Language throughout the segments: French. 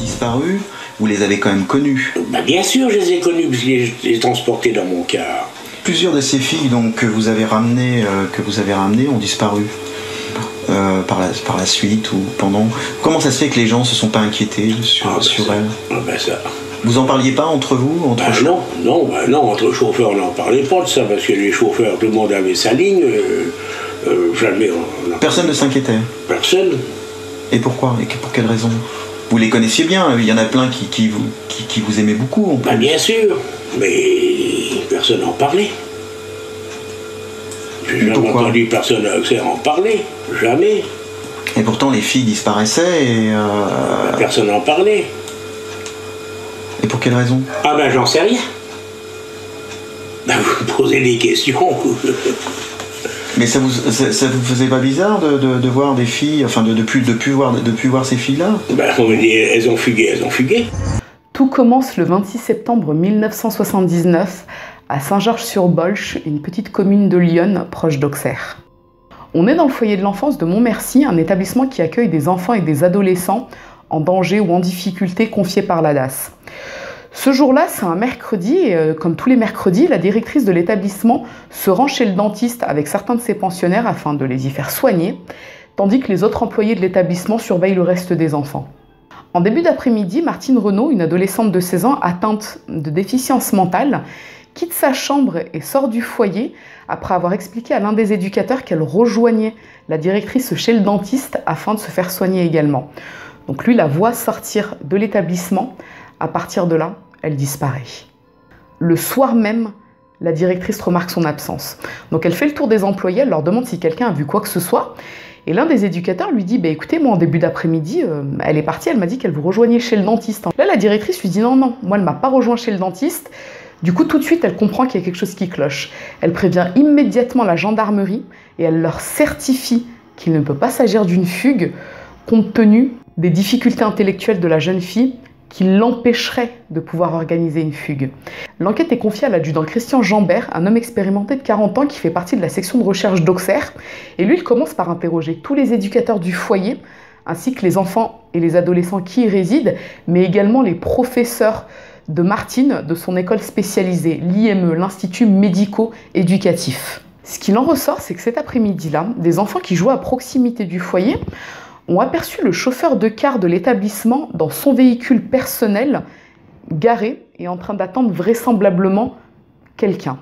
disparues, vous les avez quand même connues. Bah bien sûr, je les ai connues, puisque je les ai transportées dans mon car. Plusieurs de ces filles donc, que vous avez ramenées ont disparu par la suite ou pendant. Comment ça se fait que les gens ne se sont pas inquiétés sur elles? Ça. Vous en parliez pas entre vous non, entre chauffeurs on n'en parlait pas de ça, parce que les chauffeurs, tout le monde avait sa ligne. Jamais. Personne ne s'inquiétait? Personne. Et pourquoi? Et pour quelle raison? Vous les connaissiez bien, il y en a plein qui vous aimaient beaucoup. Bien sûr, mais personne n'en parlait. J'ai jamais entendu personne en parler, jamais. Et pourtant les filles disparaissaient et... Personne n'en parlait. Et pour quelle raison? J'en sais rien. Vous me posez des questions. Mais ça vous faisait pas bizarre de voir des filles, enfin de plus voir ces filles-là? On me dit, elles ont fugué. Tout commence le 26 septembre 1979 à Saint-Georges-sur-Bolche, une petite commune de l'Yonne, proche d'Auxerre. On est dans le foyer de l'enfance de Montmercy, un établissement qui accueille des enfants et des adolescents en danger ou en difficulté confiés par la DAS. Ce jour-là, c'est un mercredi, et comme tous les mercredis, la directrice de l'établissement se rend chez le dentiste avec certains de ses pensionnaires afin de les y faire soigner, tandis que les autres employés de l'établissement surveillent le reste des enfants. En début d'après-midi, Martine Renaud, une adolescente de 16 ans atteinte de déficience mentale, quitte sa chambre et sort du foyer après avoir expliqué à l'un des éducateurs qu'elle rejoignait la directrice chez le dentiste afin de se faire soigner également. Donc lui la voit sortir de l'établissement. À partir de là, elle disparaît. Le soir même, la directrice remarque son absence. Donc elle fait le tour des employés, elle leur demande si quelqu'un a vu quoi que ce soit. Et l'un des éducateurs lui dit écoutez, moi en début d'après-midi, elle est partie, elle m'a dit qu'elle vous rejoignait chez le dentiste. Là, la directrice lui dit non, moi elle m'a pas rejoint chez le dentiste. Du coup, tout de suite, elle comprend qu'il y a quelque chose qui cloche. Elle prévient immédiatement la gendarmerie et elle leur certifie qu'il ne peut pas s'agir d'une fugue compte tenu des difficultés intellectuelles de la jeune fille qui l'empêcherait de pouvoir organiser une fugue. L'enquête est confiée à l'adjudant Christian Jambert, un homme expérimenté de 40 ans qui fait partie de la section de recherche d'Auxerre. Et lui, il commence par interroger tous les éducateurs du foyer, ainsi que les enfants et les adolescents qui y résident, mais également les professeurs de Martine, de son école spécialisée, l'IME, l'Institut médico-éducatif. Ce qu'il en ressort, c'est que cet après-midi-là, des enfants qui jouaient à proximité du foyer ont aperçu le chauffeur de car de l'établissement dans son véhicule personnel, garé et en train d'attendre vraisemblablement quelqu'un.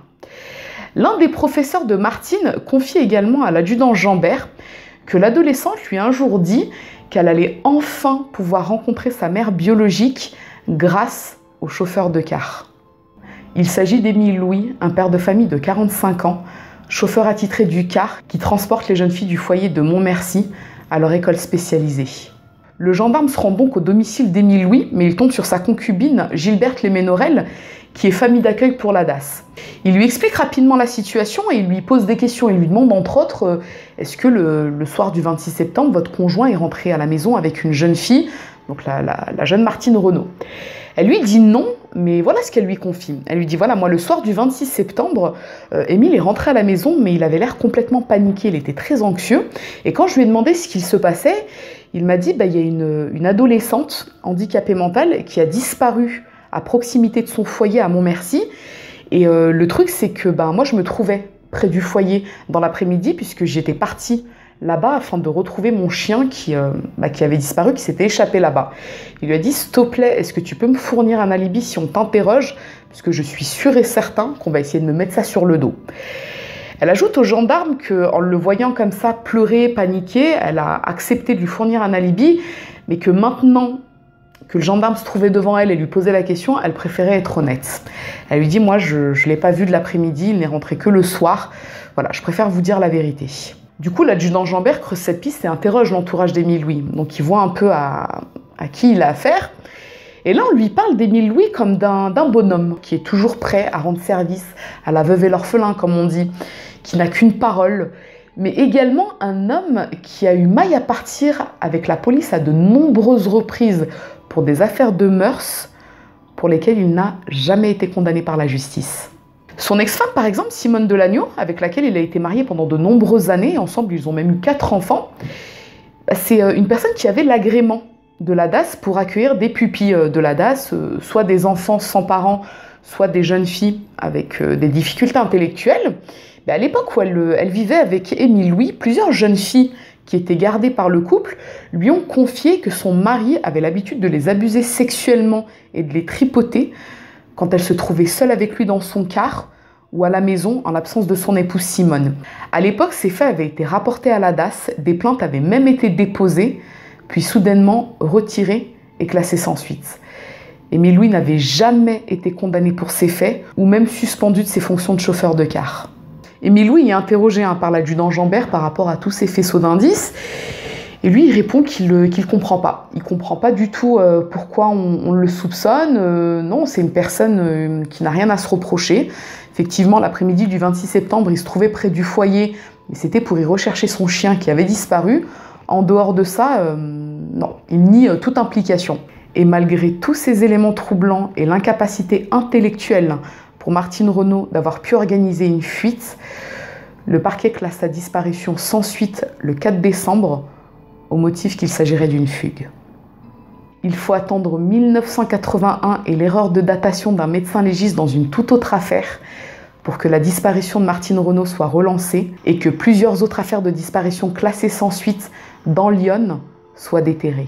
L'un des professeurs de Martine confie également à l'adjudant Jambert que l'adolescente lui a un jour dit qu'elle allait enfin pouvoir rencontrer sa mère biologique grâce au chauffeur de car. Il s'agit d'Émile Louis, un père de famille de 45 ans, chauffeur attitré du car qui transporte les jeunes filles du foyer de Montmercy à leur école spécialisée. Le gendarme se rend donc au domicile d'Émile Louis, mais il tombe sur sa concubine Gilberte Léménorel, qui est famille d'accueil pour la DAS. Il lui explique rapidement la situation et il lui pose des questions. Il lui demande entre autres est-ce que le soir du 26 septembre, votre conjoint est rentré à la maison avec une jeune fille, donc la jeune Martine Renaud. Elle lui dit non, mais voilà ce qu'elle lui confie. Elle lui dit voilà, moi le soir du 26 septembre, Émile est rentré à la maison, mais il avait l'air complètement paniqué, il était très anxieux. Et quand je lui ai demandé ce qu'il se passait, il m'a dit il y a une adolescente handicapée mentale qui a disparu à proximité de son foyer à Montmercy. Et le truc, c'est que moi je me trouvais près du foyer dans l'après-midi puisque j'étais partie là-bas afin de retrouver mon chien qui avait disparu, qui s'était échappé là-bas. Il lui a dit, s'il te plaît, est-ce que tu peux me fournir un alibi si on t'interroge, parce que je suis sûr et certain qu'on va essayer de me mettre ça sur le dos. Elle ajoute au gendarme qu'en le voyant comme ça pleurer, paniquer, elle a accepté de lui fournir un alibi, mais que maintenant que le gendarme se trouvait devant elle et lui posait la question, elle préférait être honnête. Elle lui dit, moi je ne l'ai pas vu de l'après-midi, il n'est rentré que le soir, voilà, je préfère vous dire la vérité. Du coup, l'adjudant Jambert creuse cette piste et interroge l'entourage d'Émile Louis. Donc, il voit un peu à qui il a affaire. Et là, on lui parle d'Émile Louis comme d'un bonhomme qui est toujours prêt à rendre service à la veuve et l'orphelin, comme on dit, qui n'a qu'une parole, mais également un homme qui a eu maille à partir avec la police à de nombreuses reprises pour des affaires de mœurs pour lesquelles il n'a jamais été condamné par la justice. Son ex-femme, par exemple, Simone Delagneau, avec laquelle il a été marié pendant de nombreuses années, ensemble ils ont même eu 4 enfants, c'est une personne qui avait l'agrément de la DAS pour accueillir des pupilles de la DAS, soit des enfants sans parents, soit des jeunes filles avec des difficultés intellectuelles. À l'époque où elle vivait avec Émile Louis, plusieurs jeunes filles qui étaient gardées par le couple lui ont confié que son mari avait l'habitude de les abuser sexuellement et de les tripoter quand elle se trouvait seule avec lui dans son car ou à la maison en l'absence de son épouse Simone. À l'époque, ces faits avaient été rapportés à la DAS, des plaintes avaient même été déposées, puis soudainement retirées et classées sans suite. Émile Louis n'avait jamais été condamné pour ces faits ou même suspendu de ses fonctions de chauffeur de car. Émile Louis est interrogé par l'adjudant Jambert par rapport à tous ces faisceaux d'indices. Et lui, il répond qu'il ne comprend pas. Il ne comprend pas du tout pourquoi on le soupçonne. Non, c'est une personne qui n'a rien à se reprocher. Effectivement, l'après-midi du 26 septembre, il se trouvait près du foyer, mais c'était pour y rechercher son chien qui avait disparu. En dehors de ça, non, il nie toute implication. Et malgré tous ces éléments troublants et l'incapacité intellectuelle pour Martine Renaud d'avoir pu organiser une fuite, le parquet classe sa disparition sans suite le 4 décembre au motif qu'il s'agirait d'une fugue. Il faut attendre 1981 et l'erreur de datation d'un médecin légiste dans une toute autre affaire pour que la disparition de Martine Renaud soit relancée et que plusieurs autres affaires de disparition classées sans suite dans l'Yonne soient déterrées.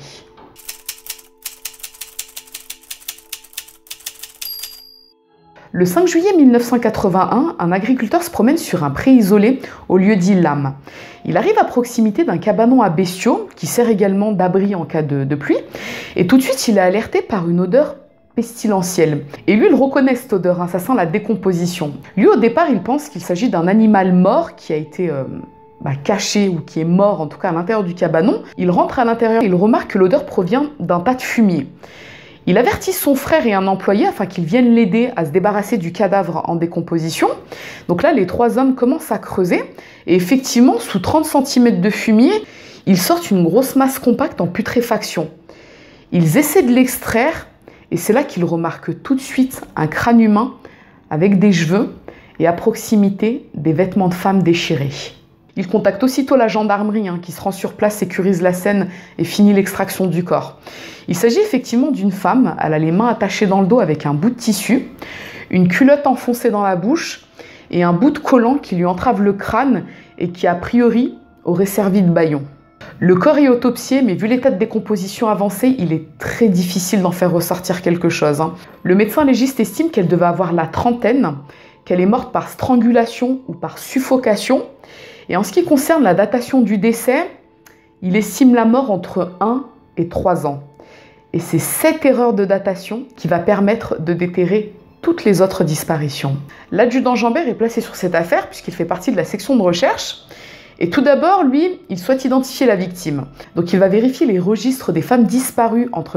Le 5 juillet 1981, un agriculteur se promène sur un pré isolé au lieu dit Lame. Il arrive à proximité d'un cabanon à bestiaux qui sert également d'abri en cas de pluie et tout de suite il est alerté par une odeur pestilentielle. Et lui il reconnaît cette odeur, ça sent la décomposition. Lui au départ il pense qu'il s'agit d'un animal mort qui a été caché ou qui est mort en tout cas à l'intérieur du cabanon. Il rentre à l'intérieur et il remarque que l'odeur provient d'un tas de fumier. Il avertit son frère et un employé afin qu'ils viennent l'aider à se débarrasser du cadavre en décomposition. Donc là, les trois hommes commencent à creuser et effectivement, sous 30 cm de fumier, ils sortent une grosse masse compacte en putréfaction. Ils essaient de l'extraire et c'est là qu'ils remarquent tout de suite un crâne humain avec des cheveux et à proximité des vêtements de femme déchirés. Il contacte aussitôt la gendarmerie qui se rend sur place, sécurise la scène et finit l'extraction du corps. Il s'agit effectivement d'une femme, elle a les mains attachées dans le dos avec un bout de tissu, une culotte enfoncée dans la bouche et un bout de collant qui lui entrave le crâne et qui a priori aurait servi de bâillon. Le corps est autopsié, mais vu l'état de décomposition avancé, il est très difficile d'en faire ressortir quelque chose. Le médecin légiste estime qu'elle devait avoir la trentaine, qu'elle est morte par strangulation ou par suffocation. Et en ce qui concerne la datation du décès, il estime la mort entre 1 et 3 ans. Et c'est cette erreur de datation qui va permettre de déterrer toutes les autres disparitions. L'adjudant Jambert est placé sur cette affaire puisqu'il fait partie de la section de recherche. Et tout d'abord, lui, il souhaite identifier la victime. Donc il va vérifier les registres des femmes disparues entre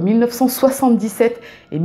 1977 et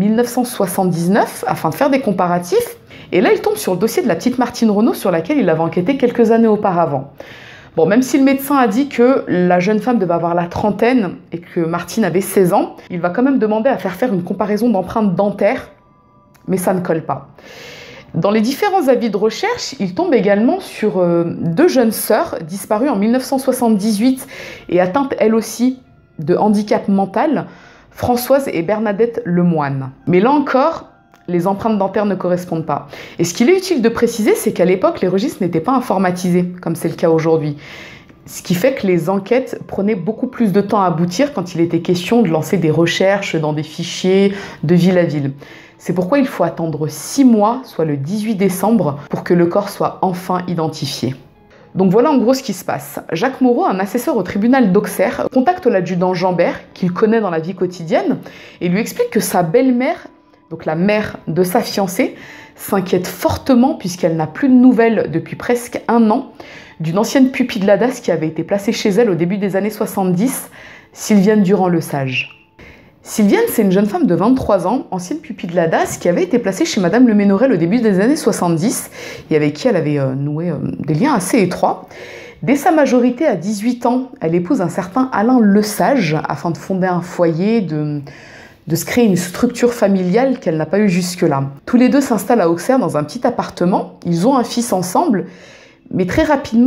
1979 afin de faire des comparatifs. Et là, il tombe sur le dossier de la petite Martine Renaud sur laquelle il avait enquêté quelques années auparavant. Bon, même si le médecin a dit que la jeune femme devait avoir la trentaine et que Martine avait 16 ans, il va quand même demander à faire une comparaison d'empreintes dentaires, mais ça ne colle pas. Dans les différents avis de recherche, il tombe également sur deux jeunes sœurs disparues en 1978 et atteintes elles aussi de handicap mental, Françoise et Bernadette Lemoine. Mais là encore, les empreintes dentaires ne correspondent pas. Et ce qu'il est utile de préciser, c'est qu'à l'époque, les registres n'étaient pas informatisés, comme c'est le cas aujourd'hui. Ce qui fait que les enquêtes prenaient beaucoup plus de temps à aboutir quand il était question de lancer des recherches dans des fichiers de ville à ville. C'est pourquoi il faut attendre 6 mois, soit le 18 décembre, pour que le corps soit enfin identifié. Donc voilà en gros ce qui se passe. Jacques Moreau, un assesseur au tribunal d'Auxerre, contacte l'adjudant Jambert, qu'il connaît dans la vie quotidienne, et lui explique que sa belle-mère, donc la mère de sa fiancée, s'inquiète fortement puisqu'elle n'a plus de nouvelles depuis presque 1 an d'une ancienne pupille de la DAS qui avait été placée chez elle au début des années 70, Sylviane Durand-Lesage. Sylviane, c'est une jeune femme de 23 ans, ancienne pupille de la DAS, qui avait été placée chez Madame Le Ménorel au début des années 70 et avec qui elle avait noué des liens assez étroits. Dès sa majorité, à 18 ans, elle épouse un certain Alain Lesage afin de fonder un foyer, de se créer une structure familiale qu'elle n'a pas eue jusque-là. Tous les deux s'installent à Auxerre dans un petit appartement, ils ont un fils ensemble, mais très rapidement,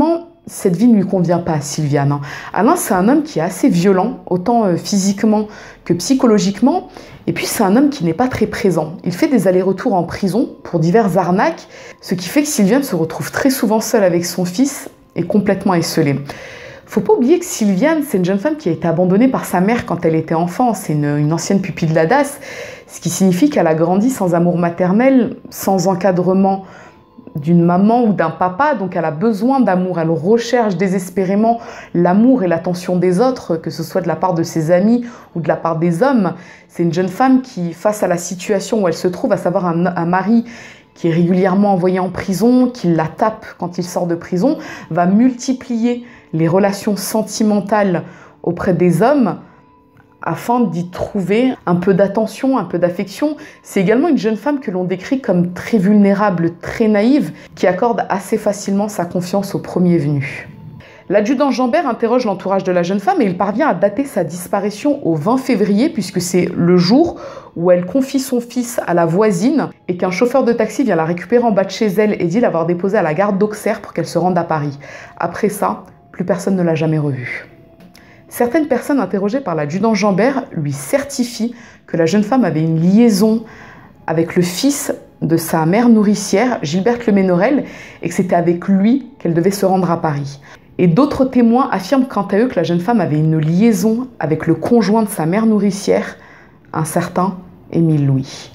cette vie ne lui convient pas à Sylviane. Alain, c'est un homme qui est assez violent, autant physiquement que psychologiquement. Et puis, c'est un homme qui n'est pas très présent. Il fait des allers-retours en prison pour diverses arnaques, ce qui fait que Sylviane se retrouve très souvent seule avec son fils et complètement esseulée. Faut pas oublier que Sylviane, c'est une jeune femme qui a été abandonnée par sa mère quand elle était enfant. C'est une ancienne pupille de la DAS, ce qui signifie qu'elle a grandi sans amour maternel, sans encadrement d'une maman ou d'un papa, donc elle a besoin d'amour, elle recherche désespérément l'amour et l'attention des autres, que ce soit de la part de ses amis ou de la part des hommes. C'est une jeune femme qui, face à la situation où elle se trouve, à savoir un mari qui est régulièrement envoyé en prison, qui la tape quand il sort de prison, va multiplier les relations sentimentales auprès des hommes afin d'y trouver un peu d'attention, un peu d'affection. C'est également une jeune femme que l'on décrit comme très vulnérable, très naïve, qui accorde assez facilement sa confiance au premier venu. L'adjudant Jambert interroge l'entourage de la jeune femme et il parvient à dater sa disparition au 20 février puisque c'est le jour où elle confie son fils à la voisine et qu'un chauffeur de taxi vient la récupérer en bas de chez elle et dit l'avoir déposée à la gare d'Auxerre pour qu'elle se rende à Paris. Après ça, plus personne ne l'a jamais revue. Certaines personnes interrogées par l'adjudant Jambert lui certifient que la jeune femme avait une liaison avec le fils de sa mère nourricière, Gilberte Leménorel, et que c'était avec lui qu'elle devait se rendre à Paris. Et d'autres témoins affirment quant à eux que la jeune femme avait une liaison avec le conjoint de sa mère nourricière, un certain Émile Louis.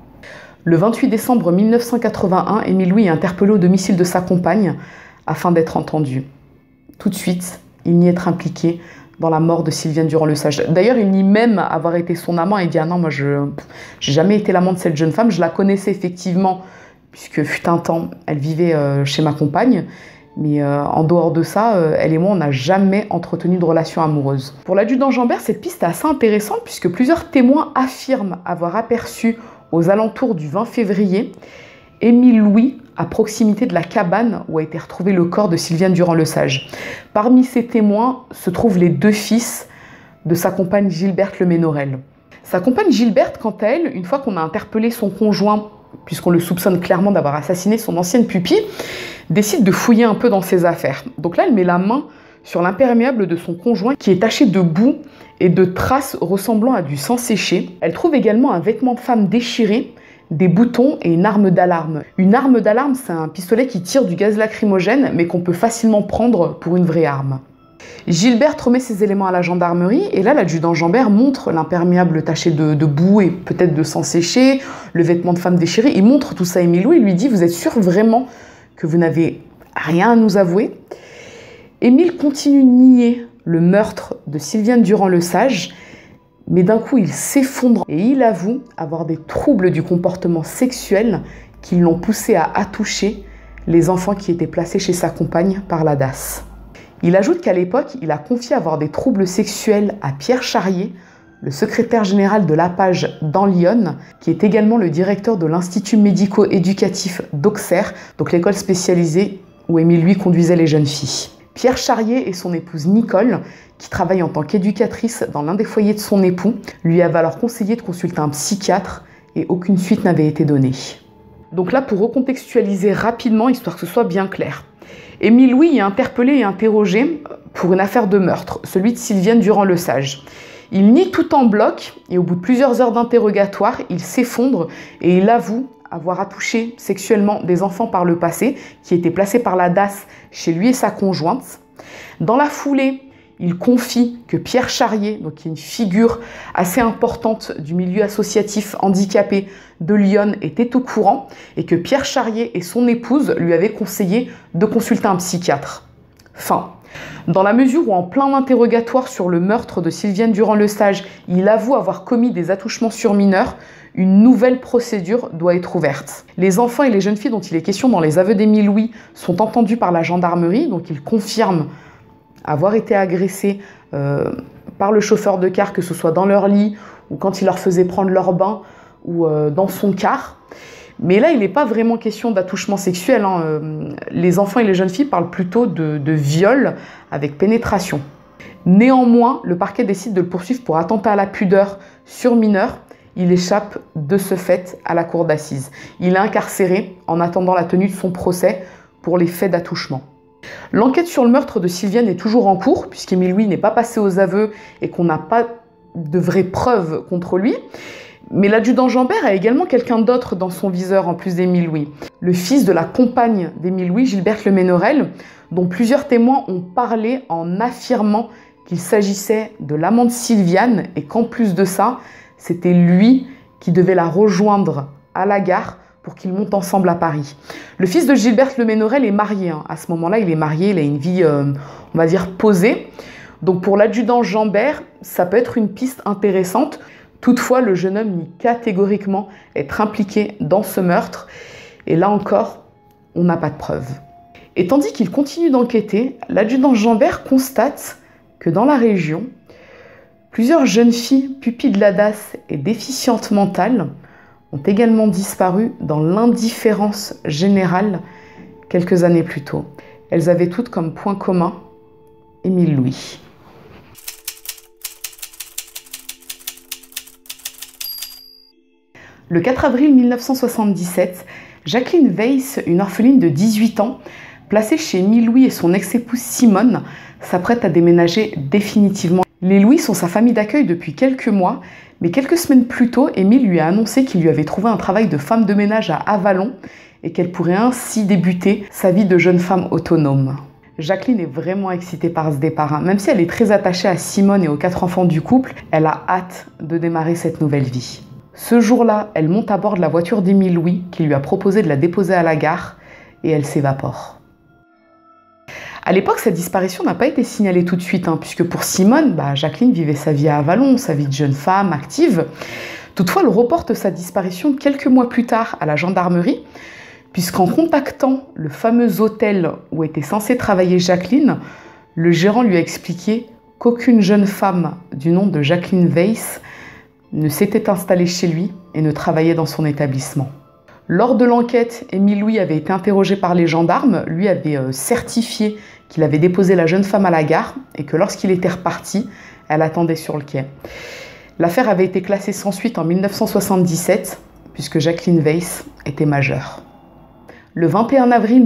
Le 28 décembre 1981, Émile Louis est interpellé au domicile de sa compagne afin d'être entendu. Tout de suite, il nie être impliqué dans la mort de Sylviane Durand-Lesage. D'ailleurs, il nie même avoir été son amant et dit « Ah non, moi, je n'ai jamais été l'amant de cette jeune femme. Je la connaissais effectivement, puisque fut un temps, elle vivait chez ma compagne. Mais en dehors de ça, elle et moi, on n'a jamais entretenu de relation amoureuse. » Pour l'adjudant Jambert, cette piste est assez intéressante puisque plusieurs témoins affirment avoir aperçu aux alentours du 20 février Émile Louis à proximité de la cabane où a été retrouvé le corps de Sylviane Durand-Lesage. Parmi ces témoins se trouvent les deux fils de sa compagne Gilberte Leménorel. Sa compagne Gilberte, quant à elle, une fois qu'on a interpellé son conjoint, puisqu'on le soupçonne clairement d'avoir assassiné son ancienne pupille, décide de fouiller un peu dans ses affaires. Donc là, elle met la main sur l'imperméable de son conjoint qui est taché de boue et de traces ressemblant à du sang séché. Elle trouve également un vêtement de femme déchiré, des boutons et une arme d'alarme. Une arme d'alarme, c'est un pistolet qui tire du gaz lacrymogène, mais qu'on peut facilement prendre pour une vraie arme. Gilberte remet ces éléments à la gendarmerie, et là, l'adjudant Jambert montre l'imperméable taché de boue et peut-être de sang séché, le vêtement de femme déchiré. Il montre tout ça à Émile Louis, il lui dit « Vous êtes sûr vraiment que vous n'avez rien à nous avouer ?» Émile continue de nier le meurtre de Sylviane Durand-Lesage, mais d'un coup, il s'effondre et il avoue avoir des troubles du comportement sexuel qui l'ont poussé à attoucher les enfants qui étaient placés chez sa compagne par la DAS. Il ajoute qu'à l'époque, il a confié avoir des troubles sexuels à Pierre Charrier, le secrétaire général de l'APAGE dans l'Yonne, qui est également le directeur de l'Institut médico-éducatif d'Auxerre, donc l'école spécialisée où Émile Louis conduisait les jeunes filles. Pierre Charrier et son épouse Nicole, qui travaille en tant qu'éducatrice dans l'un des foyers de son époux, lui avaient alors conseillé de consulter un psychiatre et aucune suite n'avait été donnée. Donc là, pour recontextualiser rapidement, histoire que ce soit bien clair, Émile Louis est interpellé et interrogé pour une affaire de meurtre, celui de Sylviane Durand-Lesage. Il nie tout en bloc et au bout de plusieurs heures d'interrogatoire, il s'effondre et il avoue avoir attouché sexuellement des enfants par le passé qui étaient placés par la DAS chez lui et sa conjointe. Dans la foulée, il confie que Pierre Charrier, donc qui est une figure assez importante du milieu associatif handicapé de Lyon, était au courant et que Pierre Charrier et son épouse lui avaient conseillé de consulter un psychiatre. Fin. Dans la mesure où en plein interrogatoire sur le meurtre de Sylviane Durand-Lesage, il avoue avoir commis des attouchements sur mineurs, une nouvelle procédure doit être ouverte. Les enfants et les jeunes filles dont il est question dans les aveux d'Émile Louis sont entendus par la gendarmerie, donc ils confirment avoir été agressés par le chauffeur de car, que ce soit dans leur lit ou quand il leur faisait prendre leur bain ou dans son car. Mais là, il n'est pas vraiment question d'attouchement sexuel. Les enfants et les jeunes filles parlent plutôt de viol avec pénétration. Néanmoins, le parquet décide de le poursuivre pour attentat à la pudeur sur mineur. Il échappe de ce fait à la cour d'assises. Il est incarcéré en attendant la tenue de son procès pour les faits d'attouchement. L'enquête sur le meurtre de Sylviane est toujours en cours, puisqu'Émile Louis n'est pas passé aux aveux et qu'on n'a pas de vraies preuves contre lui. Mais l'adjudant Jambert a également quelqu'un d'autre dans son viseur en plus d'Émile Louis. Le fils de la compagne d'Émile Louis, Gilberte Le Ménorel, dont plusieurs témoins ont parlé en affirmant qu'il s'agissait de l'amant de Sylviane et qu'en plus de ça, c'était lui qui devait la rejoindre à la gare pour qu'ils montent ensemble à Paris. Le fils de Gilberte Le Ménorel est marié. À ce moment-là, il est marié, il a une vie, on va dire, posée. Donc pour l'adjudant Jambert, ça peut être une piste intéressante. Toutefois, le jeune homme nie catégoriquement être impliqué dans ce meurtre. Et là encore, on n'a pas de preuves. Et tandis qu'il continue d'enquêter, l'adjudant Jambert constate que dans la région, plusieurs jeunes filles pupilles de la DAS et déficientes mentales ont également disparu dans l'indifférence générale quelques années plus tôt. Elles avaient toutes comme point commun Émile Louis. Le 4 avril 1977, Jacqueline Weiss, une orpheline de 18 ans, placée chez Émile Louis et son ex-épouse Simone, s'apprête à déménager définitivement. Les Louis sont sa famille d'accueil depuis quelques mois, mais quelques semaines plus tôt, Émile lui a annoncé qu'il lui avait trouvé un travail de femme de ménage à Avallon et qu'elle pourrait ainsi débuter sa vie de jeune femme autonome. Jacqueline est vraiment excitée par ce départ. Même si elle est très attachée à Simone et aux 4 enfants du couple, elle a hâte de démarrer cette nouvelle vie. Ce jour-là, elle monte à bord de la voiture d'Émile Louis qui lui a proposé de la déposer à la gare et elle s'évapore. À l'époque, sa disparition n'a pas été signalée tout de suite, puisque pour Simone, Jacqueline vivait sa vie à Avallon, sa vie de jeune femme active. Toutefois, elle reporte sa disparition quelques mois plus tard à la gendarmerie, puisqu'en contactant le fameux hôtel où était censée travailler Jacqueline, le gérant lui a expliqué qu'aucune jeune femme du nom de Jacqueline Weiss ne s'était installée chez lui et ne travaillait dans son établissement. Lors de l'enquête, Émile Louis avait été interrogé par les gendarmes. Lui avait certifié qu'il avait déposé la jeune femme à la gare et que lorsqu'il était reparti, elle attendait sur le quai. L'affaire avait été classée sans suite en 1977, puisque Jacqueline Weiss était majeure. Le 21 avril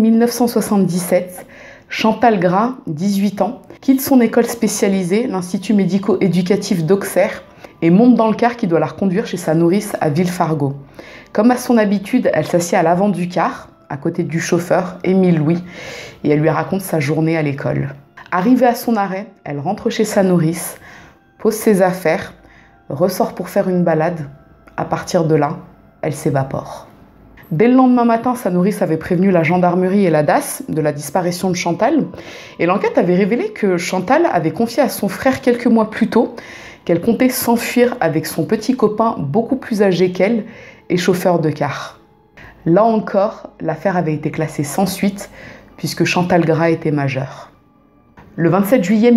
1977, Chantal Gras, 18 ans, quitte son école spécialisée, l'Institut médico-éducatif d'Auxerre, et monte dans le car qui doit la reconduire chez sa nourrice à Villefargot. Comme à son habitude, elle s'assied à l'avant du car, à côté du chauffeur, Émile Louis, et elle lui raconte sa journée à l'école. Arrivée à son arrêt, elle rentre chez sa nourrice, pose ses affaires, ressort pour faire une balade. À partir de là, elle s'évapore. Dès le lendemain matin, sa nourrice avait prévenu la gendarmerie et la DAS de la disparition de Chantal, et l'enquête avait révélé que Chantal avait confié à son frère quelques mois plus tôt qu'elle comptait s'enfuir avec son petit copain beaucoup plus âgé qu'elle et chauffeur de car. Là encore, l'affaire avait été classée sans suite puisque Chantal Gras était majeure. Le 27 juillet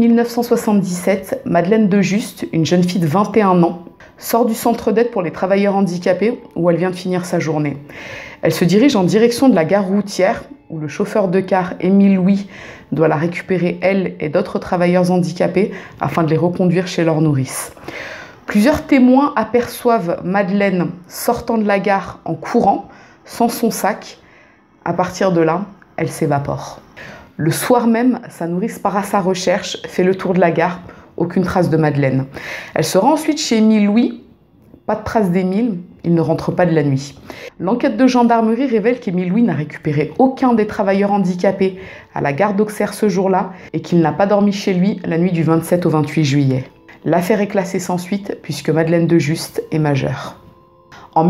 1977, Madeleine de Juste, une jeune fille de 21 ans, sort du centre d'aide pour les travailleurs handicapés où elle vient de finir sa journée. Elle se dirige en direction de la gare routière où le chauffeur de car Émile Louis doit la récupérer, elle et d'autres travailleurs handicapés, afin de les reconduire chez leur nourrice. Plusieurs témoins aperçoivent Madeleine sortant de la gare en courant, sans son sac. À partir de là, elle s'évapore. Le soir même, sa nourrice part à sa recherche, fait le tour de la gare, aucune trace de Madeleine. Elle se rend ensuite chez Émile Louis, pas de trace d'Émile, il ne rentre pas de la nuit. L'enquête de gendarmerie révèle qu'Émile Louis n'a récupéré aucun des travailleurs handicapés à la gare d'Auxerre ce jour-là et qu'il n'a pas dormi chez lui la nuit du 27 au 28 juillet. L'affaire est classée sans suite puisque Madeleine de Juste est majeure. En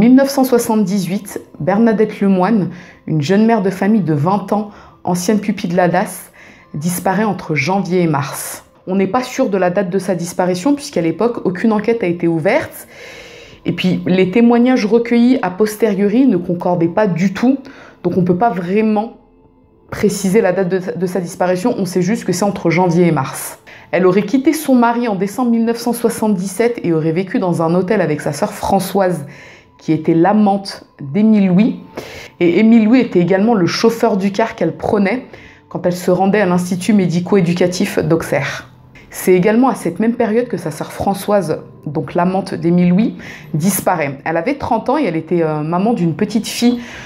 1978, Bernadette Lemoine, une jeune mère de famille de 20 ans, ancienne pupille de la DAS, disparaît entre janvier et mars. On n'est pas sûr de la date de sa disparition puisqu'à l'époque, aucune enquête a été ouverte. Et puis, les témoignages recueillis a posteriori ne concordaient pas du tout. Donc, on ne peut pas vraiment préciser la date de sa disparition. On sait juste que c'est entre janvier et mars. Elle aurait quitté son mari en décembre 1977 et aurait vécu dans un hôtel avec sa sœur Françoise, qui était l'amante d'Émile Louis. Et Émile Louis était également le chauffeur du car qu'elle prenait quand elle se rendait à l'Institut médico-éducatif d'Auxerre. C'est également à cette même période que sa sœur Françoise, donc l'amante d'Émile Louis, disparaît. Elle avait 30 ans et elle était maman d'une petite fille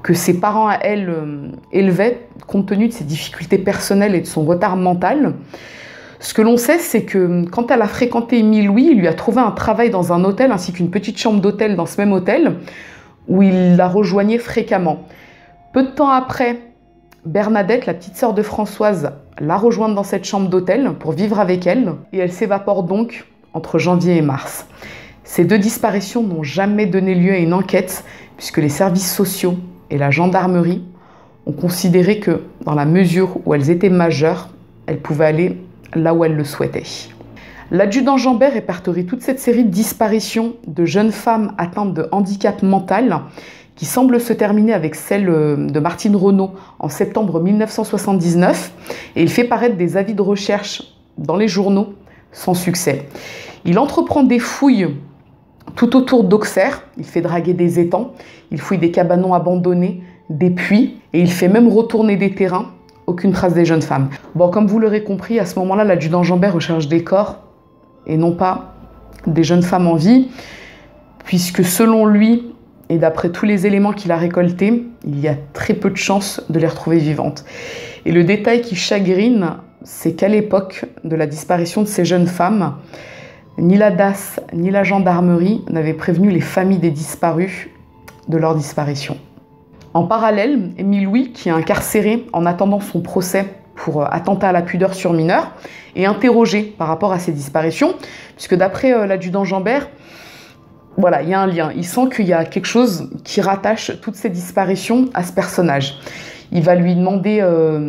que ses parents à elle élevaient compte tenu de ses difficultés personnelles et de son retard mental. Ce que l'on sait, c'est que quand elle a fréquenté Émile Louis, il lui a trouvé un travail dans un hôtel ainsi qu'une petite chambre d'hôtel dans ce même hôtel où il la rejoignait fréquemment. Peu de temps après, Bernadette, la petite sœur de Françoise, la rejoint dans cette chambre d'hôtel pour vivre avec elle et elle s'évapore donc entre janvier et mars. Ces 2 disparitions n'ont jamais donné lieu à une enquête puisque les services sociaux et la gendarmerie ont considéré que dans la mesure où elles étaient majeures, elles pouvaient aller là où elles le souhaitaient. L'adjudant Jambert répertorie toute cette série de disparitions de jeunes femmes atteintes de handicap mental qui semble se terminer avec celle de Martine Renaud en septembre 1979 et il fait paraître des avis de recherche dans les journaux sans succès. Il entreprend des fouilles tout autour d'Auxerre, il fait draguer des étangs, il fouille des cabanons abandonnés, des puits et il fait même retourner des terrains, aucune trace des jeunes femmes. Bon, comme vous l'aurez compris, à ce moment-là, l'adjudant Jambert recherche des corps et non pas des jeunes femmes en vie, puisque selon lui, et d'après tous les éléments qu'il a récoltés, il y a très peu de chances de les retrouver vivantes. Et le détail qui chagrine, c'est qu'à l'époque de la disparition de ces jeunes femmes, ni la DAS ni la gendarmerie n'avaient prévenu les familles des disparus de leur disparition. En parallèle, Émile Louis, qui est incarcéré en attendant son procès pour attentat à la pudeur sur mineur, est interrogé par rapport à ces disparitions, puisque d'après l'adjudant Jambert, voilà, il y a un lien. Il sent qu'il y a quelque chose qui rattache toutes ces disparitions à ce personnage. Il va lui demander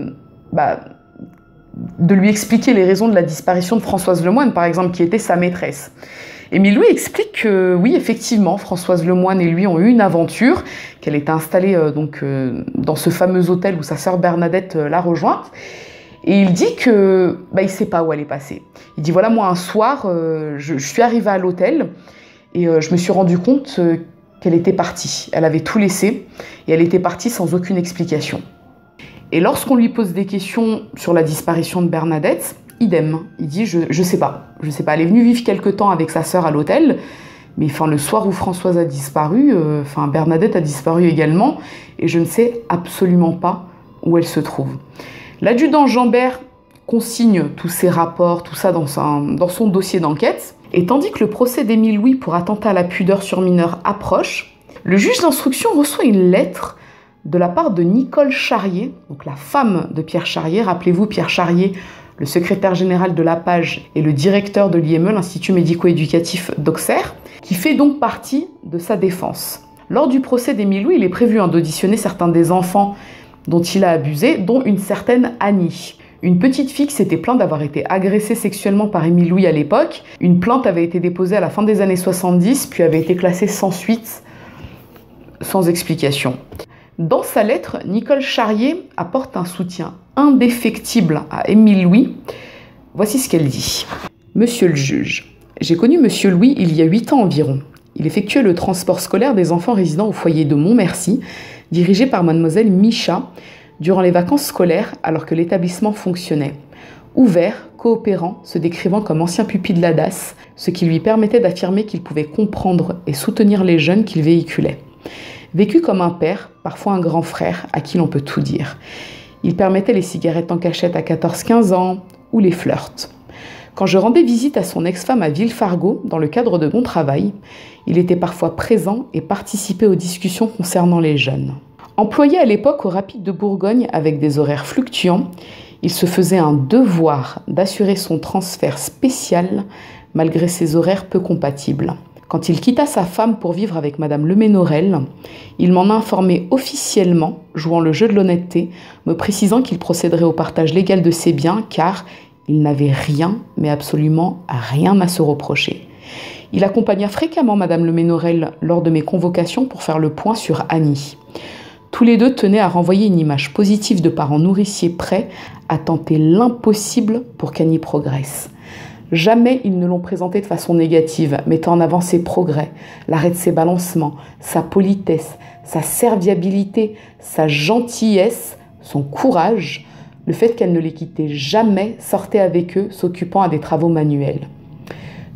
de lui expliquer les raisons de la disparition de Françoise Lemoine, par exemple, qui était sa maîtresse. Émile Louis explique que oui, effectivement, Françoise Lemoine et lui ont eu une aventure, qu'elle était installée dans ce fameux hôtel où sa sœur Bernadette l'a rejointe. Et il dit que il ne sait pas où elle est passée. Il dit voilà, moi un soir, je suis arrivée à l'hôtel et je me suis rendu compte qu'elle était partie. Elle avait tout laissé et elle était partie sans aucune explication. Et lorsqu'on lui pose des questions sur la disparition de Bernadette, idem. Il dit je sais pas. Elle est venue vivre quelque temps avec sa sœur à l'hôtel, mais le soir où Françoise a disparu, Bernadette a disparu également et je ne sais absolument pas où elle se trouve. L'adjudant Jambert consigne tous ces rapports, tout ça dans son dossier d'enquête. Et tandis que le procès d'Émile Louis pour attentat à la pudeur sur mineur approche, le juge d'instruction reçoit une lettre de la part de Nicole Charrier, donc la femme de Pierre Charrier. Rappelez-vous, Pierre Charrier, le secrétaire général de la PAGE et le directeur de l'IME, l'Institut médico-éducatif d'Auxerre, qui fait donc partie de sa défense. Lors du procès d'Émile Louis, il est prévu d'auditionner certains des enfants dont il a abusé, dont une certaine Annie. Une petite fille qui s'était plainte d'avoir été agressée sexuellement par Émile Louis à l'époque. Une plainte avait été déposée à la fin des années 70, puis avait été classée sans suite, sans explication. Dans sa lettre, Nicole Charrier apporte un soutien indéfectible à Émile Louis. Voici ce qu'elle dit. Monsieur le juge, j'ai connu Monsieur Louis il y a 8 ans environ. Il effectuait le transport scolaire des enfants résidant au foyer de Montmercy, dirigé par mademoiselle Micha, durant les vacances scolaires alors que l'établissement fonctionnait. Ouvert, coopérant, se décrivant comme ancien pupille de la DAS, ce qui lui permettait d'affirmer qu'il pouvait comprendre et soutenir les jeunes qu'il véhiculait. Vécu comme un père, parfois un grand frère, à qui l'on peut tout dire. Il permettait les cigarettes en cachette à 14-15 ans ou les flirts. Quand je rendais visite à son ex-femme à Villefargot, dans le cadre de mon travail, il était parfois présent et participait aux discussions concernant les jeunes. Employé à l'époque au Rapide de Bourgogne avec des horaires fluctuants, il se faisait un devoir d'assurer son transfert spécial malgré ses horaires peu compatibles. Quand il quitta sa femme pour vivre avec Madame Leménorel, il m'en a informé officiellement, jouant le jeu de l'honnêteté, me précisant qu'il procéderait au partage légal de ses biens car il n'avait rien, mais absolument rien à se reprocher. Il accompagna fréquemment Madame Leménorel lors de mes convocations pour faire le point sur Annie. Tous les deux tenaient à renvoyer une image positive de parents nourriciers prêts à tenter l'impossible pour qu'Annie progresse. Jamais ils ne l'ont présentée de façon négative, mettant en avant ses progrès, l'arrêt de ses balancements, sa politesse, sa serviabilité, sa gentillesse, son courage, le fait qu'elle ne les quittait jamais, sortait avec eux, s'occupant à des travaux manuels.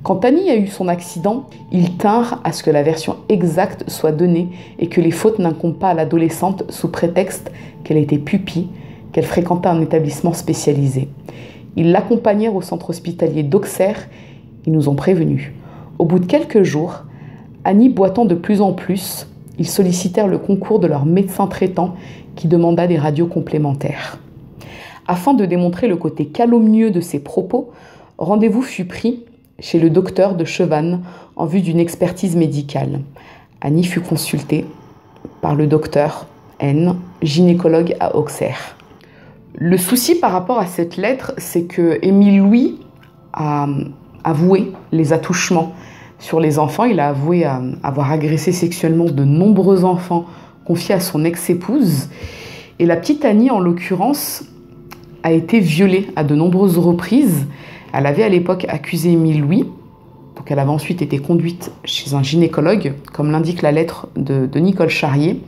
Quand Annie a eu son accident, ils tinrent à ce que la version exacte soit donnée et que les fautes n'incombent pas à l'adolescente sous prétexte qu'elle était pupille, qu'elle fréquentait un établissement spécialisé. Ils l'accompagnèrent au centre hospitalier d'Auxerre. Ils nous ont prévenus. Au bout de quelques jours, Annie boitant de plus en plus, ils sollicitèrent le concours de leur médecin traitant qui demanda des radios complémentaires. Afin de démontrer le côté calomnieux de ses propos, rendez-vous fut pris chez le docteur de Chevannes en vue d'une expertise médicale. Annie fut consultée par le docteur N, gynécologue à Auxerre. Le souci par rapport à cette lettre, c'est que Émile Louis a avoué les attouchements sur les enfants. Il a avoué avoir agressé sexuellement de nombreux enfants confiés à son ex-épouse. Et la petite Annie, en l'occurrence, a été violée à de nombreuses reprises. Elle avait à l'époque accusé Émile Louis. Donc elle avait ensuite été conduite chez un gynécologue, comme l'indique la lettre de Nicole Charrier.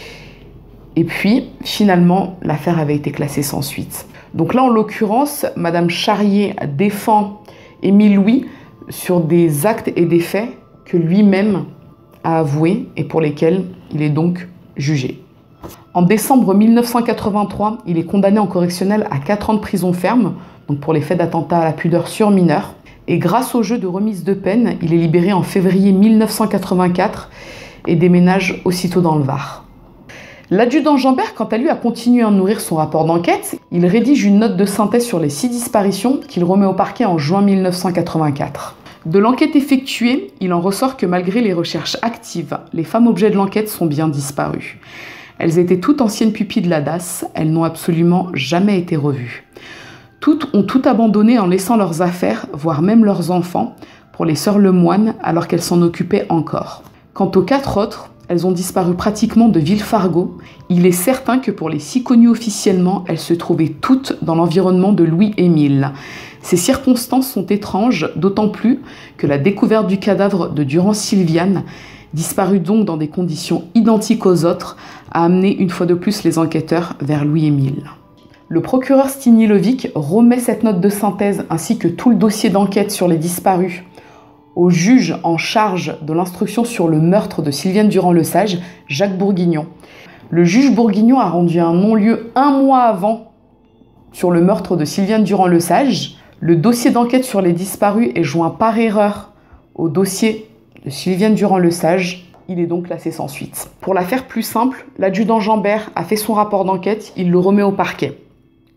Et puis, finalement, l'affaire avait été classée sans suite. Donc là, en l'occurrence, Madame Charrier défend Émile Louis sur des actes et des faits que lui-même a avoués et pour lesquels il est donc jugé. En décembre 1983, il est condamné en correctionnel à 4 ans de prison ferme, donc pour les faits d'attentat à la pudeur sur mineur. Et grâce au jeu de remise de peine, il est libéré en février 1984 et déménage aussitôt dans le Var. L'adjudant Jambert, quant à lui, a continué à nourrir son rapport d'enquête. Il rédige une note de synthèse sur les 6 disparitions qu'il remet au parquet en juin 1984. De l'enquête effectuée, il en ressort que malgré les recherches actives, les femmes objets de l'enquête sont bien disparues. Elles étaient toutes anciennes pupilles de la DAS, elles n'ont absolument jamais été revues. Toutes ont tout abandonné en laissant leurs affaires, voire même leurs enfants, pour les sœurs Lemoine, alors qu'elles s'en occupaient encore. Quant aux 4 autres, elles ont disparu pratiquement de Villefargot. Il est certain que pour les 6 connues officiellement, elles se trouvaient toutes dans l'environnement de Louis-Émile. Ces circonstances sont étranges, d'autant plus que la découverte du cadavre de Durand-Sylviane, disparu donc dans des conditions identiques aux autres, a amené une fois de plus les enquêteurs vers Louis-Émile. Le procureur Stinilovic remet cette note de synthèse ainsi que tout le dossier d'enquête sur les disparus au juge en charge de l'instruction sur le meurtre de Sylviane Durand-Lesage, Jacques Bourguignon. Le juge Bourguignon a rendu un non-lieu 1 mois avant sur le meurtre de Sylviane Durand-Lesage. Le dossier d'enquête sur les disparus est joint par erreur au dossier de Sylviane Durand-Lesage. Il est donc classé sans suite. Pour la faire plus simple, l'adjudant Jambert a fait son rapport d'enquête, il le remet au parquet. D'accord ?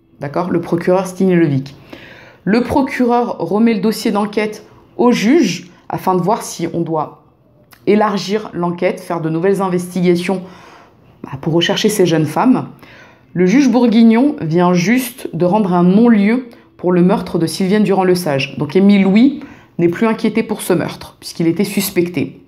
Le procureur Stinilovic. Le procureur remet le dossier d'enquête au juge afin de voir si on doit élargir l'enquête, faire de nouvelles investigations pour rechercher ces jeunes femmes. Le juge Bourguignon vient juste de rendre un non-lieu pour le meurtre de Sylviane Durand-Lesage. Donc Émile Louis n'est plus inquiété pour ce meurtre, puisqu'il était suspecté.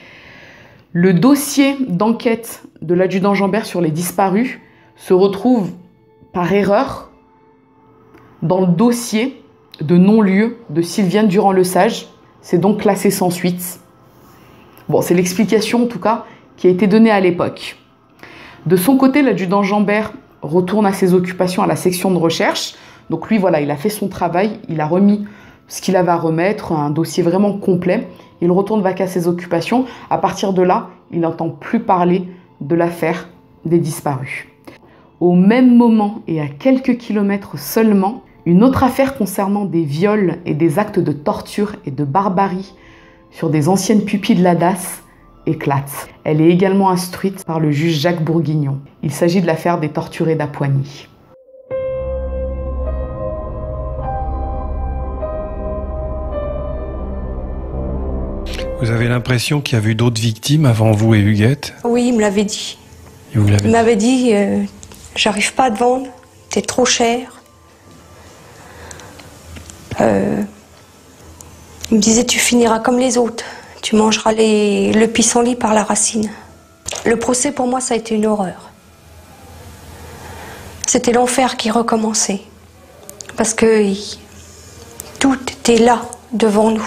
Le dossier d'enquête de l'adjudant Jambert sur les disparus se retrouve par erreur dans le dossier de non-lieu de Sylviane Durand-Lesage. C'est donc classé sans suite. Bon, c'est l'explication en tout cas qui a été donnée à l'époque. De son côté, l'adjudant Jambert retourne à ses occupations à la section de recherche. Donc lui, voilà, il a fait son travail, il a remis ce qu'il avait à remettre, un dossier vraiment complet. Il retourne vaquer à ses occupations. À partir de là, il n'entend plus parler de l'affaire des disparus. Au même moment et à quelques kilomètres seulement, une autre affaire concernant des viols et des actes de torture et de barbarie sur des anciennes pupilles de la DAS éclate. Elle est également instruite par le juge Jacques Bourguignon. Il s'agit de l'affaire des torturés d'Apoigny. Vous avez l'impression qu'il y a eu d'autres victimes avant vous et Huguette? Oui, il me l'avait dit. Il m'avait dit, j'arrive pas à te vendre, t'es trop cher. Il me disait, tu finiras comme les autres, tu mangeras le pissenlit par la racine. Le procès pour moi, ça a été une horreur. C'était l'enfer qui recommençait. Parce que tout était là, devant nous.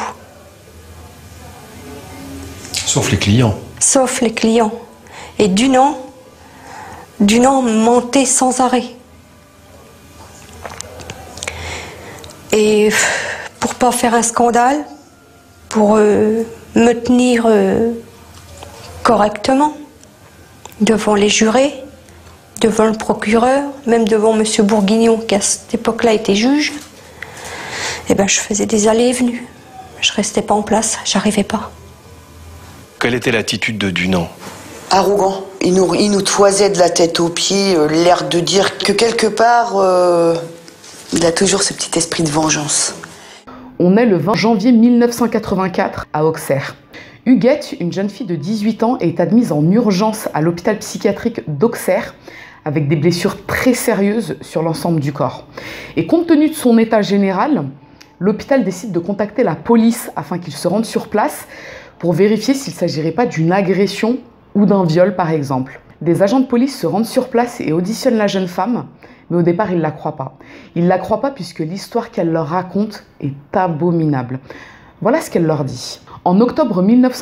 Sauf les clients. Sauf les clients. Et Dunant mentait sans arrêt. Et pour pas faire un scandale, pour me tenir correctement devant les jurés, devant le procureur, même devant M. Bourguignon qui à cette époque-là était juge. Et ben, je faisais des allées et venues. Je restais pas en place, j'arrivais pas. Quelle était l'attitude de Dunant? Arrogant. Il nous toisait de la tête aux pieds, l'air de dire que quelque part, il a toujours ce petit esprit de vengeance. On est le 20 janvier 1984 à Auxerre. Huguette, une jeune fille de 18 ans, est admise en urgence à l'hôpital psychiatrique d'Auxerre avec des blessures très sérieuses sur l'ensemble du corps. Et compte tenu de son état général, l'hôpital décide de contacter la police afin qu'ils se rendent sur place pour vérifier s'il ne s'agirait pas d'une agression ou d'un viol par exemple. Des agents de police se rendent sur place et auditionnent la jeune femme, mais au départ ils ne la croient pas. Ils ne la croient pas puisque l'histoire qu'elle leur raconte est abominable. Voilà ce qu'elle leur dit. En octobre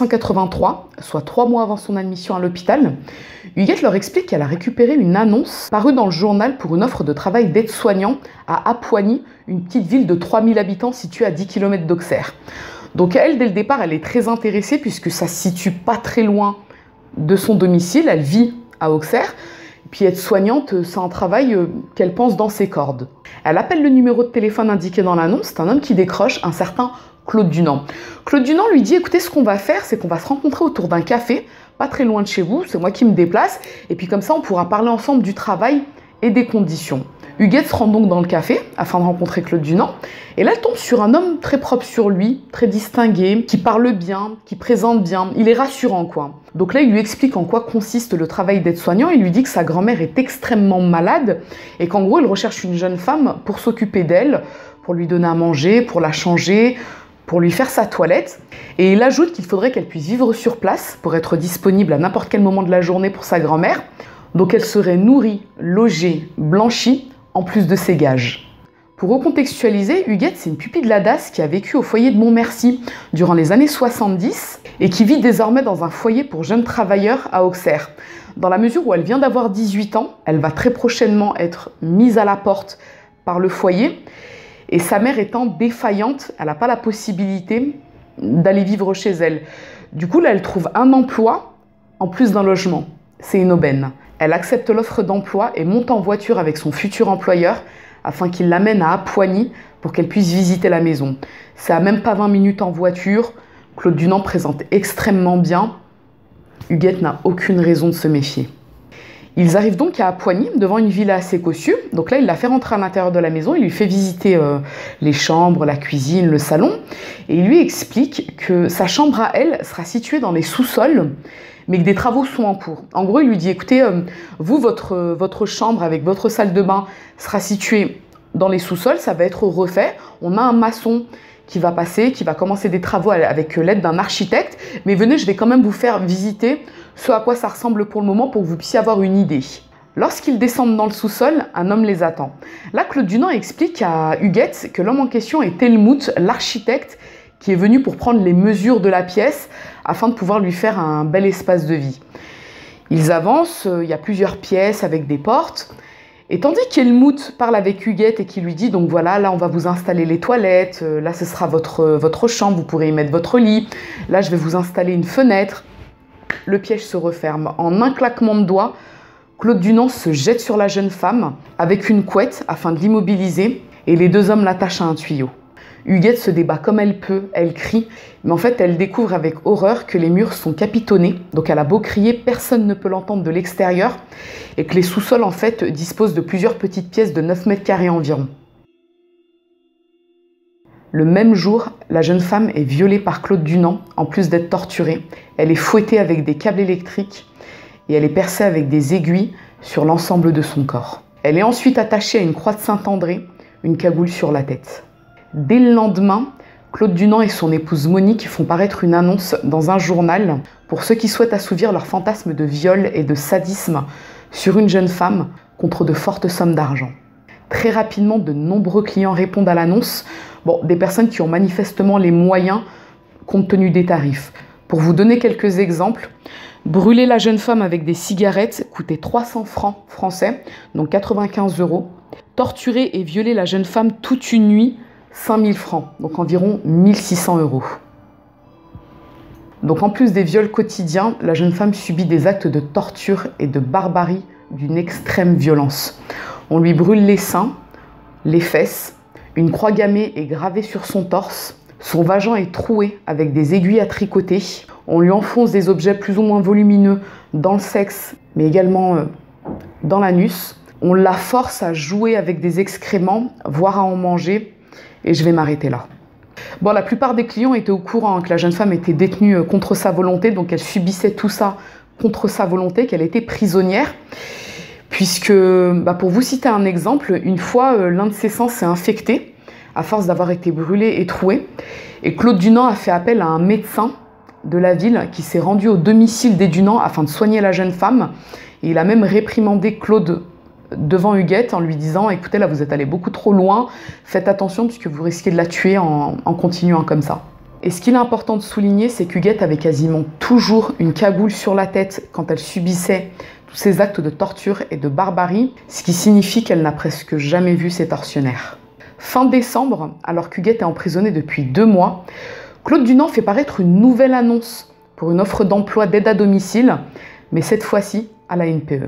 1983, soit 3 mois avant son admission à l'hôpital, Huguette leur explique qu'elle a récupéré une annonce parue dans le journal pour une offre de travail d'aide-soignant à Apoigny, une petite ville de 3000 habitants située à 10 km d'Auxerre. Donc elle, dès le départ, elle est très intéressée puisque ça se situe pas très loin de son domicile, elle vit à Auxerre. Puis être soignante, c'est un travail qu'elle pense dans ses cordes. Elle appelle le numéro de téléphone indiqué dans l'annonce, c'est un homme qui décroche, un certain Claude Dunant. Claude Dunant lui dit, écoutez, ce qu'on va faire, c'est qu'on va se rencontrer autour d'un café, pas très loin de chez vous, c'est moi qui me déplace, et puis comme ça, on pourra parler ensemble du travail et des conditions. Huguette se rend donc dans le café afin de rencontrer Claude Dunant, et là elle tombe sur un homme très propre sur lui, très distingué, qui parle bien, qui présente bien, il est rassurant quoi. Donc là il lui explique en quoi consiste le travail d'aide-soignant, il lui dit que sa grand-mère est extrêmement malade et qu'en gros il recherche une jeune femme pour s'occuper d'elle, pour lui donner à manger, pour la changer, pour lui faire sa toilette. Et il ajoute qu'il faudrait qu'elle puisse vivre sur place pour être disponible à n'importe quel moment de la journée pour sa grand-mère. Donc elle serait nourrie, logée, blanchie, en plus de ses gages. Pour recontextualiser, Huguette, c'est une pupille de la DAS qui a vécu au foyer de Montmercy durant les années 70 et qui vit désormais dans un foyer pour jeunes travailleurs à Auxerre. Dans la mesure où elle vient d'avoir 18 ans, elle va très prochainement être mise à la porte par le foyer et sa mère étant défaillante, elle n'a pas la possibilité d'aller vivre chez elle. Du coup, là, elle trouve un emploi en plus d'un logement. C'est une aubaine. Elle accepte l'offre d'emploi et monte en voiture avec son futur employeur afin qu'il l'amène à Apoigny pour qu'elle puisse visiter la maison. C'est à même pas 20 minutes en voiture. Claude Dunant présente extrêmement bien. Huguette n'a aucune raison de se méfier. Ils arrivent donc à Apoigny, devant une villa assez cossue. Donc là, il la fait rentrer à l'intérieur de la maison, il lui fait visiter les chambres, la cuisine, le salon. Et il lui explique que sa chambre à elle sera située dans les sous-sols, mais que des travaux sont en cours. En gros, il lui dit, écoutez, vous, votre chambre avec votre salle de bain sera située dans les sous-sols, ça va être refait. On a un maçon qui va passer, qui va commencer des travaux avec l'aide d'un architecte. Mais venez, je vais quand même vous faire visiter ce à quoi ça ressemble pour le moment pour que vous puissiez avoir une idée. Lorsqu'ils descendent dans le sous-sol, un homme les attend. Là, Claude Dunant explique à Huguette que l'homme en question est Helmut, l'architecte, qui est venu pour prendre les mesures de la pièce afin de pouvoir lui faire un bel espace de vie. Ils avancent, il y a plusieurs pièces avec des portes. Et tandis qu'Helmut parle avec Huguette et qui lui dit, donc voilà, là on va vous installer les toilettes, là ce sera votre chambre, vous pourrez y mettre votre lit, là je vais vous installer une fenêtre. Le piège se referme. En un claquement de doigts, Claude Dunant se jette sur la jeune femme avec une couette afin de l'immobiliser et les deux hommes l'attachent à un tuyau. Huguette se débat comme elle peut, elle crie, mais en fait elle découvre avec horreur que les murs sont capitonnés, donc elle a beau crier, personne ne peut l'entendre de l'extérieur, et que les sous-sols en fait disposent de plusieurs petites pièces de 9 mètres carrés environ. Le même jour, la jeune femme est violée par Claude Dunant, en plus d'être torturée. Elle est fouettée avec des câbles électriques et elle est percée avec des aiguilles sur l'ensemble de son corps. Elle est ensuite attachée à une croix de Saint-André, une cagoule sur la tête. Dès le lendemain, Claude Dunant et son épouse Monique font paraître une annonce dans un journal pour ceux qui souhaitent assouvir leur fantasme de viol et de sadisme sur une jeune femme contre de fortes sommes d'argent. Très rapidement, de nombreux clients répondent à l'annonce, des personnes qui ont manifestement les moyens compte tenu des tarifs. Pour vous donner quelques exemples, brûler la jeune femme avec des cigarettes coûtait 300 francs français, donc 95 €. Torturer et violer la jeune femme toute une nuit, 5000 francs, donc environ 1600 €. Donc en plus des viols quotidiens, la jeune femme subit des actes de torture et de barbarie d'une extrême violence. On lui brûle les seins, les fesses, une croix gammée est gravée sur son torse, son vagin est troué avec des aiguilles à tricoter, on lui enfonce des objets plus ou moins volumineux dans le sexe, mais également dans l'anus. On la force à jouer avec des excréments, voire à en manger, et je vais m'arrêter là. Bon, la plupart des clients étaient au courant que la jeune femme était détenue contre sa volonté, donc elle subissait tout ça contre sa volonté, qu'elle était prisonnière. Puisque, pour vous citer un exemple, une fois, l'un de ses seins s'est infecté, à force d'avoir été brûlé et troué. Et Claude Dunant a fait appel à un médecin de la ville qui s'est rendu au domicile des Dunant afin de soigner la jeune femme. Et il a même réprimandé Claude devant Huguette en lui disant « Écoutez, là, vous êtes allé beaucoup trop loin, faites attention puisque vous risquez de la tuer en continuant comme ça. » Et ce qu'il est important de souligner, c'est qu'Huguette avait quasiment toujours une cagoule sur la tête quand elle subissait tous ces actes de torture et de barbarie, ce qui signifie qu'elle n'a presque jamais vu ses tortionnaires. Fin décembre, alors qu'Huguette est emprisonnée depuis 2 mois, Claude Dunant fait paraître une nouvelle annonce pour une offre d'emploi d'aide à domicile, mais cette fois-ci à la NPE.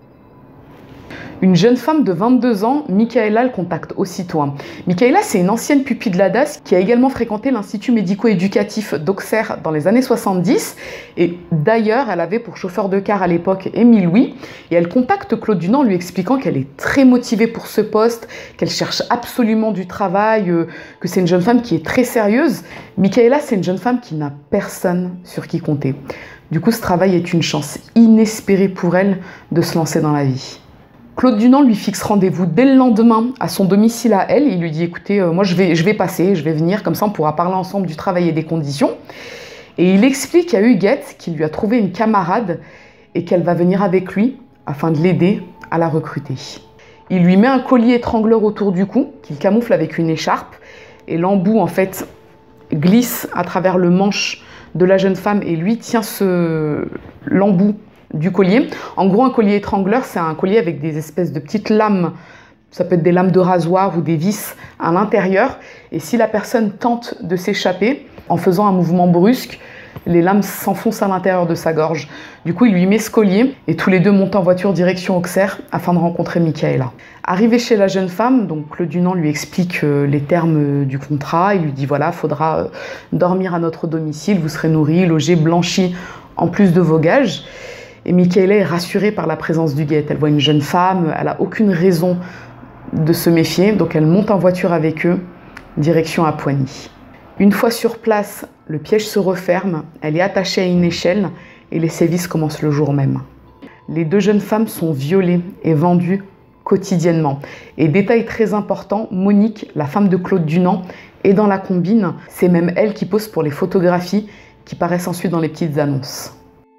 Une jeune femme de 22 ans, Michaela, le contacte aussitôt. Michaela, c'est une ancienne pupille de l'ADAS qui a également fréquenté l'Institut médico-éducatif d'Auxerre dans les années 70. Et d'ailleurs, elle avait pour chauffeur de car à l'époque Émile Louis. Et elle contacte Claude Dunant lui expliquant qu'elle est très motivée pour ce poste, qu'elle cherche absolument du travail, que c'est une jeune femme qui est très sérieuse. Michaela, c'est une jeune femme qui n'a personne sur qui compter. Du coup, ce travail est une chance inespérée pour elle de se lancer dans la vie. Claude Dunant lui fixe rendez-vous dès le lendemain à son domicile à elle. Il lui dit « Écoutez, moi je vais passer, je vais venir, comme ça on pourra parler ensemble du travail et des conditions. » Et il explique à Huguette qu'il lui a trouvé une camarade et qu'elle va venir avec lui afin de l'aider à la recruter. Il lui met un collier étrangleur autour du cou qu'il camoufle avec une écharpe et l'embout en fait glisse à travers le manche de la jeune femme et lui tient l'embout du collier. En gros, un collier étrangleur, c'est un collier avec des espèces de petites lames. Ça peut être des lames de rasoir ou des vis à l'intérieur. Et si la personne tente de s'échapper, en faisant un mouvement brusque, les lames s'enfoncent à l'intérieur de sa gorge. Du coup, il lui met ce collier et tous les deux montent en voiture direction Auxerre afin de rencontrer Michaela. Arrivé chez la jeune femme, donc Claude Dunant lui explique les termes du contrat. Il lui dit voilà, faudra dormir à notre domicile, vous serez nourri, logé, blanchi, en plus de vos gages. Et Michaela est rassurée par la présence d'Huguette. Elle voit une jeune femme, elle n'a aucune raison de se méfier, donc elle monte en voiture avec eux, direction à Poigny. Une fois sur place, le piège se referme, elle est attachée à une échelle et les sévices commencent le jour même. Les 2 jeunes femmes sont violées et vendues quotidiennement. Et détail très important, Monique, la femme de Claude Dunant, est dans la combine. C'est même elle qui pose pour les photographies qui paraissent ensuite dans les petites annonces.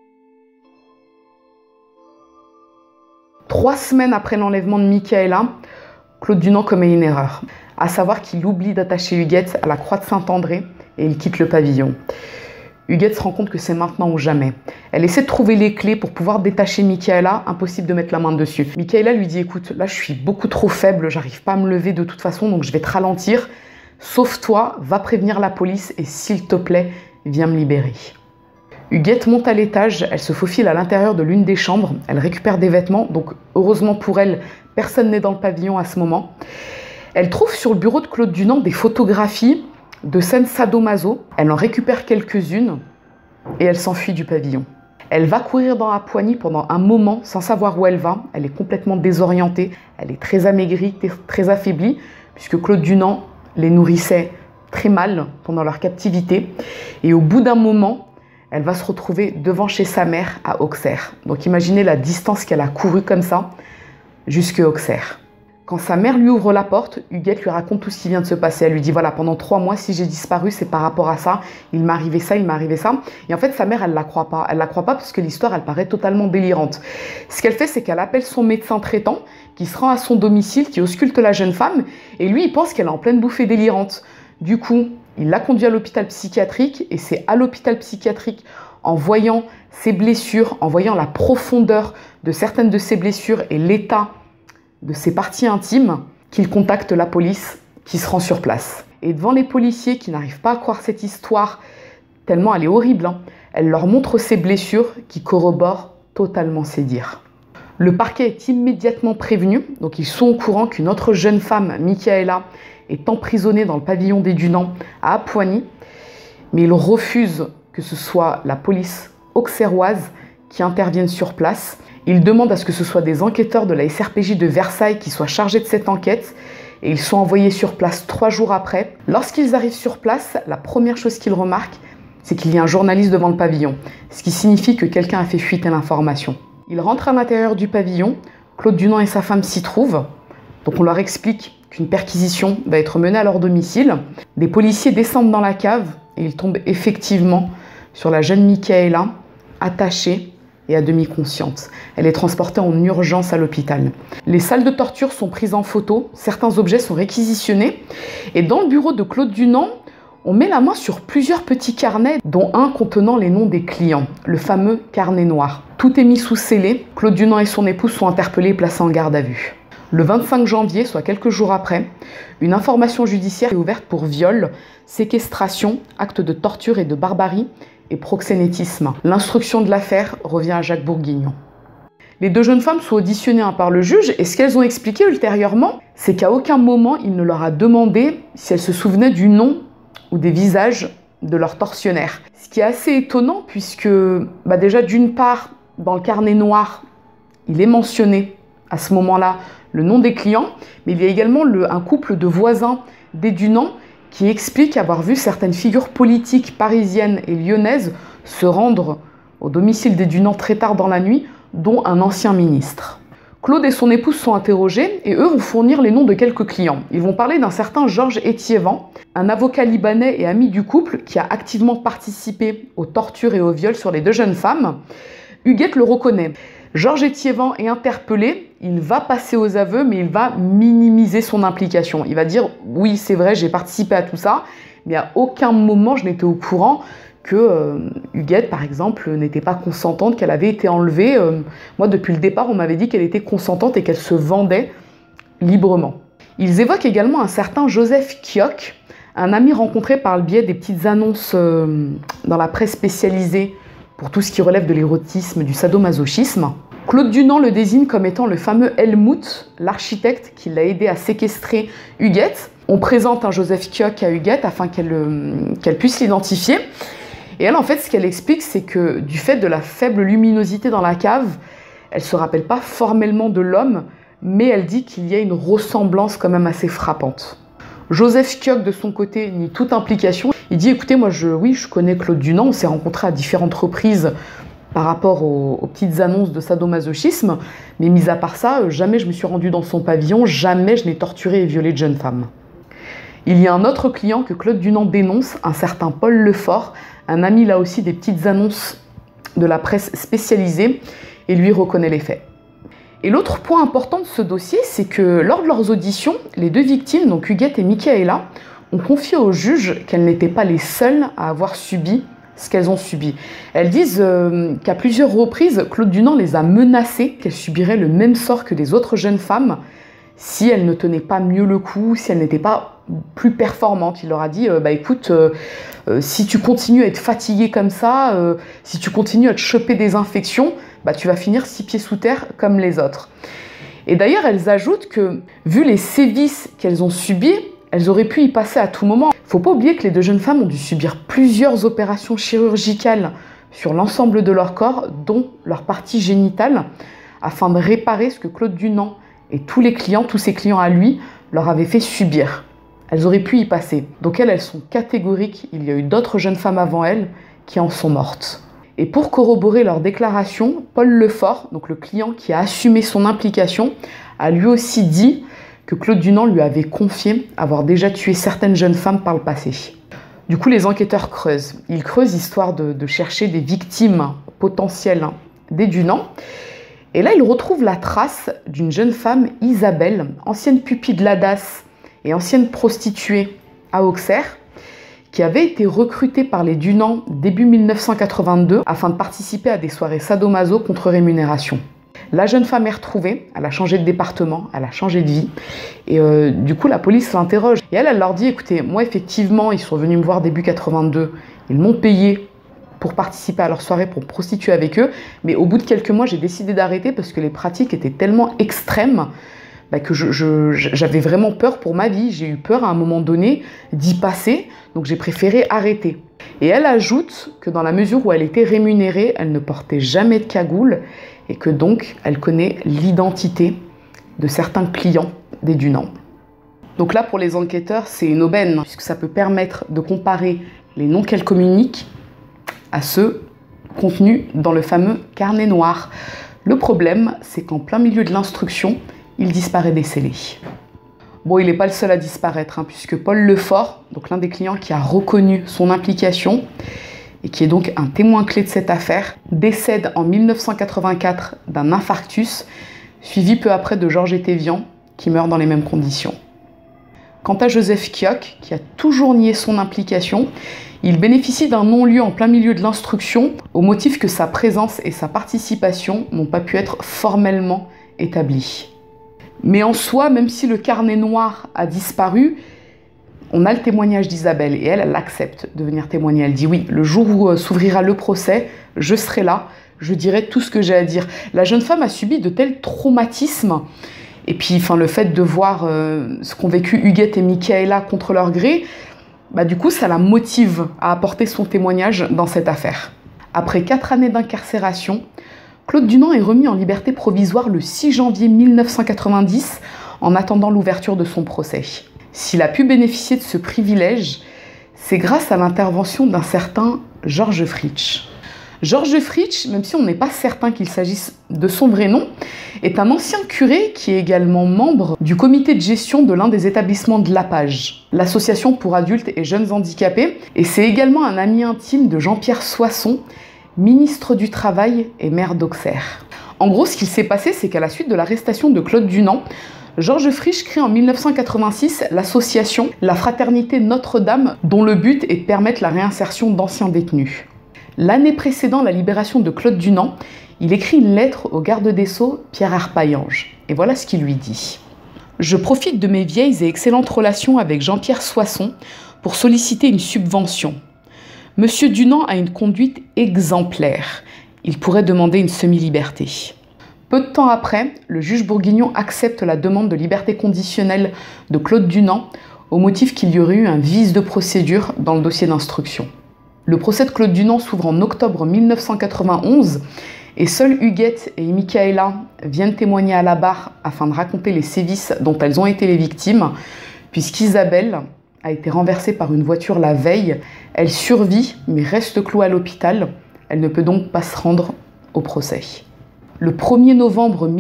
3 semaines après l'enlèvement de Michaela, Claude Dunant commet une erreur, à savoir qu'il oublie d'attacher Huguette à la croix de Saint-André et il quitte le pavillon. Huguette se rend compte que c'est maintenant ou jamais. Elle essaie de trouver les clés pour pouvoir détacher Michaela, impossible de mettre la main dessus. Michaela lui dit « Écoute, là je suis beaucoup trop faible, j'arrive pas à me lever de toute façon, donc je vais te ralentir. Sauve-toi, va prévenir la police et s'il te plaît, viens me libérer. » Huguette monte à l'étage, elle se faufile à l'intérieur de l'une des chambres, elle récupère des vêtements, donc heureusement pour elle, personne n'est dans le pavillon à ce moment. Elle trouve sur le bureau de Claude Dunant des photographies de scènes sadomaso, elle en récupère quelques-unes et elle s'enfuit du pavillon. Elle va courir dans la Poigny pendant un moment sans savoir où elle va, elle est complètement désorientée, elle est très amaigrie, très affaiblie, puisque Claude Dunant les nourrissait très mal pendant leur captivité. Et au bout d'un moment, elle va se retrouver devant chez sa mère à Auxerre. Donc imaginez la distance qu'elle a courue comme ça jusqu'à Auxerre. Quand sa mère lui ouvre la porte, Huguette lui raconte tout ce qui vient de se passer. Elle lui dit voilà, pendant 3 mois, si j'ai disparu, c'est par rapport à ça. Il m'est arrivé ça, il m'est arrivé ça. Et en fait, sa mère, elle la croit pas. Elle la croit pas parce que l'histoire, elle paraît totalement délirante. Ce qu'elle fait, c'est qu'elle appelle son médecin traitant qui se rend à son domicile, qui ausculte la jeune femme. Et lui, il pense qu'elle est en pleine bouffée délirante. Du coup, il l'a conduit à l'hôpital psychiatrique et c'est à l'hôpital psychiatrique, en voyant ses blessures, en voyant la profondeur de certaines de ses blessures et l'état de ses parties intimes, qu'il contacte la police qui se rend sur place. Et devant les policiers qui n'arrivent pas à croire cette histoire, tellement elle est horrible, Elle leur montre ses blessures qui corroborent totalement ses dires. Le parquet est immédiatement prévenu, donc ils sont au courant qu'une autre jeune femme, Michaela, est emprisonnée dans le pavillon des Dunans à Appoigny, mais ils refusent que ce soit la police auxerroise qui intervienne sur place. Ils demandent à ce que ce soit des enquêteurs de la SRPJ de Versailles qui soient chargés de cette enquête et ils sont envoyés sur place 3 jours après. Lorsqu'ils arrivent sur place, la première chose qu'ils remarquent, c'est qu'il y a un journaliste devant le pavillon, ce qui signifie que quelqu'un a fait fuiter l'information. Ils rentrent à l'intérieur du pavillon, Claude Dunant et sa femme s'y trouvent, donc on leur explique qu'une perquisition va être menée à leur domicile. Des policiers descendent dans la cave et ils tombent effectivement sur la jeune Michaela, attachée et à demi consciente. Elle est transportée en urgence à l'hôpital. Les salles de torture sont prises en photo, certains objets sont réquisitionnés et dans le bureau de Claude Dunant, on met la main sur plusieurs petits carnets, dont un contenant les noms des clients, le fameux carnet noir. Tout est mis sous scellé, Claude Dunant et son épouse sont interpellés et placés en garde à vue. Le 25 janvier, soit quelques jours après, une information judiciaire est ouverte pour viol, séquestration, actes de torture et de barbarie et proxénétisme. L'instruction de l'affaire revient à Jacques Bourguignon. Les 2 jeunes femmes sont auditionnées par le juge et ce qu'elles ont expliqué ultérieurement, c'est qu'à aucun moment il ne leur a demandé si elles se souvenaient du nom ou des visages de leurs tortionnaires. Ce qui est assez étonnant puisque déjà d'une part, dans le carnet noir, il est mentionné à ce moment-là le nom des clients, mais il y a également un couple de voisins des Dunant qui explique avoir vu certaines figures politiques parisiennes et lyonnaises se rendre au domicile des Dunant très tard dans la nuit, dont un ancien ministre. Claude et son épouse sont interrogés et eux vont fournir les noms de quelques clients. Ils vont parler d'un certain Georges Étiévent, un avocat libanais et ami du couple qui a activement participé aux tortures et aux viols sur les 2 jeunes femmes. Huguette le reconnaît. Georges Étiévent est interpellé, il va passer aux aveux, mais il va minimiser son implication. Il va dire « oui, c'est vrai, j'ai participé à tout ça, mais à aucun moment je n'étais au courant que Huguette, par exemple, n'était pas consentante, qu'elle avait été enlevée. Moi, depuis le départ, on m'avait dit qu'elle était consentante et qu'elle se vendait librement. » Ils évoquent également un certain Joseph Kioch, un ami rencontré par le biais des petites annonces dans la presse spécialisée pour tout ce qui relève de l'érotisme, du sadomasochisme. Claude Dunant le désigne comme étant le fameux Helmut, l'architecte qui l'a aidé à séquestrer Huguette. On présente un Joseph Kioch à Huguette afin qu'elle puisse l'identifier. Et elle, en fait, ce qu'elle explique, c'est que du fait de la faible luminosité dans la cave, elle ne se rappelle pas formellement de l'homme, mais elle dit qu'il y a une ressemblance quand même assez frappante. Joseph Kioch, de son côté, nie toute implication. Il dit « Écoutez, moi, je connais Claude Dunant, on s'est rencontrés à différentes reprises par rapport aux petites annonces de sadomasochisme, mais mis à part ça, jamais je me suis rendue dans son pavillon, jamais je n'ai torturé et violé de jeunes femmes. » Il y a un autre client que Claude Dunant dénonce, un certain Paul Lefort, un ami là aussi des petites annonces de la presse spécialisée, et lui reconnaît les faits. Et l'autre point important de ce dossier, c'est que lors de leurs auditions, les 2 victimes, donc Huguette et Michaela, ont confié au juge qu'elles n'étaient pas les seules à avoir subi ce qu'elles ont subi. Elles disent qu'à plusieurs reprises, Claude Dunant les a menacées qu'elles subiraient le même sort que les autres jeunes femmes si elles ne tenaient pas mieux le coup, si elles n'étaient pas plus performantes. Il leur a dit écoute, si tu continues à être fatiguée comme ça, si tu continues à te choper des infections, tu vas finir 6 pieds sous terre comme les autres. Et d'ailleurs, elles ajoutent que, vu les sévices qu'elles ont subis, elles auraient pu y passer à tout moment. Il ne faut pas oublier que les 2 jeunes femmes ont dû subir plusieurs opérations chirurgicales sur l'ensemble de leur corps, dont leur partie génitale, afin de réparer ce que Claude Dunant et tous ses clients à lui, leur avaient fait subir. Elles auraient pu y passer. Donc elles sont catégoriques. Il y a eu d'autres jeunes femmes avant elles qui en sont mortes. Et pour corroborer leur déclaration, Paul Lefort, donc le client qui a assumé son implication, a lui aussi dit que Claude Dunant lui avait confié avoir déjà tué certaines jeunes femmes par le passé. Du coup, les enquêteurs creusent. Ils creusent histoire de chercher des victimes potentielles des Dunant. Et là, ils retrouvent la trace d'une jeune femme, Isabelle, ancienne pupille de l'ADAS et ancienne prostituée à Auxerre, qui avait été recrutée par les Dunant début 1982 afin de participer à des soirées sadomaso contre rémunération. La jeune femme est retrouvée, elle a changé de département, elle a changé de vie. Et du coup, la police l'interroge. Et elle leur dit, écoutez, moi effectivement, ils sont venus me voir début 82, ils m'ont payé pour participer à leur soirée, pour prostituer avec eux. Mais au bout de quelques mois, j'ai décidé d'arrêter parce que les pratiques étaient tellement extrêmes que j'avais vraiment peur pour ma vie. J'ai eu peur à un moment donné d'y passer, donc j'ai préféré arrêter. Et elle ajoute que dans la mesure où elle était rémunérée, elle ne portait jamais de cagoule et que donc elle connaît l'identité de certains clients des Dunant. Donc là, pour les enquêteurs, c'est une aubaine, puisque ça peut permettre de comparer les noms qu'elle communique à ceux contenus dans le fameux carnet noir. Le problème, c'est qu'en plein milieu de l'instruction, il disparaît décelé. Bon, il n'est pas le seul à disparaître, puisque Paul Lefort, donc l'un des clients qui a reconnu son implication et qui est donc un témoin clé de cette affaire, décède en 1984 d'un infarctus, suivi peu après de Georges Étévian, qui meurt dans les mêmes conditions. Quant à Joseph Kioch, qui a toujours nié son implication, il bénéficie d'un non-lieu en plein milieu de l'instruction, au motif que sa présence et sa participation n'ont pas pu être formellement établies. Mais en soi, même si le carnet noir a disparu, on a le témoignage d'Isabelle et elle accepte de venir témoigner. Elle dit oui, le jour où s'ouvrira le procès, je serai là, je dirai tout ce que j'ai à dire. La jeune femme a subi de tels traumatismes. Et puis le fait de voir ce qu'ont vécu Huguette et Michaela contre leur gré, du coup ça la motive à apporter son témoignage dans cette affaire. Après 4 années d'incarcération, Claude Dunant est remis en liberté provisoire le 6 janvier 1990 en attendant l'ouverture de son procès. S'il a pu bénéficier de ce privilège, c'est grâce à l'intervention d'un certain Georges Fritsch. Georges Fritsch, même si on n'est pas certain qu'il s'agisse de son vrai nom, est un ancien curé qui est également membre du comité de gestion de l'un des établissements de l'APAGE, l'association pour adultes et jeunes handicapés, et c'est également un ami intime de Jean-Pierre Soisson, ministre du Travail et maire d'Auxerre. En gros, ce qu'il s'est passé, c'est qu'à la suite de l'arrestation de Claude Dunant, Georges Fritsch crée en 1986 l'association La Fraternité Notre-Dame, dont le but est de permettre la réinsertion d'anciens détenus. L'année précédant la libération de Claude Dunant, il écrit une lettre au garde des Sceaux, Pierre Arpaillange. Et voilà ce qu'il lui dit. « Je profite de mes vieilles et excellentes relations avec Jean-Pierre Soisson pour solliciter une subvention. Monsieur Dunant a une conduite exemplaire. Il pourrait demander une semi-liberté. » Peu de temps après, le juge Bourguignon accepte la demande de liberté conditionnelle de Claude Dunant au motif qu'il y aurait eu un vice de procédure dans le dossier d'instruction. Le procès de Claude Dunant s'ouvre en octobre 1991 et seules Huguette et Michaela viennent témoigner à la barre afin de raconter les sévices dont elles ont été les victimes, puisqu'Isabelle a été renversée par une voiture la veille. Elle survit mais reste clouée à l'hôpital. Elle ne peut donc pas se rendre au procès. Le 1er novembre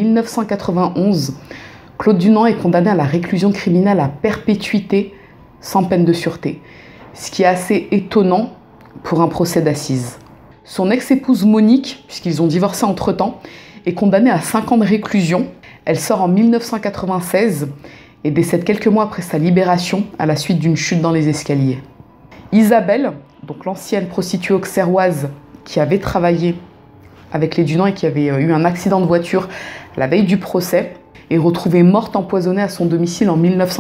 1991, Claude Dunant est condamné à la réclusion criminelle à perpétuité sans peine de sûreté, ce qui est assez étonnant pour un procès d'assises. Son ex-épouse Monique, puisqu'ils ont divorcé entre-temps, est condamnée à 5 ans de réclusion. Elle sort en 1996 et décède quelques mois après sa libération à la suite d'une chute dans les escaliers. Isabelle, donc l'ancienne prostituée auxerroise qui avait travaillé avec les Dunant et qui avait eu un accident de voiture la veille du procès, est retrouvée morte empoisonnée à son domicile en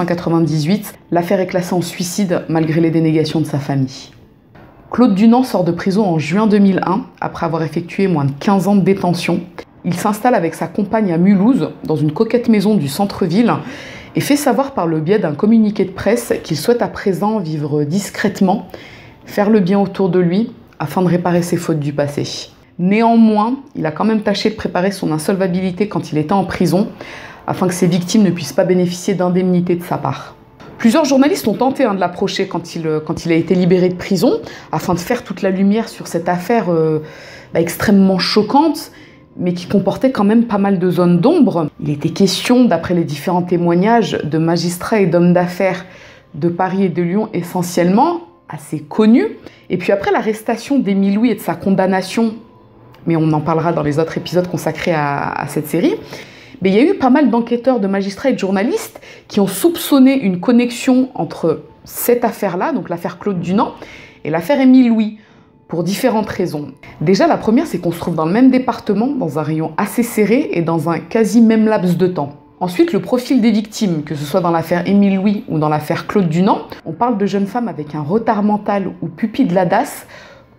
1998. L'affaire est classée en suicide malgré les dénégations de sa famille. Claude Dunant sort de prison en juin 2001, après avoir effectué moins de 15 ans de détention. Il s'installe avec sa compagne à Mulhouse, dans une coquette maison du centre-ville, et fait savoir par le biais d'un communiqué de presse qu'il souhaite à présent vivre discrètement, faire le bien autour de lui, afin de réparer ses fautes du passé. Néanmoins, il a quand même tâché de préparer son insolvabilité quand il était en prison, afin que ses victimes ne puissent pas bénéficier d'indemnités de sa part. Plusieurs journalistes ont tenté de l'approcher quand il a été libéré de prison, afin de faire toute la lumière sur cette affaire extrêmement choquante, mais qui comportait quand même pas mal de zones d'ombre. Il était question, d'après les différents témoignages de magistrats et d'hommes d'affaires de Paris et de Lyon essentiellement, assez connus. Et puis après l'arrestation d'Émile Louis et de sa condamnation, mais on en parlera dans les autres épisodes consacrés à cette série, mais il y a eu pas mal d'enquêteurs, de magistrats et de journalistes qui ont soupçonné une connexion entre cette affaire-là, donc l'affaire Claude Dunant, et l'affaire Émile Louis, pour différentes raisons. Déjà, la première, c'est qu'on se trouve dans le même département, dans un rayon assez serré et dans un quasi même laps de temps. Ensuite, le profil des victimes, que ce soit dans l'affaire Émile Louis ou dans l'affaire Claude Dunant, on parle de jeunes femmes avec un retard mental ou pupille de la DAS,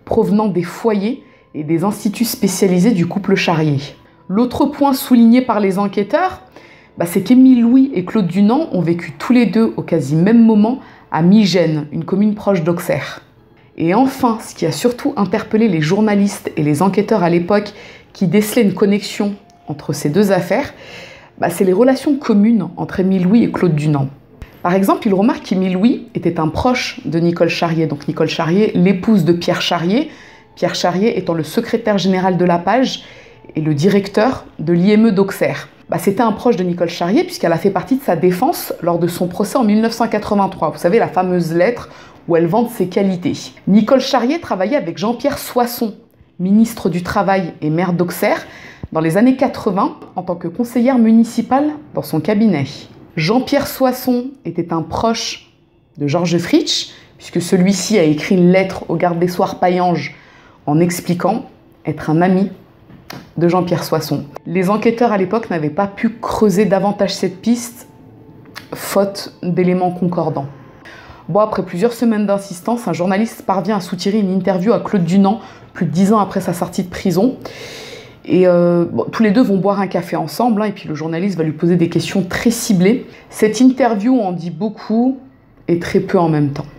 provenant des foyers et des instituts spécialisés du couple Charrier. L'autre point souligné par les enquêteurs, c'est qu'Émile Louis et Claude Dunant ont vécu tous les deux au quasi même moment à Migène, une commune proche d'Auxerre. Et enfin, ce qui a surtout interpellé les journalistes et les enquêteurs à l'époque qui décelaient une connexion entre ces deux affaires, c'est les relations communes entre Émile Louis et Claude Dunant. Par exemple, ils remarquent qu'Émile Louis était un proche de Nicole Charrier, donc Nicole Charrier, l'épouse de Pierre Charrier étant le secrétaire général de la Page et le directeur de l'IME d'Auxerre. C'était un proche de Nicole Charrier puisqu'elle a fait partie de sa défense lors de son procès en 1983. Vous savez, la fameuse lettre où elle vante ses qualités. Nicole Charrier travaillait avec Jean-Pierre Soisson, ministre du Travail et maire d'Auxerre, dans les années 80 en tant que conseillère municipale dans son cabinet. Jean-Pierre Soisson était un proche de Georges Fritsch, puisque celui-ci a écrit une lettre au garde des Sceaux Paillange en expliquant être un ami de Jean-Pierre Soisson. Les enquêteurs à l'époque n'avaient pas pu creuser davantage cette piste, faute d'éléments concordants. Après plusieurs semaines d'insistance, un journaliste parvient à soutirer une interview à Claude Dunant, plus de 10 ans après sa sortie de prison. Et tous les deux vont boire un café ensemble, et puis le journaliste va lui poser des questions très ciblées. Cette interview en dit beaucoup et très peu en même temps.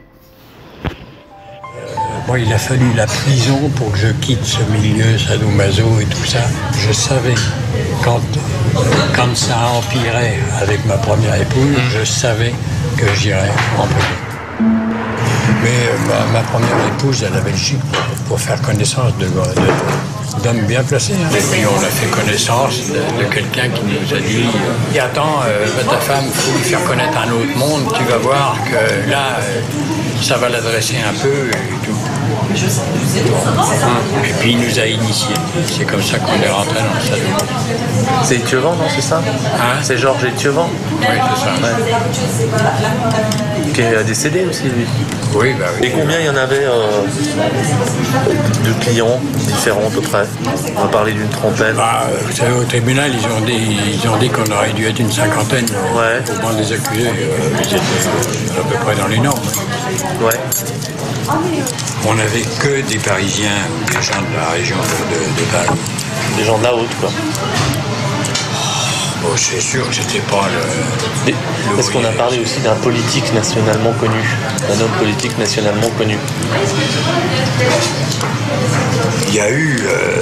Moi, il a fallu la prison pour que je quitte ce milieu sadomaso et tout ça. Je savais, quand ça empirait avec ma première épouse, je savais que j'irais en prison. Mais ma première épouse, elle avait le chic pour faire connaissance d'hommes bien placés. Et puis on a fait connaissance de quelqu'un qui nous a dit « Attends, ta femme, il faut lui faire connaître un autre monde, tu vas voir que là, ça va l'adresser un peu et tout. » Et puis il nous a initiés. C'est comme ça qu'on est rentré dans le salon. C'est Étievant, non, c'est ça? C'est Georges Étievant? Oui, c'est ça. Qui est décédé aussi, lui. Oui, oui. Et combien il y en avait de clients différents à peu près? On va parler d'une trentaine. Vous savez, au tribunal, ils ont dit qu'on aurait dû être une cinquantaine au banc des accusés. Ils étaient à peu près dans les normes. Ouais. On n'avait que des Parisiens ou des gens de la région de Paris. Des gens de la haute, quoi. Bon, c'est sûr que c'était pas le... Est-ce qu'on a parlé aussi d'un politique nationalement connu? D'un homme politique nationalement connu? Il y a eu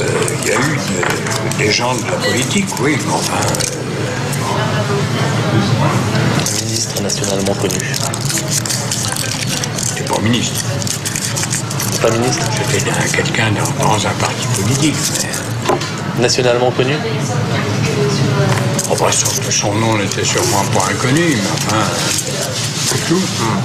des gens de la politique, oui, mais enfin... Un ministre nationalement connu. C'est pas ministre. C'est pas ministre? C'était quelqu'un dans un parti politique, mais... Nationalement connu? Enfin, son nom n'était sûrement pas inconnu, mais enfin, c'est tout.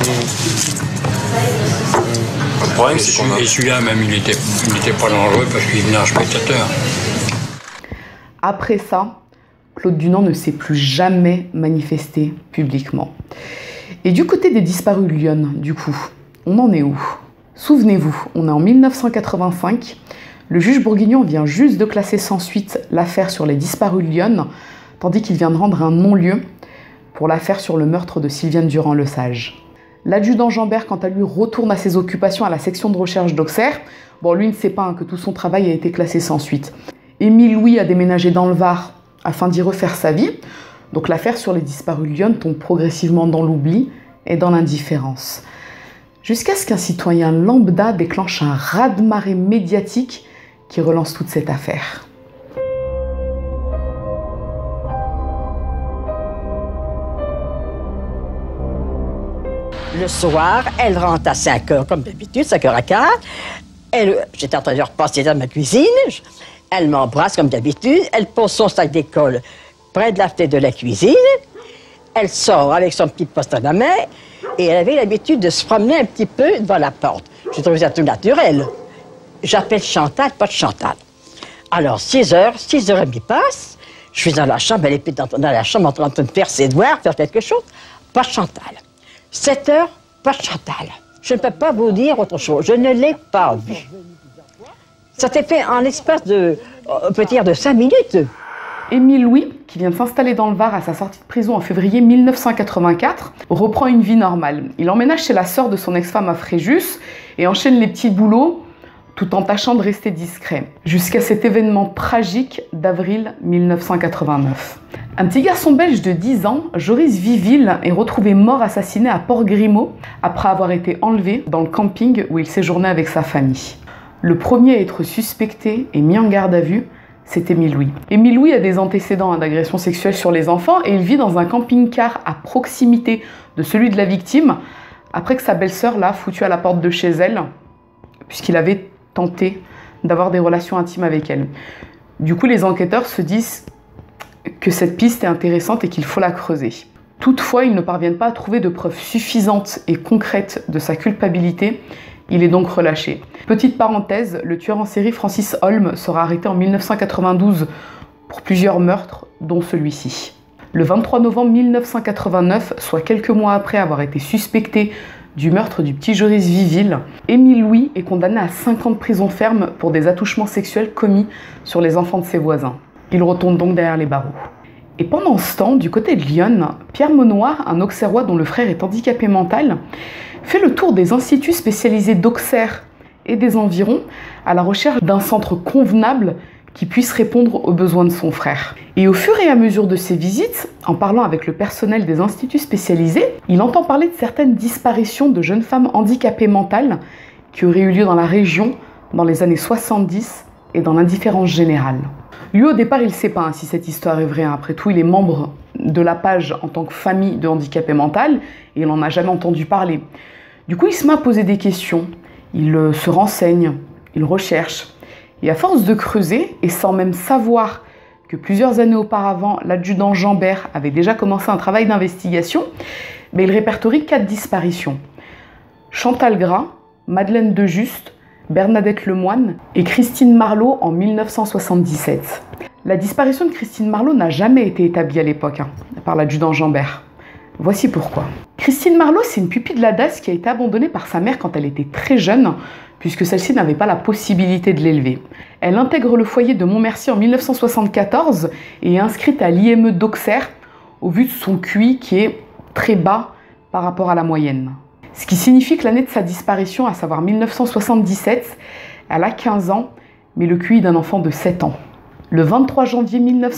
Le problème, c'est qu'on a... Et celui-là, même, il était pas dangereux parce qu'il venait en spectateur. Après ça, Claude Dunant ne s'est plus jamais manifesté publiquement. Et du côté des disparus de Lyon, du coup, on en est où? Souvenez-vous, on est en 1985. Le juge Bourguignon vient juste de classer sans suite l'affaire sur les disparus de Lyon, tandis qu'il vient de rendre un non-lieu pour l'affaire sur le meurtre de Sylviane Durand-Lesage. L'adjudant Jambert, quant à lui, retourne à ses occupations à la section de recherche d'Auxerre. Lui ne sait pas que tout son travail a été classé sans suite. Émile Louis a déménagé dans le Var afin d'y refaire sa vie. Donc l'affaire sur les disparus de Lyon tombe progressivement dans l'oubli et dans l'indifférence. Jusqu'à ce qu'un citoyen lambda déclenche un raz-de-marée médiatique qui relance toute cette affaire. Le soir, elle rentre à 5h, comme d'habitude, 5h15. J'étais en train de repasser dans ma cuisine. Elle m'embrasse, comme d'habitude. Elle pose son sac d'école près de la fenêtre de la cuisine. Elle sort avec son petit poste à la main. Et elle avait l'habitude de se promener un petit peu devant la porte. J'ai trouvé ça tout naturel. J'appelle Chantal, pas de Chantal. Alors, 6h30 passe. Je suis dans la chambre, elle est dans la chambre en train de faire ses devoirs, faire quelque chose. Pas de Chantal. 7h, pas de Chantal. Je ne peux pas vous dire autre chose. Je ne l'ai pas vue. Ça s'est fait en l'espace de, on peut dire, de 5 minutes. Émile Louis, qui vient de s'installer dans le Var à sa sortie de prison en février 1984, reprend une vie normale. Il emménage chez la sœur de son ex-femme à Fréjus et enchaîne les petits boulots tout en tâchant de rester discret, jusqu'à cet événement tragique d'avril 1989. Un petit garçon belge de 10 ans, Joris Viville, est retrouvé mort assassiné à Port-Grimaud après avoir été enlevé dans le camping où il séjournait avec sa famille. Le premier à être suspecté et mis en garde à vue, c'est Émile Louis. Émile Louis a des antécédents d'agression sexuelle sur les enfants et il vit dans un camping-car à proximité de celui de la victime après que sa belle-sœur l'a foutu à la porte de chez elle puisqu'il avait tenté d'avoir des relations intimes avec elle. Du coup, les enquêteurs se disent que cette piste est intéressante et qu'il faut la creuser. Toutefois, ils ne parviennent pas à trouver de preuves suffisantes et concrètes de sa culpabilité. Il est donc relâché. Petite parenthèse, le tueur en série Francis Holm sera arrêté en 1992 pour plusieurs meurtres, dont celui-ci. Le 23 novembre 1989, soit quelques mois après avoir été suspecté du meurtre du petit Joris Viville, Émile Louis est condamné à 5 ans de prison ferme pour des attouchements sexuels commis sur les enfants de ses voisins. Il retourne donc derrière les barreaux. Et pendant ce temps, du côté de Lyon, Pierre Monnoir, un auxerrois dont le frère est handicapé mental, fait le tour des instituts spécialisés d'Auxerre et des environs à la recherche d'un centre convenable qui puisse répondre aux besoins de son frère. Et au fur et à mesure de ses visites, en parlant avec le personnel des instituts spécialisés, il entend parler de certaines disparitions de jeunes femmes handicapées mentales qui auraient eu lieu dans la région dans les années 70 et dans l'indifférence générale. Lui, au départ, il ne sait pas si cette histoire est vraie. Après tout, il est membre de la page en tant que famille de handicapé mental et il n'en a jamais entendu parler. Du coup, il se met à poser des questions, il se renseigne, il recherche. Et à force de creuser, et sans même savoir que plusieurs années auparavant, l'adjudant Jambert avait déjà commencé un travail d'investigation, il répertorie 4 disparitions. Chantal Gras, Madeleine de Juste, Bernadette Lemoine et Christine Marlot en 1977. La disparition de Christine Marlot n'a jamais été établie à l'époque par l'adjudant Jambert. Voici pourquoi. Christine Marlot, c'est une pupille de la DAS qui a été abandonnée par sa mère quand elle était très jeune, puisque celle-ci n'avait pas la possibilité de l'élever. Elle intègre le foyer de Montmercy en 1974 et est inscrite à l'IME d'Auxerre au vu de son QI qui est très bas par rapport à la moyenne. Ce qui signifie que l'année de sa disparition, à savoir 1977, elle a 15 ans, mais le QI d'un enfant de 7 ans. Le 23 janvier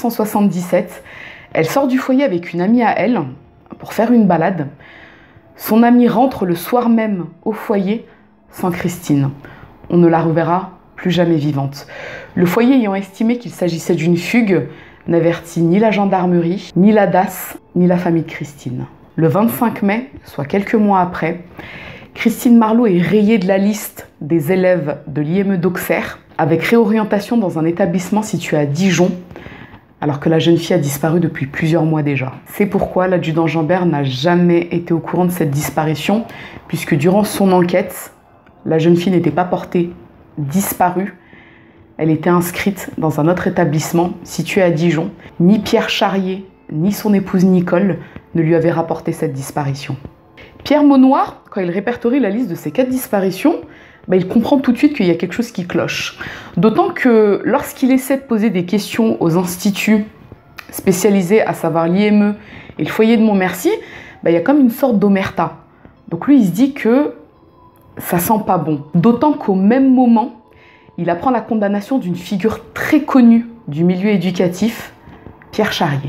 1977, elle sort du foyer avec une amie à elle pour faire une balade. Son amie rentre le soir même au foyer sans Christine. On ne la reverra plus jamais vivante. Le foyer ayant estimé qu'il s'agissait d'une fugue, n'avertit ni la gendarmerie, ni la DAS, ni la famille de Christine. Le 25 mai, soit quelques mois après, Christine Marlot est rayée de la liste des élèves de l'IME d'Auxerre avec réorientation dans un établissement situé à Dijon, alors que la jeune fille a disparu depuis plusieurs mois déjà. C'est pourquoi l'adjudant Jambert n'a jamais été au courant de cette disparition, puisque durant son enquête, la jeune fille n'était pas portée disparue, elle était inscrite dans un autre établissement situé à Dijon. Ni Pierre Charrier, ni son épouse Nicole ne lui avaient rapporté cette disparition. Pierre Monnoir, quand il répertorie la liste de ces 4 disparitions, il comprend tout de suite qu'il y a quelque chose qui cloche. D'autant que lorsqu'il essaie de poser des questions aux instituts spécialisés, à savoir l'IME et le foyer de Montmercy, il y a comme une sorte d'omerta. Donc lui, il se dit que ça sent pas bon. D'autant qu'au même moment, il apprend la condamnation d'une figure très connue du milieu éducatif, Pierre Charrier.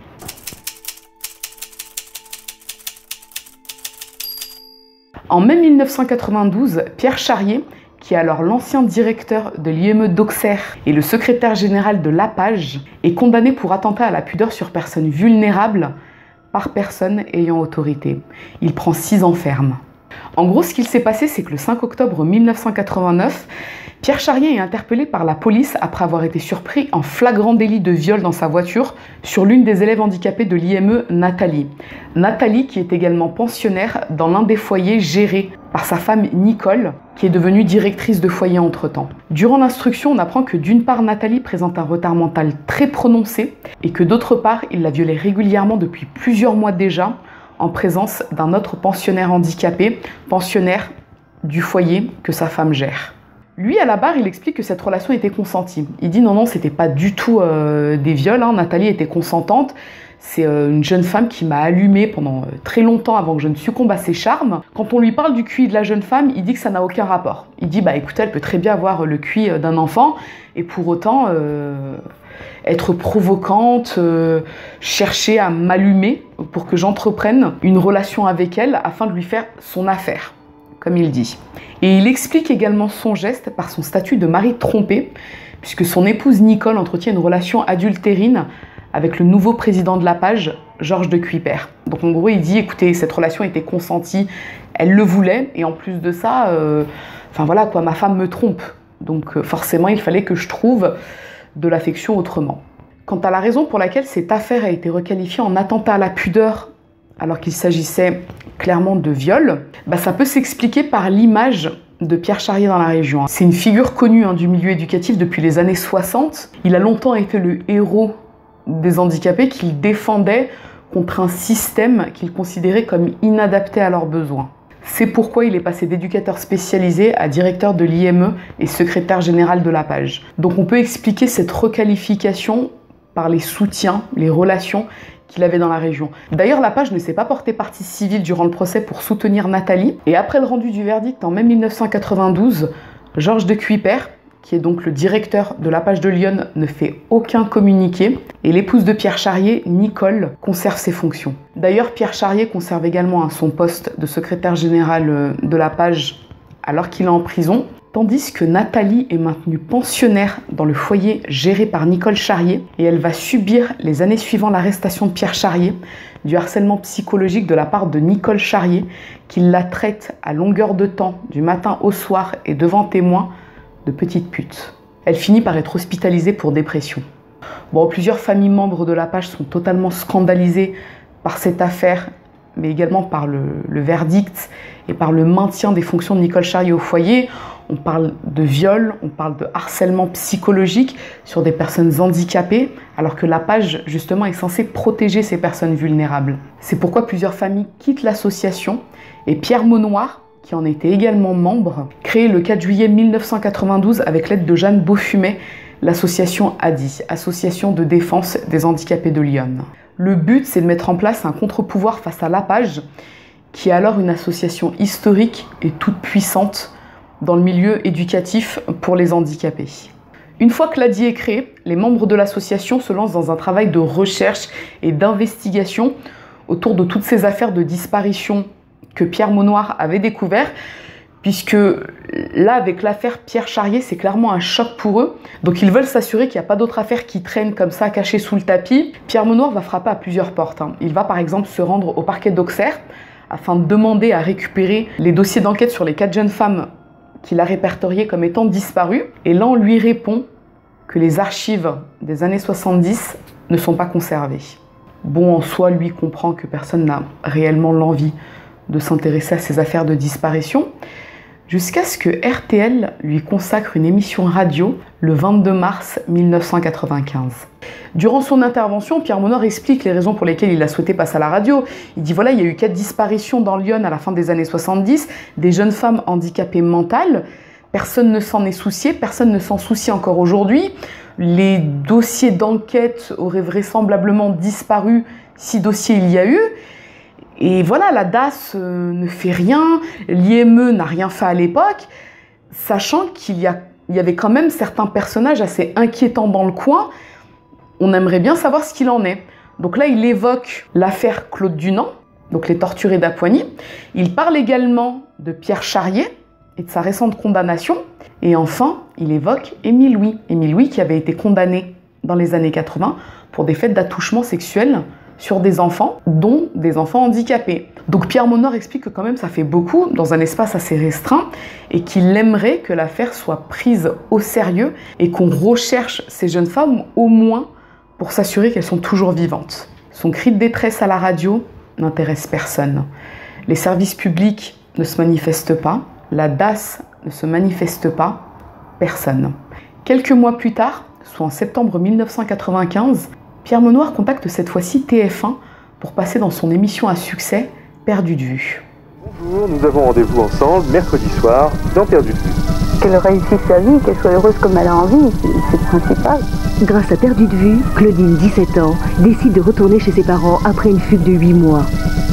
En mai 1992, Pierre Charrier, qui est alors l'ancien directeur de l'IME d'Auxerre et le secrétaire général de l'APAGE, est condamné pour attentat à la pudeur sur personne vulnérable par personne ayant autorité. Il prend 6 ans ferme. En gros, ce qu'il s'est passé, c'est que le 5 octobre 1989, Pierre Charrier est interpellé par la police après avoir été surpris en flagrant délit de viol dans sa voiture sur l'une des élèves handicapées de l'IME, Nathalie. Nathalie qui est également pensionnaire dans l'un des foyers gérés par sa femme Nicole, qui est devenue directrice de foyer entre-temps. Durant l'instruction, on apprend que d'une part, Nathalie présente un retard mental très prononcé et que d'autre part, il la violait régulièrement depuis plusieurs mois déjà en présence d'un autre pensionnaire handicapé, pensionnaire du foyer que sa femme gère. Lui, à la barre, il explique que cette relation était consentie. Il dit non, c'était pas du tout des viols, Nathalie était consentante, C'est une jeune femme qui m'a allumée pendant très longtemps avant que je ne succombe à ses charmes. Quand on lui parle du QI de la jeune femme, il dit que ça n'a aucun rapport. Il dit, bah écoutez, elle peut très bien avoir le QI d'un enfant et pour autant être provocante, chercher à m'allumer pour que j'entreprenne une relation avec elle afin de lui faire son affaire, comme il dit. Et il explique également son geste par son statut de mari trompé, puisque son épouse Nicole entretient une relation adultérine avec le nouveau président de la page, Georges de Cuypers. Donc en gros, il dit, écoutez, cette relation était consentie, elle le voulait, et en plus de ça, enfin voilà quoi, ma femme me trompe. Donc forcément, il fallait que je trouve de l'affection autrement. Quant à la raison pour laquelle cette affaire a été requalifiée en attentat à la pudeur, alors qu'il s'agissait clairement de viol, bah ça peut s'expliquer par l'image de Pierre Charrier dans la région. C'est une figure connue du milieu éducatif depuis les années 60. Il a longtemps été le héros des handicapés qu'il défendait contre un système qu'il considérait comme inadapté à leurs besoins. C'est pourquoi il est passé d'éducateur spécialisé à directeur de l'IME et secrétaire général de la page. Donc on peut expliquer cette requalification par les soutiens, les relations qu'il avait dans la région. D'ailleurs, la page ne s'est pas portée partie civile durant le procès pour soutenir Nathalie. Et après le rendu du verdict en mai 1992, Georges de Cuypers, qui est donc le directeur de la page de Lyon, ne fait aucun communiqué. Et l'épouse de Pierre Charrier, Nicole, conserve ses fonctions. D'ailleurs, Pierre Charrier conserve également son poste de secrétaire général de la page alors qu'il est en prison, tandis que Nathalie est maintenue pensionnaire dans le foyer géré par Nicole Charrier et elle va subir les années suivant l'arrestation de Pierre Charrier du harcèlement psychologique de la part de Nicole Charrier qui la traite à longueur de temps, du matin au soir et devant témoins, de petite pute. Elle finit par être hospitalisée pour dépression. Bon, plusieurs familles membres de la page sont totalement scandalisées par cette affaire, mais également par le verdict et par le maintien des fonctions de Nicole Charrier au foyer. On parle de viol, on parle de harcèlement psychologique sur des personnes handicapées, alors que la page, justement, est censée protéger ces personnes vulnérables. C'est pourquoi plusieurs familles quittent l'association et Pierre Maunoir, qui en était également membre, créé le 4 juillet 1992 avec l'aide de Jeanne Beaufumet, l'association ADI, Association de défense des handicapés de Lyon. Le but, c'est de mettre en place un contre-pouvoir face à la page, qui est alors une association historique et toute puissante dans le milieu éducatif pour les handicapés. Une fois que l'ADI est créé, les membres de l'association se lancent dans un travail de recherche et d'investigation autour de toutes ces affaires de disparition que Pierre Maunoir avait découvert, puisque là, avec l'affaire Pierre Charrier, c'est clairement un choc pour eux. Donc ils veulent s'assurer qu'il n'y a pas d'autres affaires qui traînent comme ça, cachées sous le tapis. Pierre Maunoir va frapper à plusieurs portes. Il va par exemple se rendre au parquet d'Auxerre afin de demander à récupérer les dossiers d'enquête sur les 4 jeunes femmes qu'il a répertoriées comme étant disparues. Et là, on lui répond que les archives des années 70 ne sont pas conservées. Bon, en soi, lui comprend que personne n'a réellement l'envie de s'intéresser à ces affaires de disparition, jusqu'à ce que RTL lui consacre une émission radio le 22 mars 1995. Durant son intervention, Pierre Maunoir explique les raisons pour lesquelles il a souhaité passer à la radio. Il dit voilà, il y a eu 4 disparitions dans Lyon à la fin des années 70, des jeunes femmes handicapées mentales, personne ne s'en est soucié, personne ne s'en soucie encore aujourd'hui. Les dossiers d'enquête auraient vraisemblablement disparu si dossier il y a eu. Et voilà, la DAS ne fait rien, l'IME n'a rien fait à l'époque, sachant qu'il y avait quand même certains personnages assez inquiétants dans le coin. On aimerait bien savoir ce qu'il en est. Donc là, il évoque l'affaire Claude Dunant, donc les torturés d'Apoigny. Il parle également de Pierre Charrier et de sa récente condamnation. Et enfin, il évoque Émile Louis. Émile Louis qui avait été condamné dans les années 80 pour des faits d'attouchement sexuel sur des enfants, dont des enfants handicapés. Donc Pierre Maunoir explique que quand même ça fait beaucoup, dans un espace assez restreint, et qu'il aimerait que l'affaire soit prise au sérieux et qu'on recherche ces jeunes femmes au moins pour s'assurer qu'elles sont toujours vivantes. Son cri de détresse à la radio n'intéresse personne. Les services publics ne se manifestent pas, la DAS ne se manifeste pas, personne. Quelques mois plus tard, soit en septembre 1995, Pierre Maunoir contacte cette fois-ci TF1 pour passer dans son émission à succès Perdu de vue. Bonjour, nous avons rendez-vous ensemble mercredi soir dans Perdu de vue. Qu'elle réussisse sa vie, qu'elle soit heureuse comme elle a envie, c'est le principal. Grâce à Perdu de vue, Claudine, 17 ans, décide de retourner chez ses parents après une fugue de 8 mois.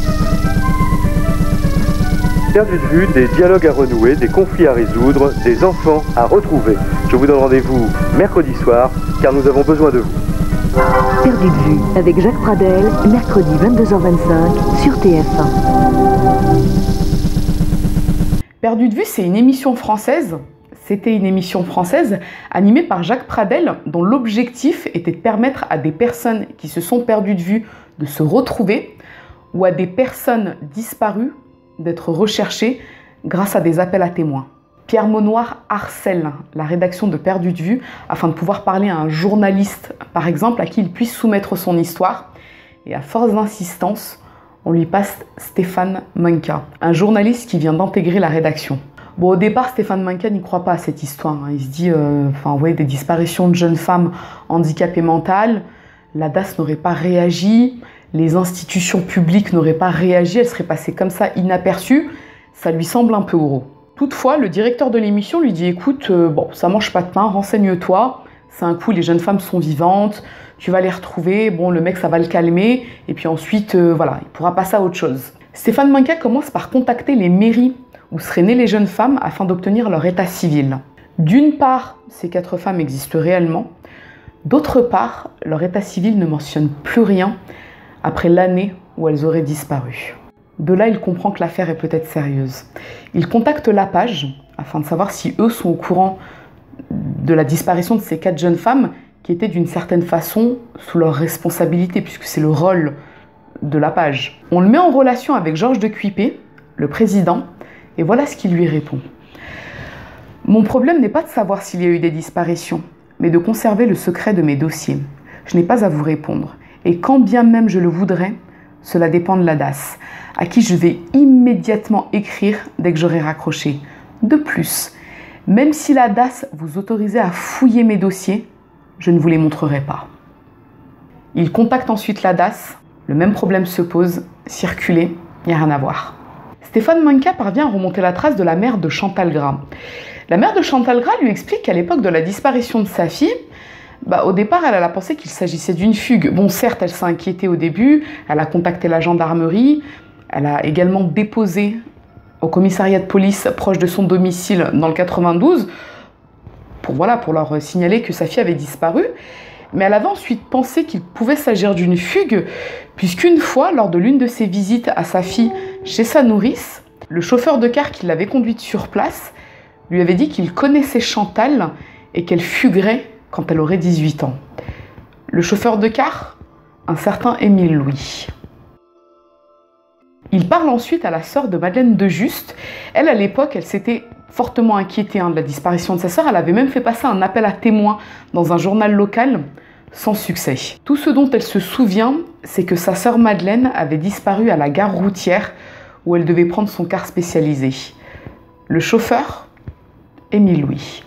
Perdu de vue, des dialogues à renouer, des conflits à résoudre, des enfants à retrouver. Je vous donne rendez-vous mercredi soir, car nous avons besoin de vous. Perdu de vue, avec Jacques Pradel, mercredi 22h25 sur TF1. Perdu de vue, c'est une émission française. C'était une émission française animée par Jacques Pradel, dont l'objectif était de permettre à des personnes qui se sont perdues de vue de se retrouver, ou à des personnes disparues d'être recherchées grâce à des appels à témoins. Pierre Maunoir harcèle la rédaction de Perdu de vue afin de pouvoir parler à un journaliste, par exemple, à qui il puisse soumettre son histoire. Et à force d'insistance, on lui passe Stéphane Manka, un journaliste qui vient d'intégrer la rédaction. Bon, au départ, Stéphane Manka n'y croit pas à cette histoire. Il se dit, des disparitions de jeunes femmes handicapées mentales, la DAS n'aurait pas réagi, les institutions publiques n'auraient pas réagi, elles seraient passées comme ça inaperçues. Ça lui semble un peu gros. Toutefois, le directeur de l'émission lui dit, écoute, ça mange pas de pain, renseigne-toi. C'est un coup, les jeunes femmes sont vivantes, tu vas les retrouver, le mec, ça va le calmer, et puis ensuite, il pourra passer à autre chose. Stéphane Manka commence par contacter les mairies où seraient nées les jeunes femmes afin d'obtenir leur état civil. D'une part, ces 4 femmes existent réellement. D'autre part, leur état civil ne mentionne plus rien après l'année où elles auraient disparu. De là, il comprend que l'affaire est peut-être sérieuse. Il contacte la page afin de savoir si eux sont au courant de la disparition de ces 4 jeunes femmes qui étaient d'une certaine façon sous leur responsabilité, puisque c'est le rôle de la page. On le met en relation avec Georges de Cuipé, le président, et voilà ce qu'il lui répond. « Mon problème n'est pas de savoir s'il y a eu des disparitions, mais de conserver le secret de mes dossiers. Je n'ai pas à vous répondre, et quand bien même je le voudrais, cela dépend de la DAS, à qui je vais immédiatement écrire dès que j'aurai raccroché. De plus, même si la DAS vous autorisait à fouiller mes dossiers, je ne vous les montrerai pas. » Il contacte ensuite la DAS, le même problème se pose, circuler, il n'y a rien à voir. Stéphane Manka parvient à remonter la trace de la mère de Chantal Gras. La mère de Chantal Gras lui explique qu'à l'époque de la disparition de sa fille, au départ, elle a pensé qu'il s'agissait d'une fugue. Bon, certes, elle s'est inquiétée au début, elle a contacté la gendarmerie, elle a également déposé au commissariat de police proche de son domicile dans le 92 pour leur signaler que sa fille avait disparu. Mais elle avait ensuite pensé qu'il pouvait s'agir d'une fugue, puisqu'une fois, lors de l'une de ses visites à sa fille chez sa nourrice, le chauffeur de car qui l'avait conduite sur place lui avait dit qu'il connaissait Chantal et qu'elle fuguerait quand elle aurait 18 ans. Le chauffeur de car, un certain Émile Louis. Il parle ensuite à la sœur de Madeleine de Juste. Elle, à l'époque, elle s'était fortement inquiétée de la disparition de sa sœur. Elle avait même fait passer un appel à témoins dans un journal local, sans succès. Tout ce dont elle se souvient, c'est que sa sœur Madeleine avait disparu à la gare routière où elle devait prendre son car spécialisé. Le chauffeur, Émile Louis.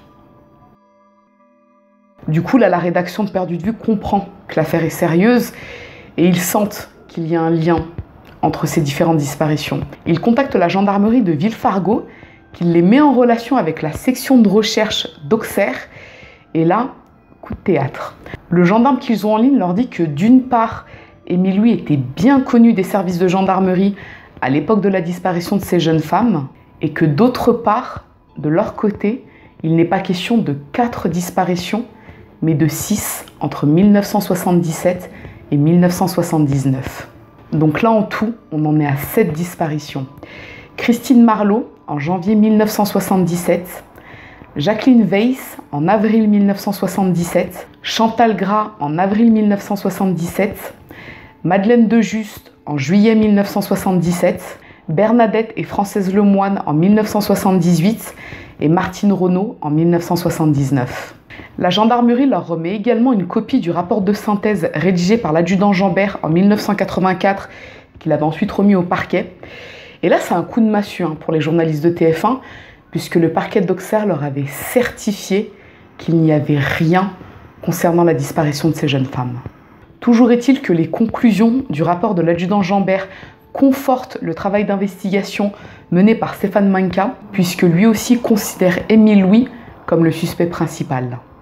Du coup, là, la rédaction de Perdu de vue comprend que l'affaire est sérieuse et ils sentent qu'il y a un lien entre ces différentes disparitions. Ils contactent la gendarmerie de Villefargot, qui les met en relation avec la section de recherche d'Auxerre, et là, coup de théâtre. Le gendarme qu'ils ont en ligne leur dit que d'une part, Émile Louis était bien connu des services de gendarmerie à l'époque de la disparition de ces jeunes femmes, et que d'autre part, de leur côté, il n'est pas question de 4 disparitions, mais de 6 entre 1977 et 1979. Donc là, en tout, on en est à 7 disparitions. Christine Marlot, en janvier 1977, Jacqueline Weiss, en avril 1977, Chantal Gras, en avril 1977, Madeleine de Juste, en juillet 1977, Bernadette et Française Lemoine, en 1978, et Martine Renaud, en 1979. La gendarmerie leur remet également une copie du rapport de synthèse rédigé par l'adjudant Jambert en 1984, qu'il avait ensuite remis au parquet. Et là, c'est un coup de massue pour les journalistes de TF1, puisque le parquet d'Auxerre leur avait certifié qu'il n'y avait rien concernant la disparition de ces jeunes femmes. Toujours est-il que les conclusions du rapport de l'adjudant Jambert confortent le travail d'investigation mené par Stéphane Manka, puisque lui aussi considère Émile Louis comme le suspect principal.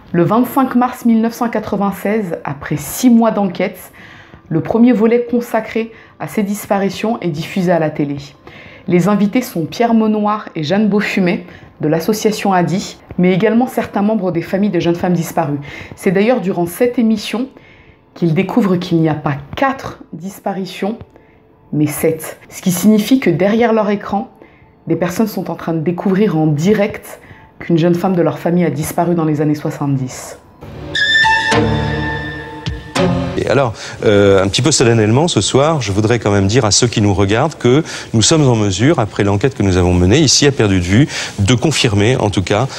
Le 25 mars 1996, après 6 mois d'enquête, le premier volet consacré à ces disparitions est diffusé à la télé. Les invités sont Pierre Monnoir et Jeanne Beaufumet de l'association ADI, mais également certains membres des familles de jeunes femmes disparues. C'est d'ailleurs durant cette émission qu'ils découvrent qu'il n'y a pas 4 disparitions, mais 7. Ce qui signifie que derrière leur écran, des personnes sont en train de découvrir en direct qu'une jeune femme de leur famille a disparu dans les années 70. Et alors, un petit peu solennellement, ce soir, je voudrais quand même dire à ceux qui nous regardent que nous sommes en mesure, après l'enquête que nous avons menée ici à Perdu de Vue, de confirmer, en tout cas,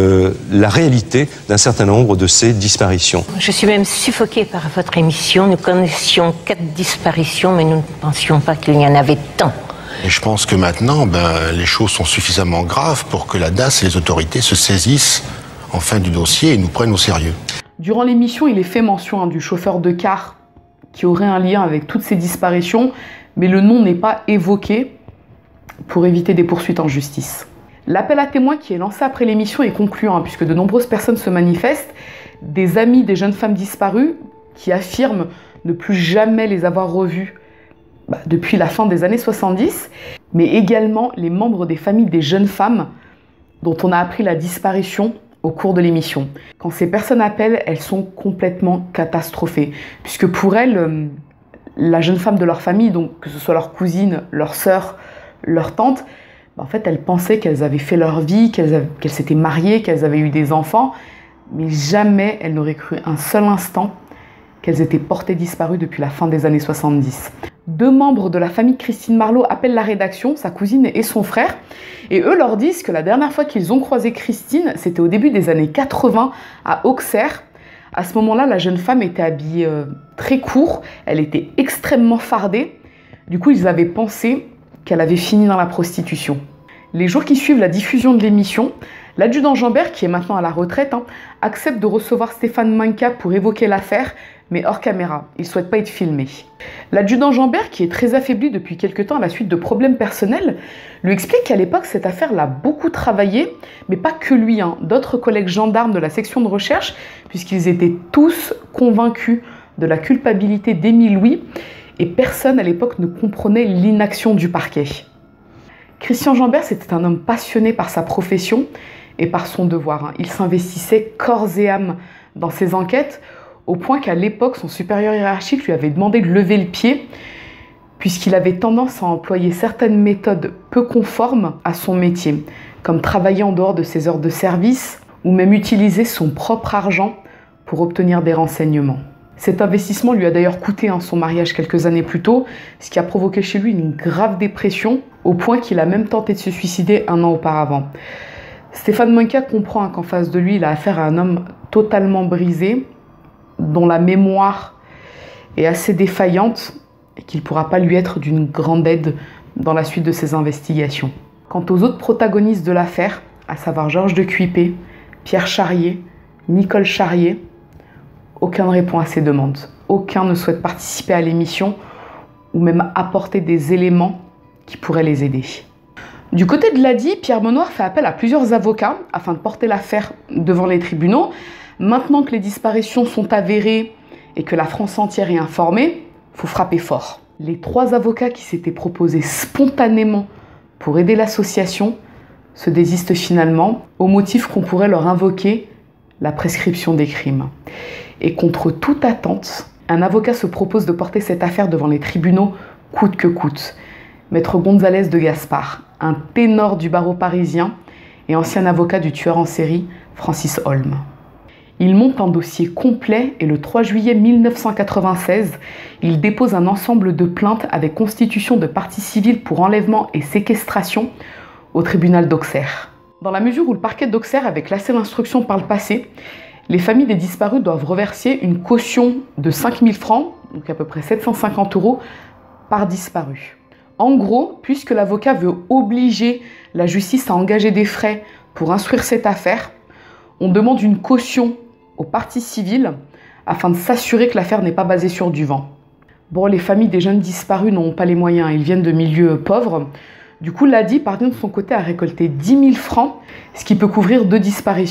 la réalité d'un certain nombre de ces disparitions. Je suis même suffoquée par votre émission. Nous connaissions 4 disparitions, mais nous ne pensions pas qu'il y en avait tant. Et je pense que maintenant, les choses sont suffisamment graves pour que la DAS et les autorités se saisissent enfin du dossier et nous prennent au sérieux. Durant l'émission, il est fait mention du chauffeur de car qui aurait un lien avec toutes ces disparitions, mais le nom n'est pas évoqué pour éviter des poursuites en justice. L'appel à témoins qui est lancé après l'émission est concluant, puisque de nombreuses personnes se manifestent, des amis des jeunes femmes disparues qui affirment ne plus jamais les avoir revues depuis la fin des années 70, mais également les membres des familles des jeunes femmes dont on a appris la disparition au cours de l'émission. Quand ces personnes appellent, elles sont complètement catastrophées, puisque pour elles, la jeune femme de leur famille, donc que ce soit leur cousine, leur sœur, leur tante, en fait, elles pensaient qu'elles avaient fait leur vie, qu'elles s'étaient mariées, qu'elles avaient eu des enfants, mais jamais elles n'auraient cru un seul instant qu'elles étaient portées disparues depuis la fin des années 70. 2 membres de la famille Christine Marlot appellent la rédaction, sa cousine et son frère, et eux leur disent que la dernière fois qu'ils ont croisé Christine, c'était au début des années 80 à Auxerre. À ce moment-là, la jeune femme était habillée très court, elle était extrêmement fardée. Du coup, ils avaient pensé qu'elle avait fini dans la prostitution. Les jours qui suivent la diffusion de l'émission, l'adjudant Jambert, qui est maintenant à la retraite, accepte de recevoir Stéphane Manka pour évoquer l'affaire, mais hors caméra. Il ne souhaite pas être filmé. L'adjudant Jambert, qui est très affaibli depuis quelque temps à la suite de problèmes personnels, lui explique qu'à l'époque, cette affaire l'a beaucoup travaillé, mais pas que lui, d'autres collègues gendarmes de la section de recherche, puisqu'ils étaient tous convaincus de la culpabilité d'Émile Louis, et personne à l'époque ne comprenait l'inaction du parquet. Christian Jambert, c'était un homme passionné par sa profession et par son devoir. Il s'investissait corps et âme dans ses enquêtes, au point qu'à l'époque, son supérieur hiérarchique lui avait demandé de lever le pied, puisqu'il avait tendance à employer certaines méthodes peu conformes à son métier, comme travailler en dehors de ses heures de service, ou même utiliser son propre argent pour obtenir des renseignements. Cet investissement lui a d'ailleurs coûté son mariage quelques années plus tôt, ce qui a provoqué chez lui une grave dépression, au point qu'il a même tenté de se suicider 1 an auparavant. Stéphane Manka comprend qu'en face de lui, il a affaire à un homme totalement brisé, dont la mémoire est assez défaillante et qu'il ne pourra pas lui être d'une grande aide dans la suite de ses investigations. Quant aux autres protagonistes de l'affaire, à savoir Georges de Cuipé, Pierre Charrier, Nicole Charrier, aucun ne répond à ces demandes. Aucun ne souhaite participer à l'émission ou même apporter des éléments qui pourraient les aider. Du côté de l'ADI, Pierre Monnoir fait appel à plusieurs avocats afin de porter l'affaire devant les tribunaux. Maintenant que les disparitions sont avérées et que la France entière est informée, il faut frapper fort. Les 3 avocats qui s'étaient proposés spontanément pour aider l'association se désistent finalement au motif qu'on pourrait leur invoquer la prescription des crimes. Et contre toute attente, un avocat se propose de porter cette affaire devant les tribunaux coûte que coûte. Maître Gonzalez de Gaspard, un ténor du barreau parisien et ancien avocat du tueur en série Francis Holm. Il monte un dossier complet et le 3 juillet 1996, il dépose un ensemble de plaintes avec constitution de partie civile pour enlèvement et séquestration au tribunal d'Auxerre. Dans la mesure où le parquet d'Auxerre avait classé l'instruction par le passé, les familles des disparus doivent reverser une caution de 5 000 francs, donc à peu près 750 € par disparu. En gros, puisque l'avocat veut obliger la justice à engager des frais pour instruire cette affaire, on demande une caution aux parties civiles afin de s'assurer que l'affaire n'est pas basée sur du vent. Bon, les familles des jeunes disparus n'ont pas les moyens, ils viennent de milieux pauvres. Du coup, l'ADI parvient de son côté à récolter 10 000 francs, ce qui peut couvrir 2 disparitions.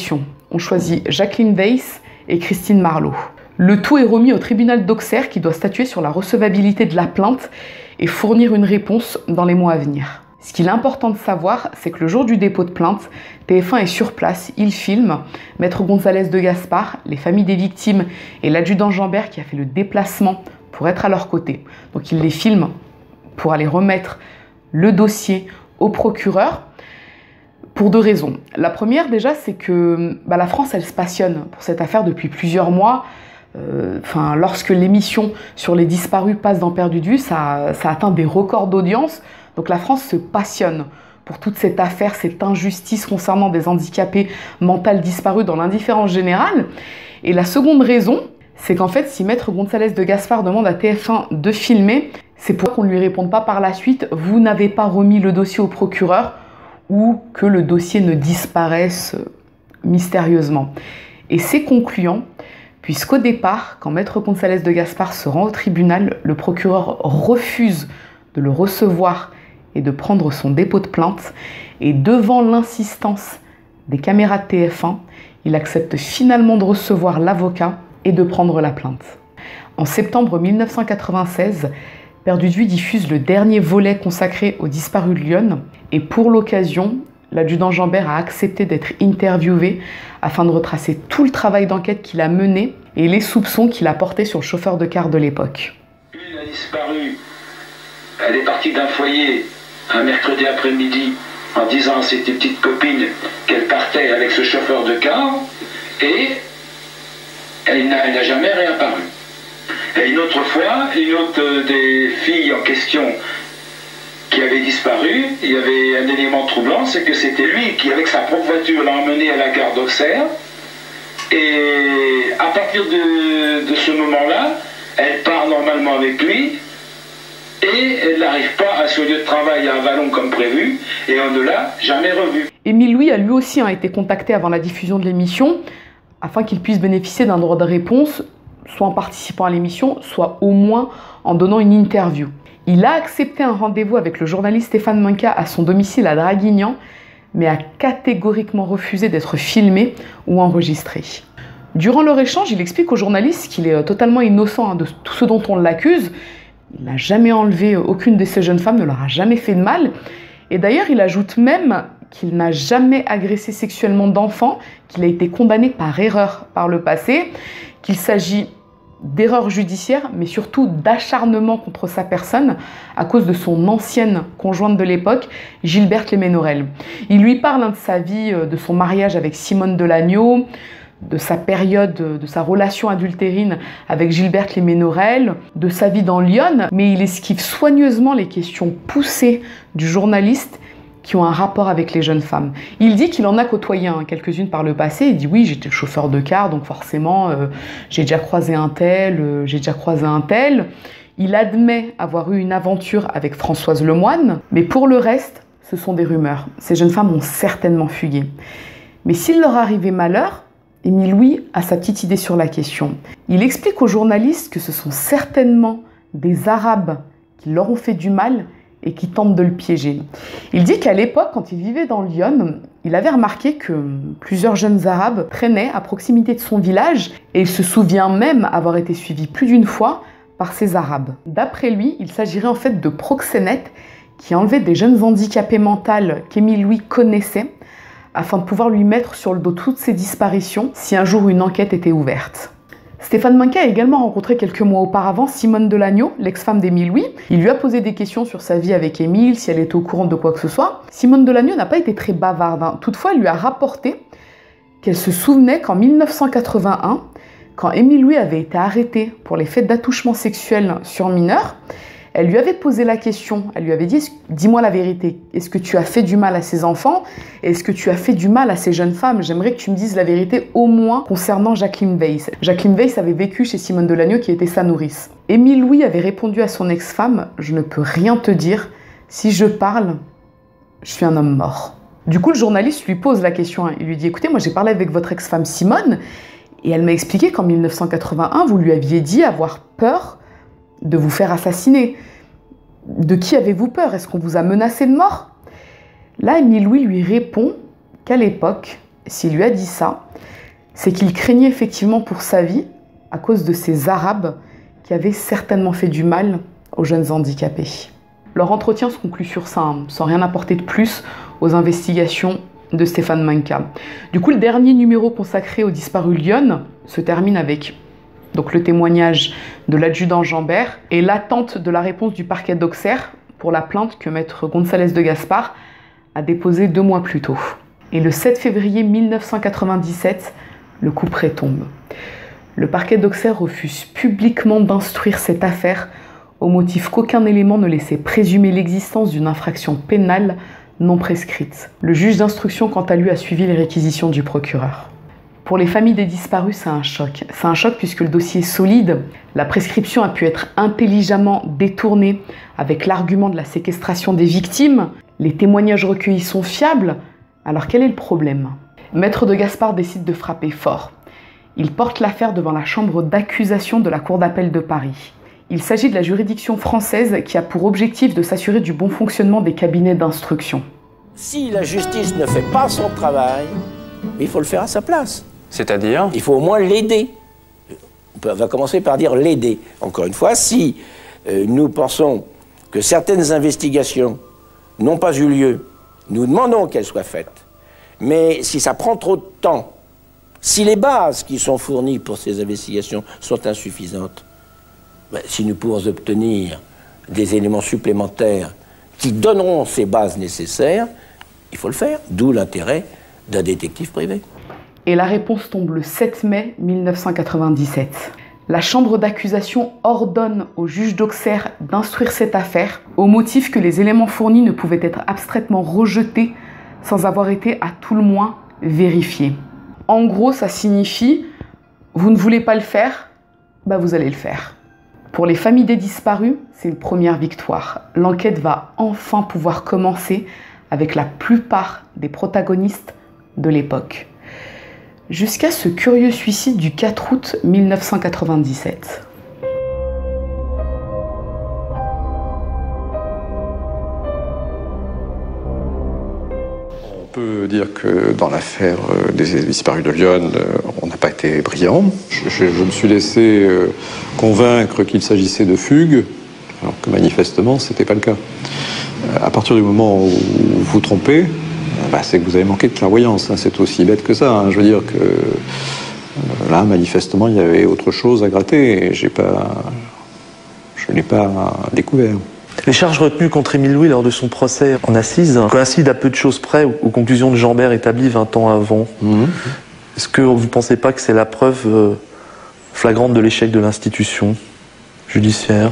on choisit Jacqueline Weiss et Christine Marlot. Le tout est remis au tribunal d'Auxerre qui doit statuer sur la recevabilité de la plainte et fournir une réponse dans les mois à venir. Ce qu'il est important de savoir, c'est que le jour du dépôt de plainte, TF1 est sur place, il filme, Maître González de Gaspar, les familles des victimes et l'adjudant Jambert qui a fait le déplacement pour être à leur côté. Donc il les filme pour aller remettre le dossier au procureur pour deux raisons. La première déjà, c'est que la France, elle se passionne pour cette affaire depuis plusieurs mois. Lorsque l'émission sur les disparus passe dans Perdu de vue, ça atteint des records d'audience. Donc la France se passionne pour toute cette affaire, cette injustice concernant des handicapés mentaux disparus dans l'indifférence générale. Et la seconde raison, c'est qu'en fait, si Maître González de Gaspar demande à TF1 de filmer, c'est pour qu'on ne lui réponde pas par la suite « vous n'avez pas remis le dossier au procureur » ou que le dossier ne disparaisse mystérieusement. Et c'est concluant, puisqu'au départ, quand Maître González de Gaspar se rend au tribunal, le procureur refuse de le recevoir et de prendre son dépôt de plainte. Et devant l'insistance des caméras de TF1, il accepte finalement de recevoir l'avocat et de prendre la plainte. En septembre 1996, Perdu de vue diffuse le dernier volet consacré aux disparus de Lyon. Et pour l'occasion, l'adjudant Jambert a accepté d'être interviewé afin de retracer tout le travail d'enquête qu'il a mené et les soupçons qu'il a portés sur le chauffeur de car de l'époque. Une a disparu. Elle est partie d'un foyer un mercredi après-midi en disant à ses petites copines qu'elle partait avec ce chauffeur de car et elle n'a jamais réapparu. Et une autre fois, une autre des filles en question qui avait disparu, il y avait un élément troublant, c'est que c'était lui qui, avec sa propre voiture, l'a emmené à la gare d'Auxerre. Et à partir de ce moment-là, elle part normalement avec lui et elle n'arrive pas à ce lieu de travail à Vallon comme prévu et on ne l'a jamais revu. Émile Louis a lui aussi été contacté avant la diffusion de l'émission afin qu'il puisse bénéficier d'un droit de réponse, soit en participant à l'émission, soit au moins en donnant une interview. Il a accepté un rendez-vous avec le journaliste Stéphane Manka à son domicile à Draguignan, mais a catégoriquement refusé d'être filmé ou enregistré. Durant leur échange, il explique au journaliste qu'il est totalement innocent de tout ce dont on l'accuse. Il n'a jamais enlevé aucune de ces jeunes femmes, ne leur a jamais fait de mal. Et d'ailleurs, il ajoute même qu'il n'a jamais agressé sexuellement d'enfants, qu'il a été condamné par erreur par le passé, qu'il s'agit d'erreur judiciaire, mais surtout d'acharnement contre sa personne à cause de son ancienne conjointe de l'époque, Gilberte Léménorel. Il lui parle de sa vie, de son mariage avec Simone Delagneau, de sa période, de sa relation adultérine avec Gilberte Léménorel, de sa vie dans Lyon, mais il esquive soigneusement les questions poussées du journaliste qui ont un rapport avec les jeunes femmes. Il dit qu'il en a côtoyé quelques-unes par le passé. Il dit oui, j'étais chauffeur de car, donc forcément, j'ai déjà croisé un tel, j'ai déjà croisé un tel. Il admet avoir eu une aventure avec Françoise Lemoine, mais pour le reste, ce sont des rumeurs. Ces jeunes femmes ont certainement fugué. Mais s'il leur arrivait malheur, Émile Louis a sa petite idée sur la question. Il explique aux journalistes que ce sont certainement des Arabes qui leur ont fait du mal et qui tentent de le piéger. Il dit qu'à l'époque, quand il vivait dans Lyon, il avait remarqué que plusieurs jeunes Arabes traînaient à proximité de son village et il se souvient même avoir été suivi plus d'une fois par ces Arabes. D'après lui, il s'agirait en fait de proxénètes qui enlevaient des jeunes handicapés mentaux qu'Émile Louis connaissait afin de pouvoir lui mettre sur le dos toutes ces disparitions si un jour une enquête était ouverte. Stéphane Manka a également rencontré quelques mois auparavant Simone Delagneau, l'ex-femme d'Émile Louis. Il lui a posé des questions sur sa vie avec Émile, si elle était au courant de quoi que ce soit. Simone Delagneau n'a pas été très bavarde. Toutefois, elle lui a rapporté qu'elle se souvenait qu'en 1981, quand Émile Louis avait été arrêté pour les faits d'attouchement sexuel sur mineurs, elle lui avait posé la question, elle lui avait dit « Dis-moi la vérité, est-ce que tu as fait du mal à ces enfants? Est-ce que tu as fait du mal à ces jeunes femmes? J'aimerais que tu me dises la vérité au moins concernant Jacqueline Weiss. » Jacqueline Weiss avait vécu chez Simone Delagneau qui était sa nourrice. Émile Louis avait répondu à son ex-femme « Je ne peux rien te dire, si je parle, je suis un homme mort. » Du coup, le journaliste lui pose la question, il lui dit « Écoutez, moi j'ai parlé avec votre ex-femme Simone et elle m'a expliqué qu'en 1981, vous lui aviez dit avoir peur de vous faire assassiner. De qui avez-vous peur? Est-ce qu'on vous a menacé de mort? » Là, Émile Louis lui répond qu'à l'époque, s'il lui a dit ça, c'est qu'il craignait effectivement pour sa vie à cause de ces Arabes qui avaient certainement fait du mal aux jeunes handicapés. Leur entretien se conclut sur ça, sans rien apporter de plus aux investigations de Stéphane Manka. Du coup, le dernier numéro consacré aux disparus Lyon se termine avec donc, le témoignage de l'adjudant Jambert et l'attente de la réponse du parquet d'Auxerre pour la plainte que maître González de Gaspar a déposée 2 mois plus tôt. Et le 7 février 1997, le couperet tombe. Le parquet d'Auxerre refuse publiquement d'instruire cette affaire au motif qu'aucun élément ne laissait présumer l'existence d'une infraction pénale non prescrite. Le juge d'instruction, quant à lui, a suivi les réquisitions du procureur. Pour les familles des disparus, c'est un choc. C'est un choc puisque le dossier est solide. La prescription a pu être intelligemment détournée avec l'argument de la séquestration des victimes. Les témoignages recueillis sont fiables. Alors quel est le problème? Maître de Gaspar décide de frapper fort. Il porte l'affaire devant la chambre d'accusation de la Cour d'appel de Paris. Il s'agit de la juridiction française qui a pour objectif de s'assurer du bon fonctionnement des cabinets d'instruction. Si la justice ne fait pas son travail, il faut le faire à sa place. C'est-à-dire? Il faut au moins l'aider. On va commencer par dire l'aider. Encore une fois, si nous pensons que certaines investigations n'ont pas eu lieu, nous demandons qu'elles soient faites. Mais si ça prend trop de temps, si les bases qui sont fournies pour ces investigations sont insuffisantes, si nous pouvons obtenir des éléments supplémentaires qui donneront ces bases nécessaires, il faut le faire, d'où l'intérêt d'un détective privé. Et la réponse tombe le 7 mai 1997. La chambre d'accusation ordonne au juge d'Auxerre d'instruire cette affaire au motif que les éléments fournis ne pouvaient être abstraitement rejetés sans avoir été à tout le moins vérifiés. En gros, ça signifie « vous ne voulez pas le faire, vous allez le faire ». Pour les familles des disparus, c'est une première victoire. L'enquête va enfin pouvoir commencer avec la plupart des protagonistes de l'époque. Jusqu'à ce curieux suicide du 4 août 1997. On peut dire que dans l'affaire des disparus de Lyon, on n'a pas été brillant. Je me suis laissé convaincre qu'il s'agissait de fugue, alors que manifestement, ce n'était pas le cas. À partir du moment où vous vous trompez, c'est que vous avez manqué de clairvoyance. C'est aussi bête que ça. Je veux dire que là, manifestement, il y avait autre chose à gratter et je ne l'ai pas découvert. Les charges retenues contre Émile Louis lors de son procès en assises coïncident à peu de choses près aux conclusions de Jambert établies 20 ans avant. Est-ce que vous ne pensez pas que c'est la preuve flagrante de l'échec de l'institution judiciaire?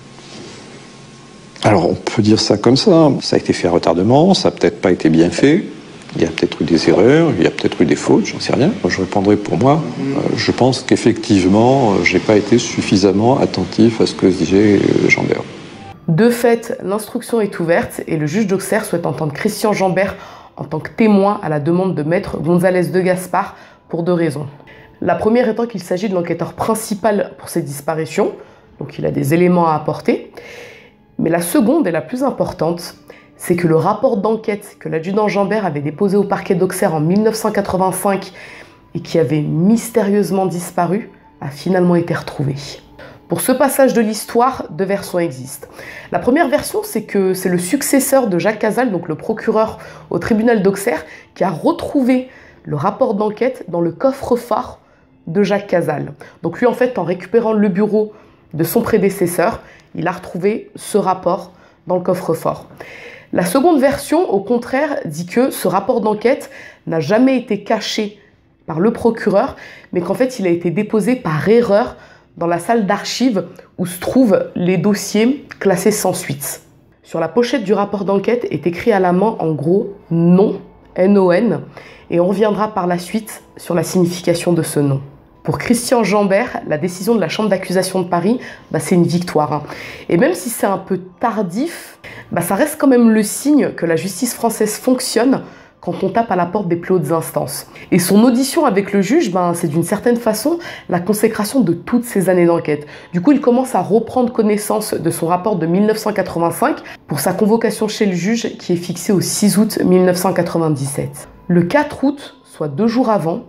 Alors, on peut dire ça comme ça. Ça a été fait à retardement, ça n'a peut-être pas été bien fait. Il y a peut-être eu des erreurs, il y a peut-être eu des fautes, j'en sais rien. Je répondrai pour moi. Je pense qu'effectivement, je n'ai pas été suffisamment attentif à ce que disait Jambert. De fait, l'instruction est ouverte et le juge d'Auxerre souhaite entendre Christian Jambert en tant que témoin à la demande de maître González de Gaspar pour 2 raisons. La première étant qu'il s'agit de l'enquêteur principal pour ces disparitions, donc il a des éléments à apporter. Mais la seconde et la plus importante, c'est que le rapport d'enquête que l'adjudant Jambert avait déposé au parquet d'Auxerre en 1985 et qui avait mystérieusement disparu, a finalement été retrouvé. Pour ce passage de l'histoire, 2 versions existent. La première version, c'est que c'est le successeur de Jacques Cazal, donc le procureur au tribunal d'Auxerre, qui a retrouvé le rapport d'enquête dans le coffre-fort de Jacques Cazal. Donc lui, en fait, en récupérant le bureau de son prédécesseur, il a retrouvé ce rapport dans le coffre-fort. La seconde version, au contraire, dit que ce rapport d'enquête n'a jamais été caché par le procureur, mais qu'en fait, il a été déposé par erreur dans la salle d'archives où se trouvent les dossiers classés sans suite. Sur la pochette du rapport d'enquête est écrit à la main, en gros, non, N-O-N, et on reviendra par la suite sur la signification de ce nom. Pour Christian Jambert, la décision de la chambre d'accusation de Paris, c'est une victoire. Et même si c'est un peu tardif, ça reste quand même le signe que la justice française fonctionne quand on tape à la porte des plus hautes instances. Et son audition avec le juge, c'est d'une certaine façon la consécration de toutes ces années d'enquête. Du coup, il commence à reprendre connaissance de son rapport de 1985 pour sa convocation chez le juge qui est fixée au 6 août 1997. Le 4 août, soit 2 jours avant,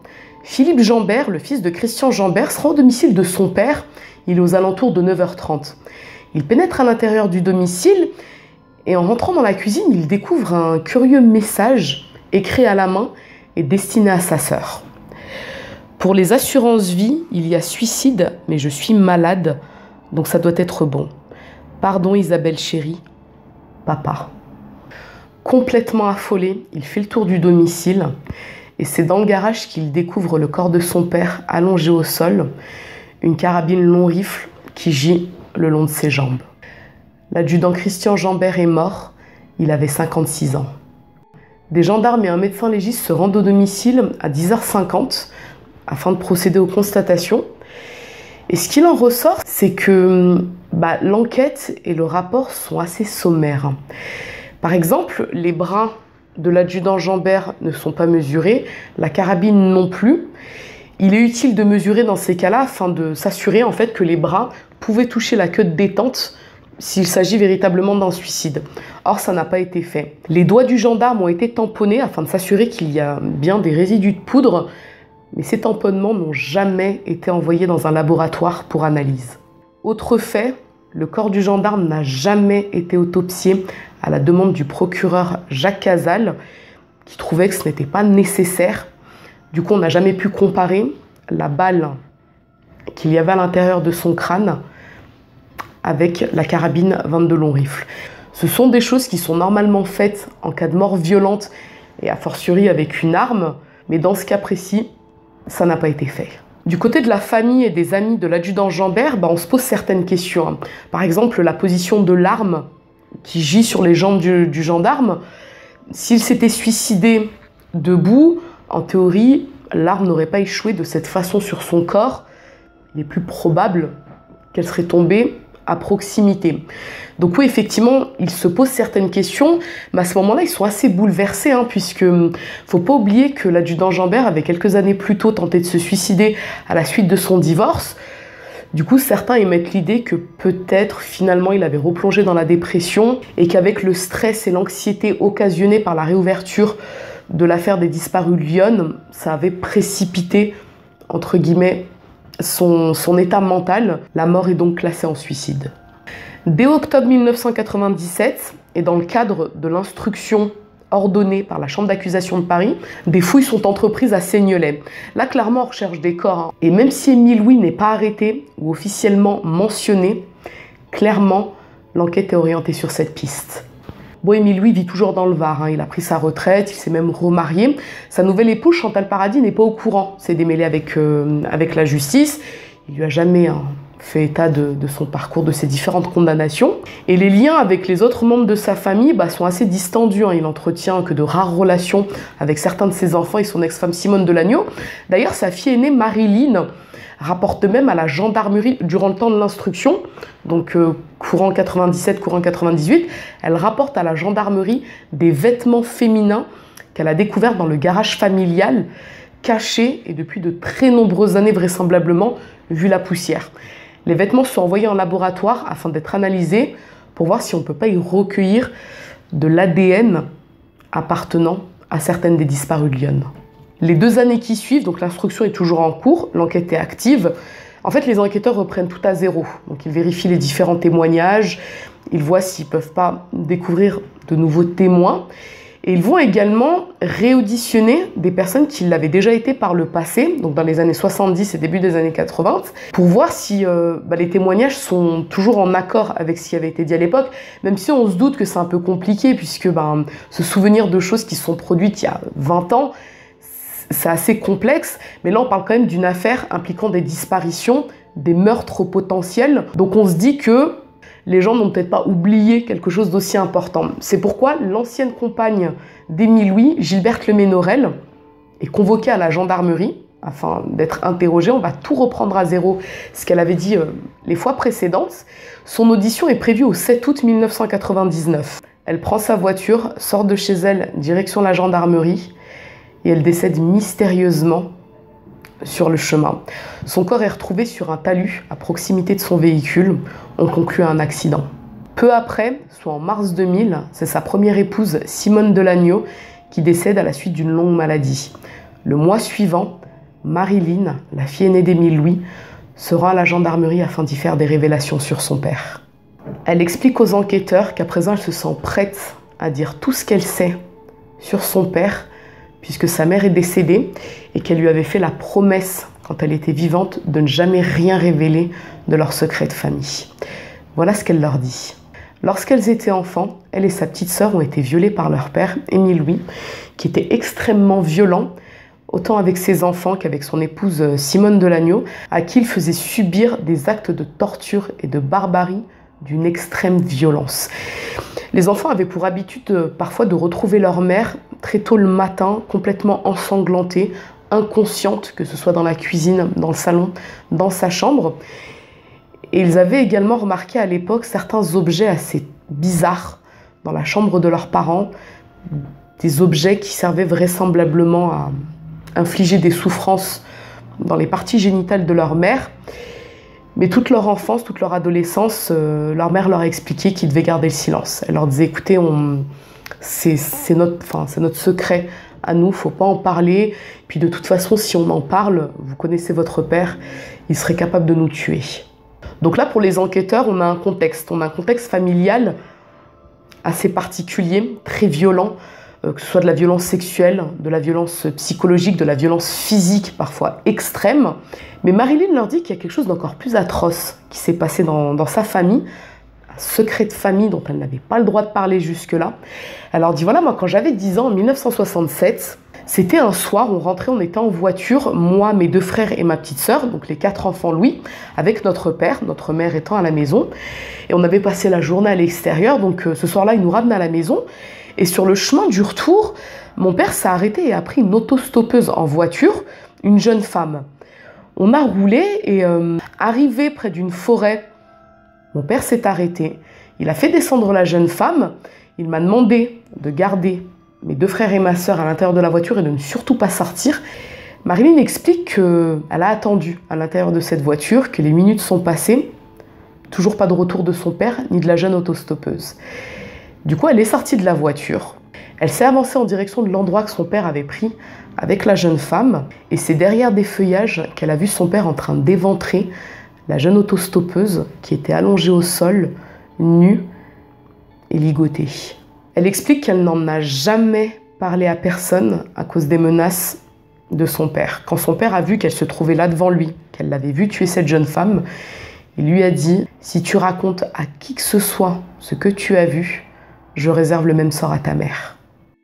Philippe Jambert, le fils de Christian Jambert, se rend au domicile de son père. Il est aux alentours de 9h30. Il pénètre à l'intérieur du domicile et en rentrant dans la cuisine, il découvre un curieux message écrit à la main et destiné à sa sœur. Pour les assurances vie, il y a suicide, mais je suis malade, donc ça doit être bon. Pardon Isabelle chérie, papa. Complètement affolé, il fait le tour du domicile et c'est dans le garage qu'il découvre le corps de son père allongé au sol, une carabine long rifle qui gît le long de ses jambes. L'adjudant Christian Jambert est mort, il avait 56 ans. Des gendarmes et un médecin légiste se rendent au domicile à 10h50 afin de procéder aux constatations. Et ce qu'il en ressort, c'est que l'enquête et le rapport sont assez sommaires. Par exemple, les bras de l'adjudant Jambert ne sont pas mesurés, la carabine non plus. Il est utile de mesurer dans ces cas-là afin de s'assurer en fait que les bras pouvaient toucher la queue de détente s'il s'agit véritablement d'un suicide. Or, ça n'a pas été fait. Les doigts du gendarme ont été tamponnés afin de s'assurer qu'il y a bien des résidus de poudre, mais ces tamponnements n'ont jamais été envoyés dans un laboratoire pour analyse. Autre fait, le corps du gendarme n'a jamais été autopsié à la demande du procureur Jacques Casal, qui trouvait que ce n'était pas nécessaire. Du coup, on n'a jamais pu comparer la balle qu'il y avait à l'intérieur de son crâne avec la carabine 22 long rifle. Ce sont des choses qui sont normalement faites en cas de mort violente et a fortiori avec une arme, mais dans ce cas précis, ça n'a pas été fait. Du côté de la famille et des amis de l'adjudant Jambert, on se pose certaines questions. Par exemple, la position de l'arme qui gît sur les jambes du gendarme. S'il s'était suicidé debout, en théorie, l'arme n'aurait pas échoué de cette façon sur son corps. Il est plus probable qu'elle serait tombée à proximité. Donc oui, effectivement, il se pose certaines questions, mais à ce moment-là, ils sont assez bouleversés, puisque faut pas oublier que l'adjudant Jambert avait quelques années plus tôt tenté de se suicider à la suite de son divorce. Du coup, certains émettent l'idée que peut-être, finalement, il avait replongé dans la dépression et qu'avec le stress et l'anxiété occasionnés par la réouverture de l'affaire des disparus de Lyon, ça avait précipité, entre guillemets, son état mental. La mort est donc classée en suicide. Dès octobre 1997, et dans le cadre de l'instruction ordonnée par la Chambre d'accusation de Paris, des fouilles sont entreprises à Seignelay. Là, clairement, on recherche des corps. Et même si Émile Louis n'est pas arrêté ou officiellement mentionné, clairement, l'enquête est orientée sur cette piste. Bon, Émile Louis vit toujours dans le Var, il a pris sa retraite, il s'est même remarié. Sa nouvelle épouse, Chantal Paradis, n'est pas au courant, s'est démêlée avec la justice. Il lui a jamais fait état de son parcours, de ses différentes condamnations. Et les liens avec les autres membres de sa famille sont assez distendus. Il entretient que de rares relations avec certains de ses enfants et son ex-femme Simone Delagneau. D'ailleurs, sa fille aînée, Marilyn, rapporte même à la gendarmerie durant le temps de l'instruction, donc courant 97, courant 98, elle rapporte à la gendarmerie des vêtements féminins qu'elle a découverts dans le garage familial, cachés et depuis de très nombreuses années vraisemblablement, vu la poussière. Les vêtements sont envoyés en laboratoire afin d'être analysés pour voir si on ne peut pas y recueillir de l'ADN appartenant à certaines des disparues de Lyon. Les 2 années qui suivent, donc l'instruction est toujours en cours, l'enquête est active. En fait, les enquêteurs reprennent tout à zéro. Donc ils vérifient les différents témoignages, ils voient s'ils ne peuvent pas découvrir de nouveaux témoins. Et ils vont également réauditionner des personnes qui l'avaient déjà été par le passé, donc dans les années 70 et début des années 80, pour voir si les témoignages sont toujours en accord avec ce qui avait été dit à l'époque, même si on se doute que c'est un peu compliqué, puisque se souvenir de choses qui sont produites il y a 20 ans, c'est assez complexe, mais là on parle quand même d'une affaire impliquant des disparitions, des meurtres potentiels, donc on se dit que les gens n'ont peut-être pas oublié quelque chose d'aussi important. C'est pourquoi l'ancienne compagne d'Émile Louis, Gilberte Leménorel, est convoquée à la gendarmerie afin d'être interrogée. On va tout reprendre à zéro, ce qu'elle avait dit les fois précédentes. Son audition est prévue au 7 août 1999. Elle prend sa voiture, sort de chez elle, direction la gendarmerie, et elle décède mystérieusement sur le chemin. Son corps est retrouvé sur un talus à proximité de son véhicule. On conclut à un accident. Peu après, soit en mars 2000, c'est sa première épouse, Simone Delagneau, qui décède à la suite d'une longue maladie. Le mois suivant, Marilyn, la fille aînée d'Émile Louis, se rend à la gendarmerie afin d'y faire des révélations sur son père. Elle explique aux enquêteurs qu'à présent elle se sent prête à dire tout ce qu'elle sait sur son père, puisque sa mère est décédée et qu'elle lui avait fait la promesse, quand elle était vivante, de ne jamais rien révéler de leur secret de famille. Voilà ce qu'elle leur dit. Lorsqu'elles étaient enfants, elle et sa petite sœur ont été violées par leur père, Émile Louis, qui était extrêmement violent, autant avec ses enfants qu'avec son épouse Simone Delagneau, à qui il faisait subir des actes de torture et de barbarie d'une extrême violence. Les enfants avaient pour habitude parfois de retrouver leur mère très tôt le matin, complètement ensanglantée, inconsciente, que ce soit dans la cuisine, dans le salon, dans sa chambre. Et ils avaient également remarqué à l'époque certains objets assez bizarres dans la chambre de leurs parents, des objets qui servaient vraisemblablement à infliger des souffrances dans les parties génitales de leur mère. Mais toute leur enfance, toute leur adolescence, leur mère leur a expliqué qu'ils devaient garder le silence. Elle leur disait, écoutez, c'est notre secret à nous, il ne faut pas en parler. Puis de toute façon, si on en parle, vous connaissez votre père, il serait capable de nous tuer. Donc là, pour les enquêteurs, on a un contexte familial assez particulier, très violent, que ce soit de la violence sexuelle, de la violence psychologique, de la violence physique, parfois extrême. Mais Marilyn leur dit qu'il y a quelque chose d'encore plus atroce qui s'est passé dans sa famille, un secret de famille dont elle n'avait pas le droit de parler jusque-là. Elle leur dit, voilà, moi quand j'avais 10 ans, en 1967, c'était un soir, on était en voiture, moi, mes 2 frères et ma petite sœur, donc les 4 enfants Louis, avec notre père, notre mère étant à la maison. Et on avait passé la journée à l'extérieur, donc ce soir-là, il nous ramenait à la maison. Et sur le chemin du retour, mon père s'est arrêté et a pris une autostoppeuse en voiture, une jeune femme. On a roulé et arrivé près d'une forêt, mon père s'est arrêté. Il a fait descendre la jeune femme. Il m'a demandé de garder mes 2 frères et ma sœur à l'intérieur de la voiture et de ne surtout pas sortir. Marilyn explique qu'elle a attendu à l'intérieur de cette voiture, que les minutes sont passées, toujours pas de retour de son père ni de la jeune autostoppeuse. Du coup, elle est sortie de la voiture. Elle s'est avancée en direction de l'endroit que son père avait pris avec la jeune femme. Et c'est derrière des feuillages qu'elle a vu son père en train d'éventrer la jeune autostoppeuse qui était allongée au sol, nue et ligotée. Elle explique qu'elle n'en a jamais parlé à personne à cause des menaces de son père. Quand son père a vu qu'elle se trouvait là devant lui, qu'elle l'avait vu tuer cette jeune femme, il lui a dit « Si tu racontes à qui que ce soit ce que tu as vu, je réserve le même sort à ta mère. »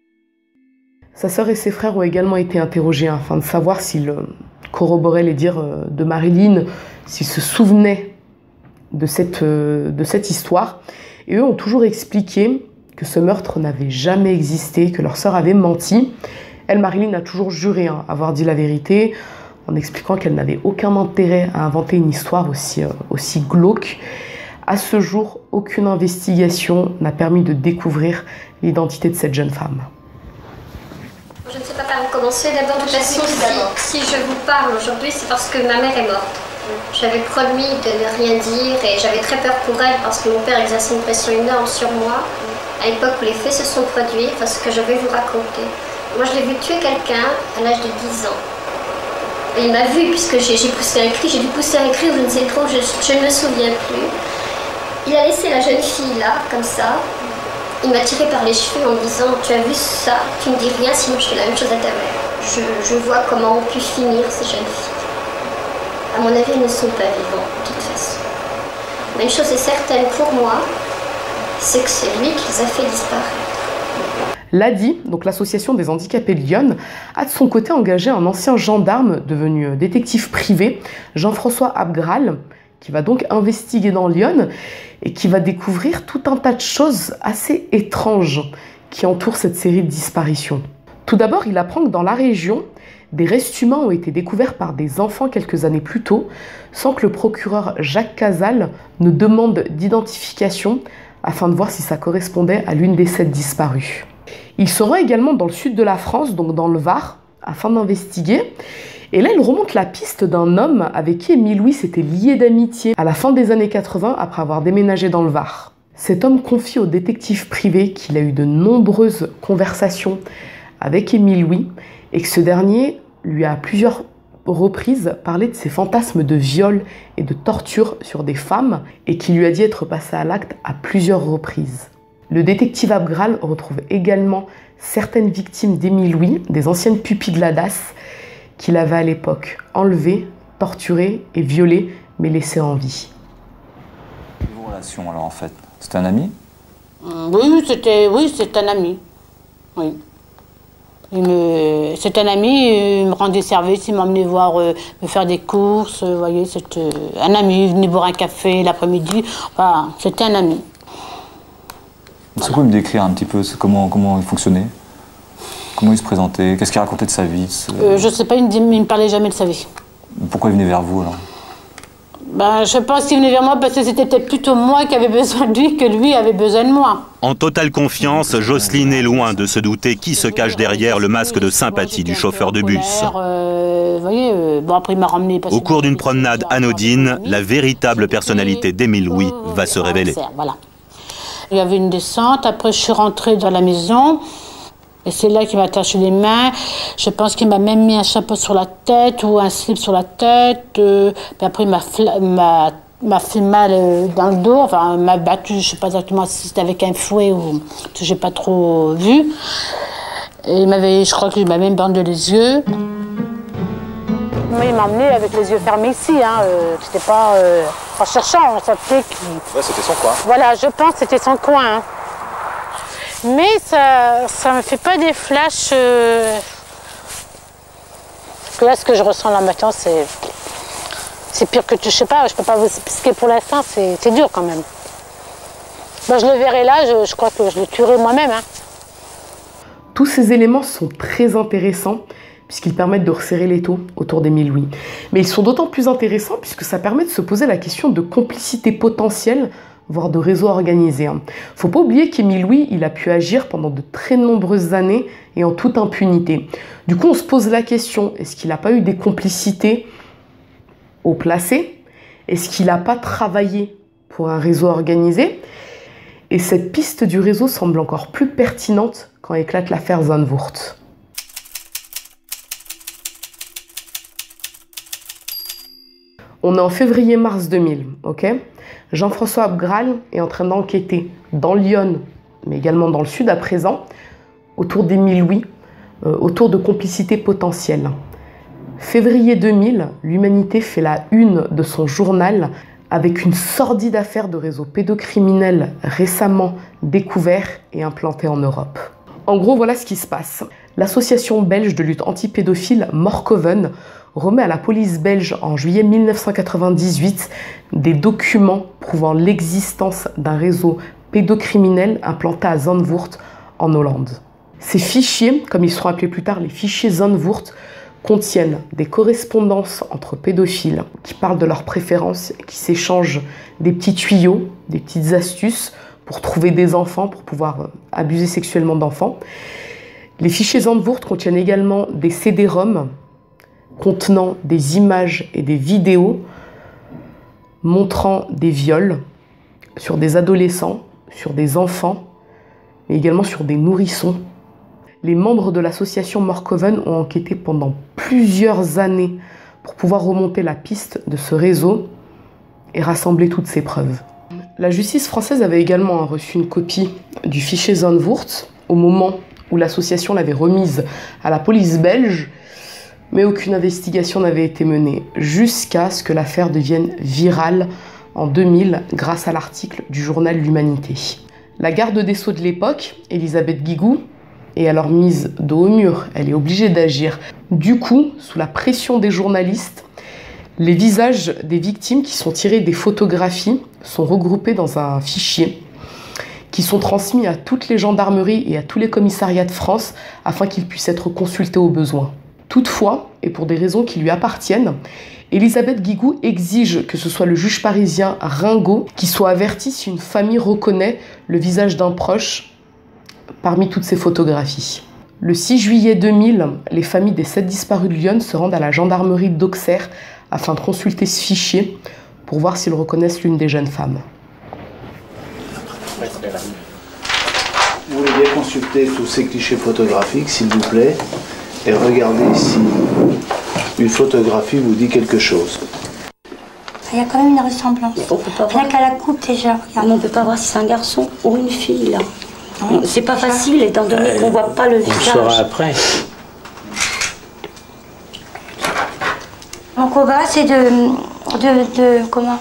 Sa sœur et ses frères ont également été interrogés afin de savoir s'ils corroboraient les dires de Marilyn, s'ils se souvenaient de cette histoire. Et eux ont toujours expliqué que ce meurtre n'avait jamais existé, que leur sœur avait menti. Elle, Marilyn, a toujours juré avoir dit la vérité, en expliquant qu'elle n'avait aucun intérêt à inventer une histoire aussi glauque. À ce jour, aucune investigation n'a permis de découvrir l'identité de cette jeune femme. Je ne sais pas par où commencer. D'abord, de toute façon, si je vous parle aujourd'hui, c'est parce que ma mère est morte. J'avais promis de ne rien dire et j'avais très peur pour elle parce que mon père exerçait une pression énorme sur moi. À l'époque où les faits se sont produits, enfin ce que je vais vous raconter. Moi, je l'ai vu tuer quelqu'un à l'âge de 10 ans. Et il m'a vu puisque j'ai poussé un cri, j'ai dû pousser un cri ou je ne sais trop, je ne me souviens plus. Il a laissé la jeune fille là, comme ça. Il m'a tiré par les cheveux en me disant « Tu as vu ça, tu ne dis rien, sinon je fais la même chose à ta mère. » Je vois comment ont pu finir ces jeunes filles. À mon avis, elles ne sont pas vivantes, de toute façon. Mais une chose est certaine pour moi, c'est que c'est lui qui les a fait disparaître. L'ADI, donc l'association des handicapés de Lyon, a de son côté engagé un ancien gendarme devenu détective privé, Jean-François Abgral, qui va donc investiguer dans Lyon et qui va découvrir tout un tas de choses assez étranges qui entourent cette série de disparitions. Tout d'abord, il apprend que dans la région, des restes humains ont été découverts par des enfants quelques années plus tôt, sans que le procureur Jacques Casal ne demande d'identification afin de voir si ça correspondait à l'une des 7 disparues. Il se rend également dans le sud de la France, donc dans le Var, afin d'investiguer. Et là, il remonte la piste d'un homme avec qui Émile Louis s'était lié d'amitié à la fin des années 80 après avoir déménagé dans le Var. Cet homme confie au détective privé qu'il a eu de nombreuses conversations avec Émile Louis et que ce dernier lui a à plusieurs reprises parlé de ses fantasmes de viol et de torture sur des femmes et qui lui a dit être passé à l'acte à plusieurs reprises. Le détective Abgral retrouve également certaines victimes d'Émile Louis, des anciennes pupilles de la DAS, qu'il avait à l'époque enlevées, torturées et violées, mais laissées en vie. Vos relations alors en fait, c'était un ami? Oui, c'est un ami. Oui. C'est un ami, il me rendait service, il m'emmenait voir, me faire des courses, vous voyez, c'était un ami, il venait boire un café l'après-midi, voilà, c'était un ami. Est-ce que vous pouvez me décrire un petit peu comment il fonctionnait? Comment il se présentait? Qu'est-ce qu'il racontait de sa vie? Je sais pas, il me parlait jamais de sa vie. Pourquoi il venait vers vous alors? Ben, je pense qu'il venait vers moi parce que c'était peut-être plutôt moi qui avais besoin de lui que lui avait besoin de moi. En totale confiance, Jocelyne est loin de se douter qui se cache derrière le masque de sympathie du chauffeur de bus. Bon, après, il m'a ramené. Au cours d'une promenade anodine, la véritable personnalité d'Émile Louis va se révéler. Voilà. Il y avait une descente, après je suis rentrée dans la maison. Et c'est là qu'il m'a attaché les mains. Je pense qu'il m'a même mis un chapeau sur la tête ou un slip sur la tête. Puis après, il m'a fait mal dans le dos. Enfin, il m'a battu, je ne sais pas exactement si c'était avec un fouet ou... Je n'ai pas trop vu. Et je crois qu'il m'a même bandé les yeux. Il m'a emmené avec les yeux fermés ici. C'était pas en cherchant, on savait qu'il... Ouais, c'était son coin. Voilà, je pense que c'était son coin. Hein. Mais ça me fait pas des flashs. Parce que là, ce que je ressens là maintenant, c'est pire que tout. Je sais pas, je peux pas vous expliquer pour l'instant, c'est dur quand même. Moi, je le verrai là, je crois que je le tuerai moi-même. Hein. Tous ces éléments sont très intéressants puisqu'ils permettent de resserrer l'étau autour d'Émile Louis. Mais ils sont d'autant plus intéressants puisque ça permet de se poser la question de complicité potentielle, voire de réseau organisé. Faut pas oublier qu'Émile Louis, il a pu agir pendant de très nombreuses années et en toute impunité. Du coup, on se pose la question, est-ce qu'il n'a pas eu des complicités haut placées? Est-ce qu'il n'a pas travaillé pour un réseau organisé? Et cette piste du réseau semble encore plus pertinente quand éclate l'affaire Zandvoort. On est en février-mars 2000, ok? Jean-François Abgral est en train d'enquêter dans Lyon, mais également dans le sud à présent, autour d'Émile Louis, autour de complicités potentielles. Février 2000, l'Humanité fait la une de son journal avec une sordide affaire de réseau pédocriminel récemment découvert et implanté en Europe. En gros, voilà ce qui se passe. L'association belge de lutte anti-pédophile Morkoven remet à la police belge en juillet 1998 des documents prouvant l'existence d'un réseau pédocriminel implanté à Zandvoort en Hollande. Ces fichiers, comme ils seront appelés plus tard les fichiers Zandvoort, contiennent des correspondances entre pédophiles qui parlent de leurs préférences, qui s'échangent des petits tuyaux, des petites astuces pour trouver des enfants, pour pouvoir abuser sexuellement d'enfants. Les fichiers Zandvoort contiennent également des CD-ROM contenant des images et des vidéos montrant des viols sur des adolescents, sur des enfants, mais également sur des nourrissons. Les membres de l'association Morkoven ont enquêté pendant plusieurs années pour pouvoir remonter la piste de ce réseau et rassembler toutes ces preuves. La justice française avait également reçu une copie du fichier Zandvoort au moment où l'association l'avait remise à la police belge, mais aucune investigation n'avait été menée, jusqu'à ce que l'affaire devienne virale en 2000 grâce à l'article du journal L'Humanité. La garde des Sceaux de l'époque, Elisabeth Guigou, est alors mise dos au mur, elle est obligée d'agir. Du coup, sous la pression des journalistes, les visages des victimes qui sont tirés des photographies sont regroupés dans un fichier qui sont transmis à toutes les gendarmeries et à tous les commissariats de France afin qu'ils puissent être consultés au besoin. Toutefois, et pour des raisons qui lui appartiennent, Elisabeth Guigou exige que ce soit le juge parisien Ringot qui soit averti si une famille reconnaît le visage d'un proche parmi toutes ces photographies. Le 6 juillet 2000, les familles des 7 disparus de Lyon se rendent à la gendarmerie d'Auxerre afin de consulter ce fichier pour voir s'ils reconnaissent l'une des jeunes femmes. Vous voulez bien consulter tous ces clichés photographiques, s'il vous plaît, et regardez si une photographie vous dit quelque chose. Il y a quand même une ressemblance. Rien qu'à la coupe déjà. Mais on ne peut pas voir si c'est un garçon ou une fille là. C'est pas facile étant donné qu'on ne voit pas le visage. On le saura après. Mon combat, c'est comment?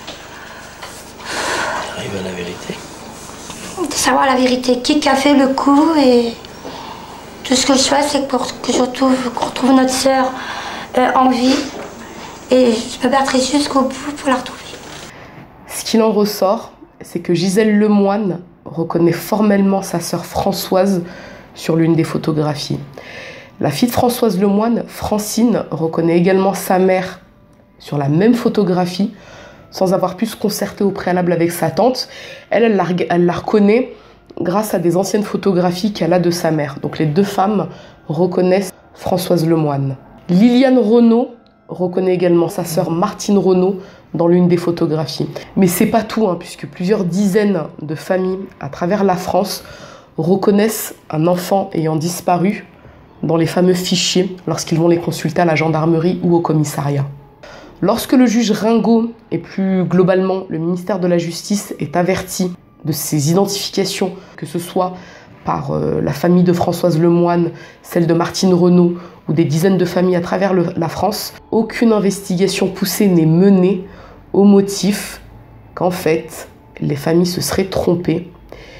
Arrive à la vérité. De savoir la vérité. Qui a fait le coup et tout ce que je souhaite, c'est qu'on retrouve notre sœur en vie. Et je me battrai jusqu'au bout pour la retrouver. Ce qu'il en ressort, c'est que Gisèle Lemoine reconnaît formellement sa sœur Françoise sur l'une des photographies. La fille de Françoise Lemoine, Francine, reconnaît également sa mère sur la même photographie, sans avoir pu se concerter au préalable avec sa tante. Elle la reconnaît grâce à des anciennes photographies qu'elle a de sa mère. Donc les deux femmes reconnaissent Françoise Lemoine. Liliane Renaud reconnaît également sa sœur Martine Renaud dans l'une des photographies. Mais c'est pas tout, puisque plusieurs dizaines de familles à travers la France reconnaissent un enfant ayant disparu dans les fameux fichiers lorsqu'ils vont les consulter à la gendarmerie ou au commissariat. Lorsque le juge Ringot et plus globalement le ministère de la Justice est averti de ces identifications, que ce soit par la famille de Françoise Lemoine, celle de Martine Renaud ou des dizaines de familles à travers la France, aucune investigation poussée n'est menée au motif qu'en fait, les familles se seraient trompées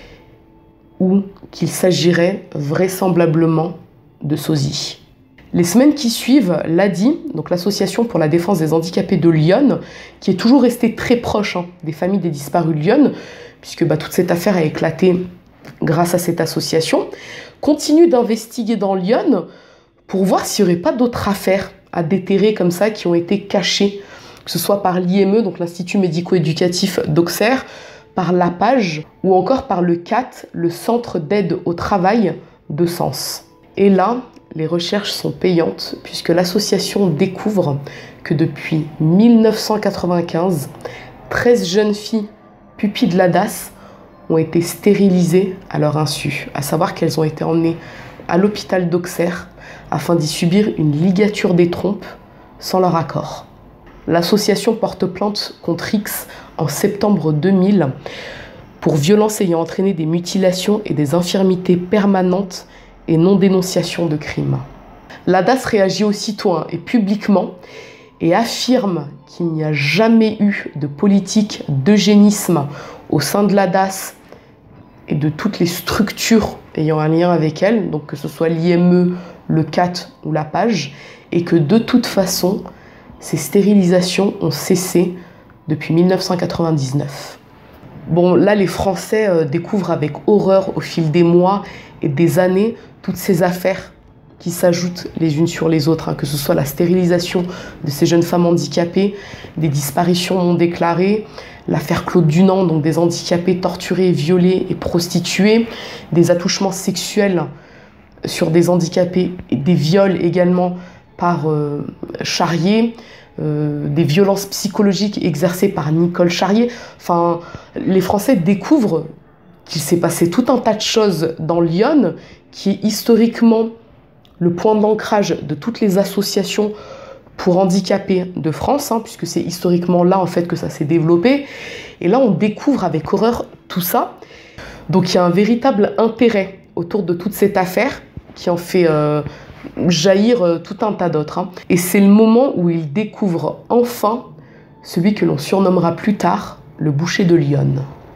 ou qu'il s'agirait vraisemblablement de sosie. Les semaines qui suivent, l'ADI, donc l'Association pour la défense des handicapés de Lyon, qui est toujours restée très proche des familles des disparus de Lyon, puisque toute cette affaire a éclaté grâce à cette association, continue d'investiguer dans Lyon pour voir s'il n'y aurait pas d'autres affaires à déterrer comme ça qui ont été cachées, que ce soit par l'IME, donc l'Institut médico-éducatif d'Auxerre, par l'APAGE ou encore par le CAT, le Centre d'aide au travail de Sens. Et là, les recherches sont payantes puisque l'association découvre que depuis 1995, 13 jeunes filles pupilles de la DAS ont été stérilisées à leur insu, à savoir qu'elles ont été emmenées à l'hôpital d'Auxerre afin d'y subir une ligature des trompes sans leur accord. L'association porte plainte contre X en septembre 2000 pour violences ayant entraîné des mutilations et des infirmités permanentes et non-dénonciation de crimes. La DAS réagit aussitôt et publiquement et affirme qu'il n'y a jamais eu de politique d'eugénisme au sein de la DAS et de toutes les structures ayant un lien avec elle, donc que ce soit l'IME, le CAT ou la PAGE, et que de toute façon, ces stérilisations ont cessé depuis 1999. Bon, là, les Français découvrent avec horreur au fil des mois et des années toutes ces affaires qui s'ajoutent les unes sur les autres, que ce soit la stérilisation de ces jeunes femmes handicapées, des disparitions non déclarées, l'affaire Claude Dunant, donc des handicapés torturés, violés et prostitués, des attouchements sexuels sur des handicapés, et des viols également par Charrier, des violences psychologiques exercées par Nicole Charrier. Enfin, les Français découvrent qu'il s'est passé tout un tas de choses dans Lyon, qui est historiquement le point d'ancrage de toutes les associations pour handicapés de France, puisque c'est historiquement là en fait que ça s'est développé. Et là, on découvre avec horreur tout ça. Donc il y a un véritable intérêt autour de toute cette affaire qui en fait jaillir tout un tas d'autres. Et c'est le moment où il découvre enfin celui que l'on surnommera plus tard le boucher de Lyon.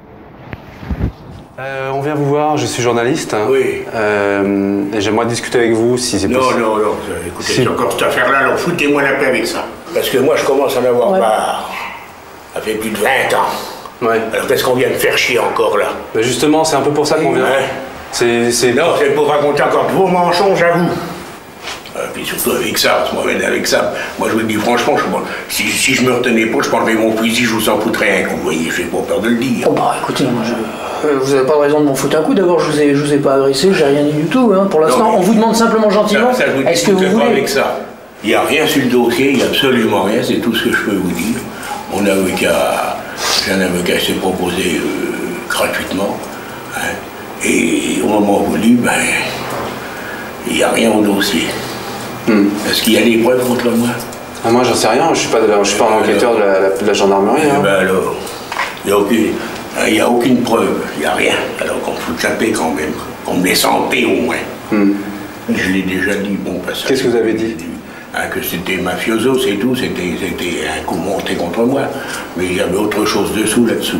On vient vous voir, je suis journaliste. Oui. Et j'aimerais discuter avec vous si c'est possible. Non, écoutez, c'est encore cette affaire-là, alors foutez-moi la paix avec ça. Parce que moi, je commence à en avoir marre. Ça fait plus de 20 ans. Ouais. Alors qu'est-ce qu'on vient de faire chier encore là? Mais justement, c'est un peu pour ça qu'on vient. Ouais. Non, c'est pour raconter encore de vos mensonges à vous. Puis surtout avec ça, avec ça. Moi, je vous le dis franchement, si je me retenais pas, je prendrais mon fusil, je vous en foutrais un coup. Vous voyez, j'ai pas peur de le dire. Oh bah écoutez, moi, vous avez pas de raison de m'en foutre un coup. D'abord, je vous ai pas agressé, j'ai rien dit du tout. Pour l'instant, on vous demande simplement gentiment. Est-ce que vous voulez avec ça? Il n'y a rien sur le dossier, il n'y a absolument rien, c'est tout ce que je peux vous dire. Mon avocat, j'ai un avocat qui s'est proposé gratuitement. Et au moment voulu, il n'y a rien au dossier. Est-ce qu'il y a des preuves contre moi? Moi, j'en sais rien, je suis pas un enquêteur de la gendarmerie. Eh ben alors, il n'y a aucune preuve, il n'y a rien. Alors qu'on fout la paix quand même, qu'on me laisse en paix au moins. Je l'ai déjà dit, bon passage. Qu'est-ce que vous avez dit? Que c'était mafioso, c'est tout, c'était un coup monté contre moi. Mais il y avait autre chose dessous, là-dessous.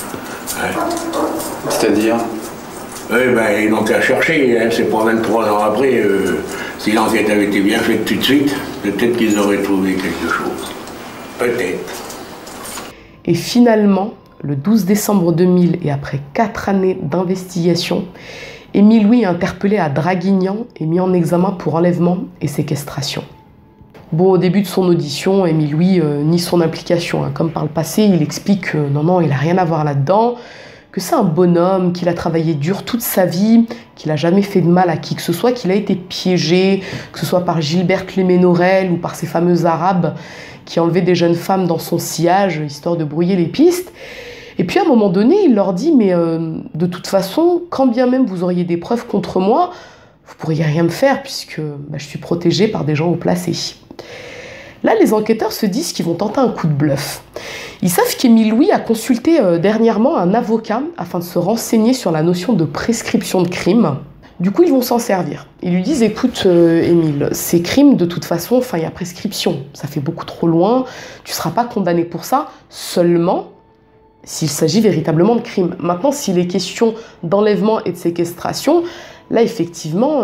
C'est-à-dire? Eh ben, ils n'ont qu'à chercher, hein, c'est pas 23 ans après. Si l'enquête avait été bien faite tout de suite, peut-être qu'ils auraient trouvé quelque chose. Peut-être. Et finalement, le 12 décembre 2000 et après 4 années d'investigation, Émile Louis est interpellé à Draguignan et mis en examen pour enlèvement et séquestration. Bon, au début de son audition, Émile Louis nie son implication. Comme par le passé, il explique que non, il n'a rien à voir là-dedans, que c'est un bonhomme, qu'il a travaillé dur toute sa vie, qu'il n'a jamais fait de mal à qui que ce soit, qu'il a été piégé, que ce soit par Gilberte Léménorel ou par ces fameux Arabes qui enlevaient des jeunes femmes dans son sillage, histoire de brouiller les pistes. Et puis à un moment donné, il leur dit « Mais de toute façon, quand bien même vous auriez des preuves contre moi, vous pourriez rien me faire puisque je suis protégé par des gens haut placés. » Là, les enquêteurs se disent qu'ils vont tenter un coup de bluff. Ils savent qu'Émile Louis a consulté dernièrement un avocat afin de se renseigner sur la notion de prescription de crime. Du coup, ils vont s'en servir. Ils lui disent « Écoute, Émile, ces crimes, de toute façon, il y a prescription. Ça fait beaucoup trop loin, tu ne seras pas condamné pour ça, seulement s'il s'agit véritablement de crimes. Maintenant, s'il est question d'enlèvement et de séquestration, là, effectivement,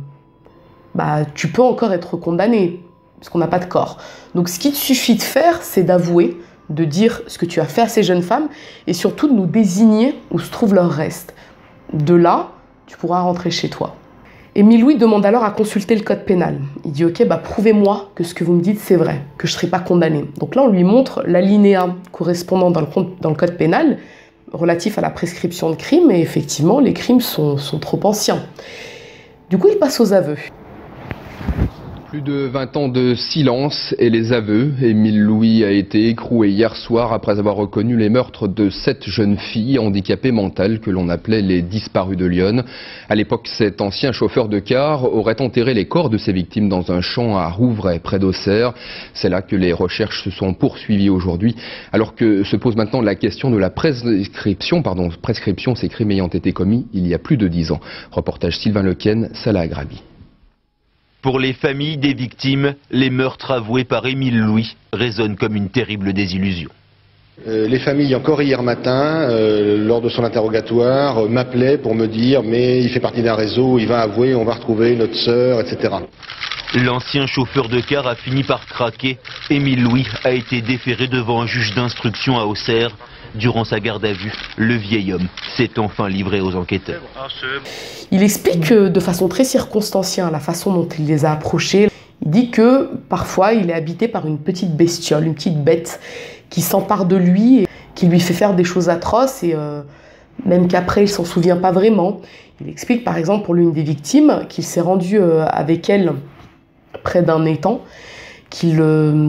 tu peux encore être condamné, parce qu'on n'a pas de corps. Donc, ce qu'il te suffit de faire, c'est d'avouer, de dire ce que tu as fait à ces jeunes femmes, et surtout de nous désigner où se trouve leur reste. De là, tu pourras rentrer chez toi. Émile Louis demande alors à consulter le code pénal. Il dit « Ok, prouvez-moi que ce que vous me dites, c'est vrai, que je ne serai pas condamné. » Donc là, on lui montre l'alinéa correspondant dans le code pénal relatif à la prescription de crime, et effectivement, les crimes sont trop anciens. Du coup, il passe aux aveux. Plus de 20 ans de silence et les aveux. Émile Louis a été écroué hier soir après avoir reconnu les meurtres de 7 jeunes filles handicapées mentales que l'on appelait les disparus de Lyon. À l'époque, cet ancien chauffeur de car aurait enterré les corps de ses victimes dans un champ à Rouvray, près d'Auxerre. C'est là que les recherches se sont poursuivies aujourd'hui, alors que se pose maintenant la question de la prescription, ces crimes ayant été commis il y a plus de 10 ans. Reportage Sylvain Lequesne, Salah Agrabi. Pour les familles des victimes, les meurtres avoués par Émile Louis résonnent comme une terrible désillusion. Les familles, encore hier matin, lors de son interrogatoire, m'appelaient pour me dire « mais il fait partie d'un réseau, il va avouer, on va retrouver notre sœur, etc. » L'ancien chauffeur de car a fini par craquer. Émile Louis a été déféré devant un juge d'instruction à Auxerre. Durant sa garde à vue, le vieil homme s'est enfin livré aux enquêteurs. Il explique de façon très circonstancielle la façon dont il les a approchés. Il dit que parfois il est habité par une petite bestiole, une petite bête qui s'empare de lui et qui lui fait faire des choses atroces et même qu'après il s'en souvient pas vraiment. Il explique par exemple pour l'une des victimes qu'il s'est rendu avec elle près d'un étang, qu'ils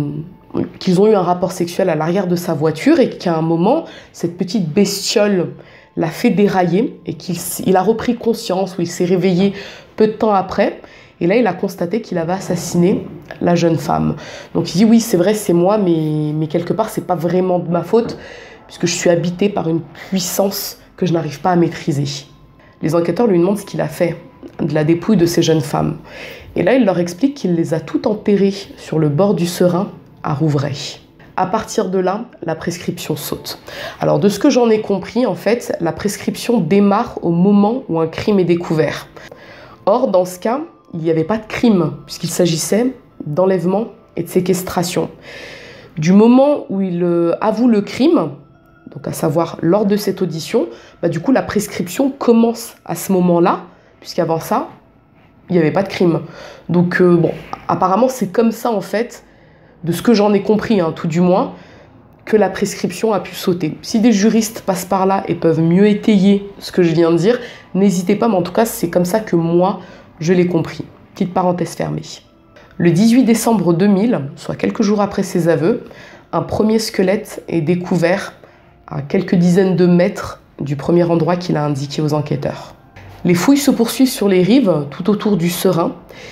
ont eu un rapport sexuel à l'arrière de sa voiture et qu'à un moment, cette petite bestiole l'a fait dérailler et qu'il a repris conscience, ou il s'est réveillé peu de temps après. Et là, il a constaté qu'il avait assassiné la jeune femme. Donc il dit, oui, c'est vrai, c'est moi, mais quelque part, c'est pas vraiment de ma faute, puisque je suis habité par une puissance que je n'arrive pas à maîtriser. Les enquêteurs lui demandent ce qu'il a fait de la dépouille de ces jeunes femmes. Et là, il leur explique qu'il les a toutes enterrées sur le bord du Serein, à Rouvray. À partir de là, la prescription saute. Alors de ce que j'en ai compris, en fait, la prescription démarre au moment où un crime est découvert. Or, dans ce cas, il n'y avait pas de crime, puisqu'il s'agissait d'enlèvement et de séquestration. Du moment où il avoue le crime, donc à savoir lors de cette audition, du coup la prescription commence à ce moment-là, puisqu'avant ça, il n'y avait pas de crime. Donc apparemment c'est comme ça en fait, de ce que j'en ai compris, tout du moins, que la prescription a pu sauter. Si des juristes passent par là et peuvent mieux étayer ce que je viens de dire, n'hésitez pas, mais en tout cas, c'est comme ça que moi, je l'ai compris. Petite parenthèse fermée. Le 18 décembre 2000, soit quelques jours après ses aveux, un premier squelette est découvert à quelques dizaines de mètres du premier endroit qu'il a indiqué aux enquêteurs. Les fouilles se poursuivent sur les rives, tout autour du Serein,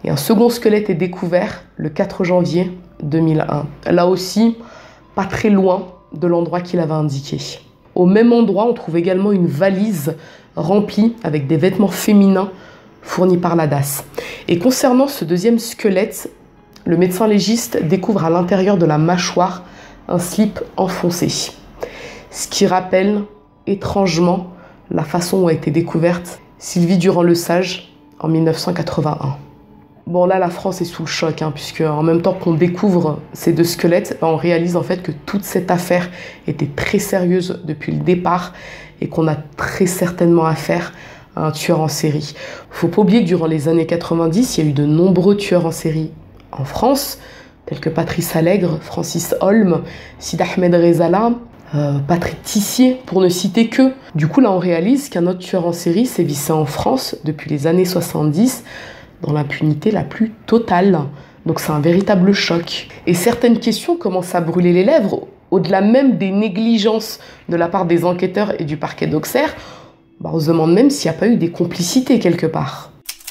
Et un second squelette est découvert le 4 janvier 2001. Là aussi, pas très loin de l'endroit qu'il avait indiqué. Au même endroit, on trouve également une valise remplie avec des vêtements féminins fournis par la DAS. Et concernant ce deuxième squelette, le médecin légiste découvre à l'intérieur de la mâchoire un slip enfoncé. Ce qui rappelle étrangement la façon où a été découverte Sylvie Durand-Lesage en 1981. Bon là, la France est sous le choc, puisque en même temps qu'on découvre ces deux squelettes, on réalise en fait que toute cette affaire était très sérieuse depuis le départ et qu'on a très certainement affaire à un tueur en série. Faut pas oublier que durant les années 90, il y a eu de nombreux tueurs en série en France, tels que Patrice Allègre, Francis Holm, Sid Ahmed Rezala, Patrick Tissier, pour ne citer que. Du coup, là, on réalise qu'un autre tueur en série sévissait en France depuis les années 70, dans l'impunité la plus totale. Donc c'est un véritable choc. Et certaines questions commencent à brûler les lèvres, au-delà même des négligences de la part des enquêteurs et du parquet d'Auxerre. On se demande même s'il n'y a pas eu des complicités quelque part.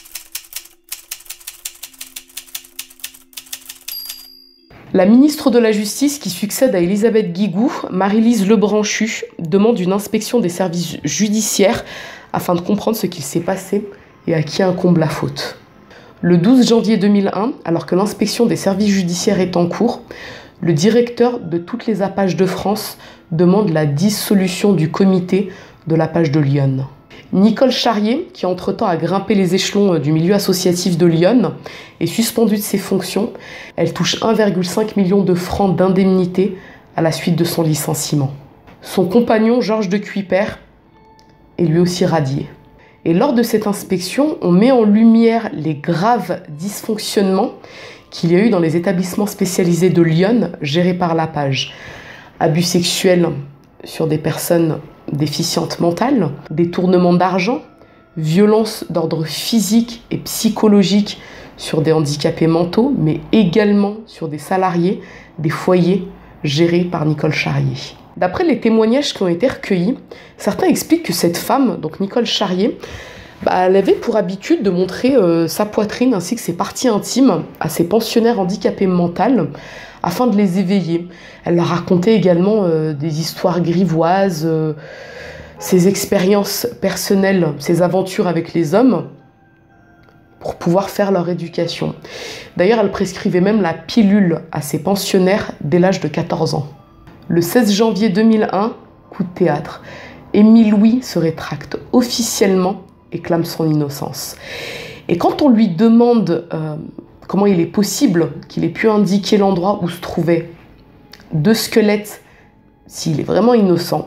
La ministre de la Justice qui succède à Elisabeth Guigou, Marie-Lise Lebranchu, demande une inspection des services judiciaires afin de comprendre ce qu'il s'est passé et à qui incombe la faute. Le 12 janvier 2001, alors que l'inspection des services judiciaires est en cours, le directeur de toutes les APAGE de France demande la dissolution du comité de l'APAGE de Lyon. Nicole Charrier, qui entre-temps a grimpé les échelons du milieu associatif de Lyon, est suspendue de ses fonctions. Elle touche 1,5 million de francs d'indemnité à la suite de son licenciement. Son compagnon, Georges de Cuyper, est lui aussi radié. Et lors de cette inspection, on met en lumière les graves dysfonctionnements qu'il y a eu dans les établissements spécialisés de Lyon, gérés par l'APAGE. Abus sexuels sur des personnes déficientes mentales, détournement d'argent, violences d'ordre physique et psychologique sur des handicapés mentaux, mais également sur des salariés des foyers gérés par Nicole Charrier. D'après les témoignages qui ont été recueillis, certains expliquent que cette femme, donc Nicole Charrier, elle avait pour habitude de montrer sa poitrine ainsi que ses parties intimes à ses pensionnaires handicapés mentaux afin de les éveiller. Elle leur racontait également des histoires grivoises, ses expériences personnelles, ses aventures avec les hommes pour pouvoir faire leur éducation. D'ailleurs, elle prescrivait même la pilule à ses pensionnaires dès l'âge de 14 ans. Le 16 janvier 2001, coup de théâtre, Émile Louis se rétracte officiellement et clame son innocence. Et quand on lui demande comment il est possible qu'il ait pu indiquer l'endroit où se trouvaient deux squelettes, s'il est vraiment innocent,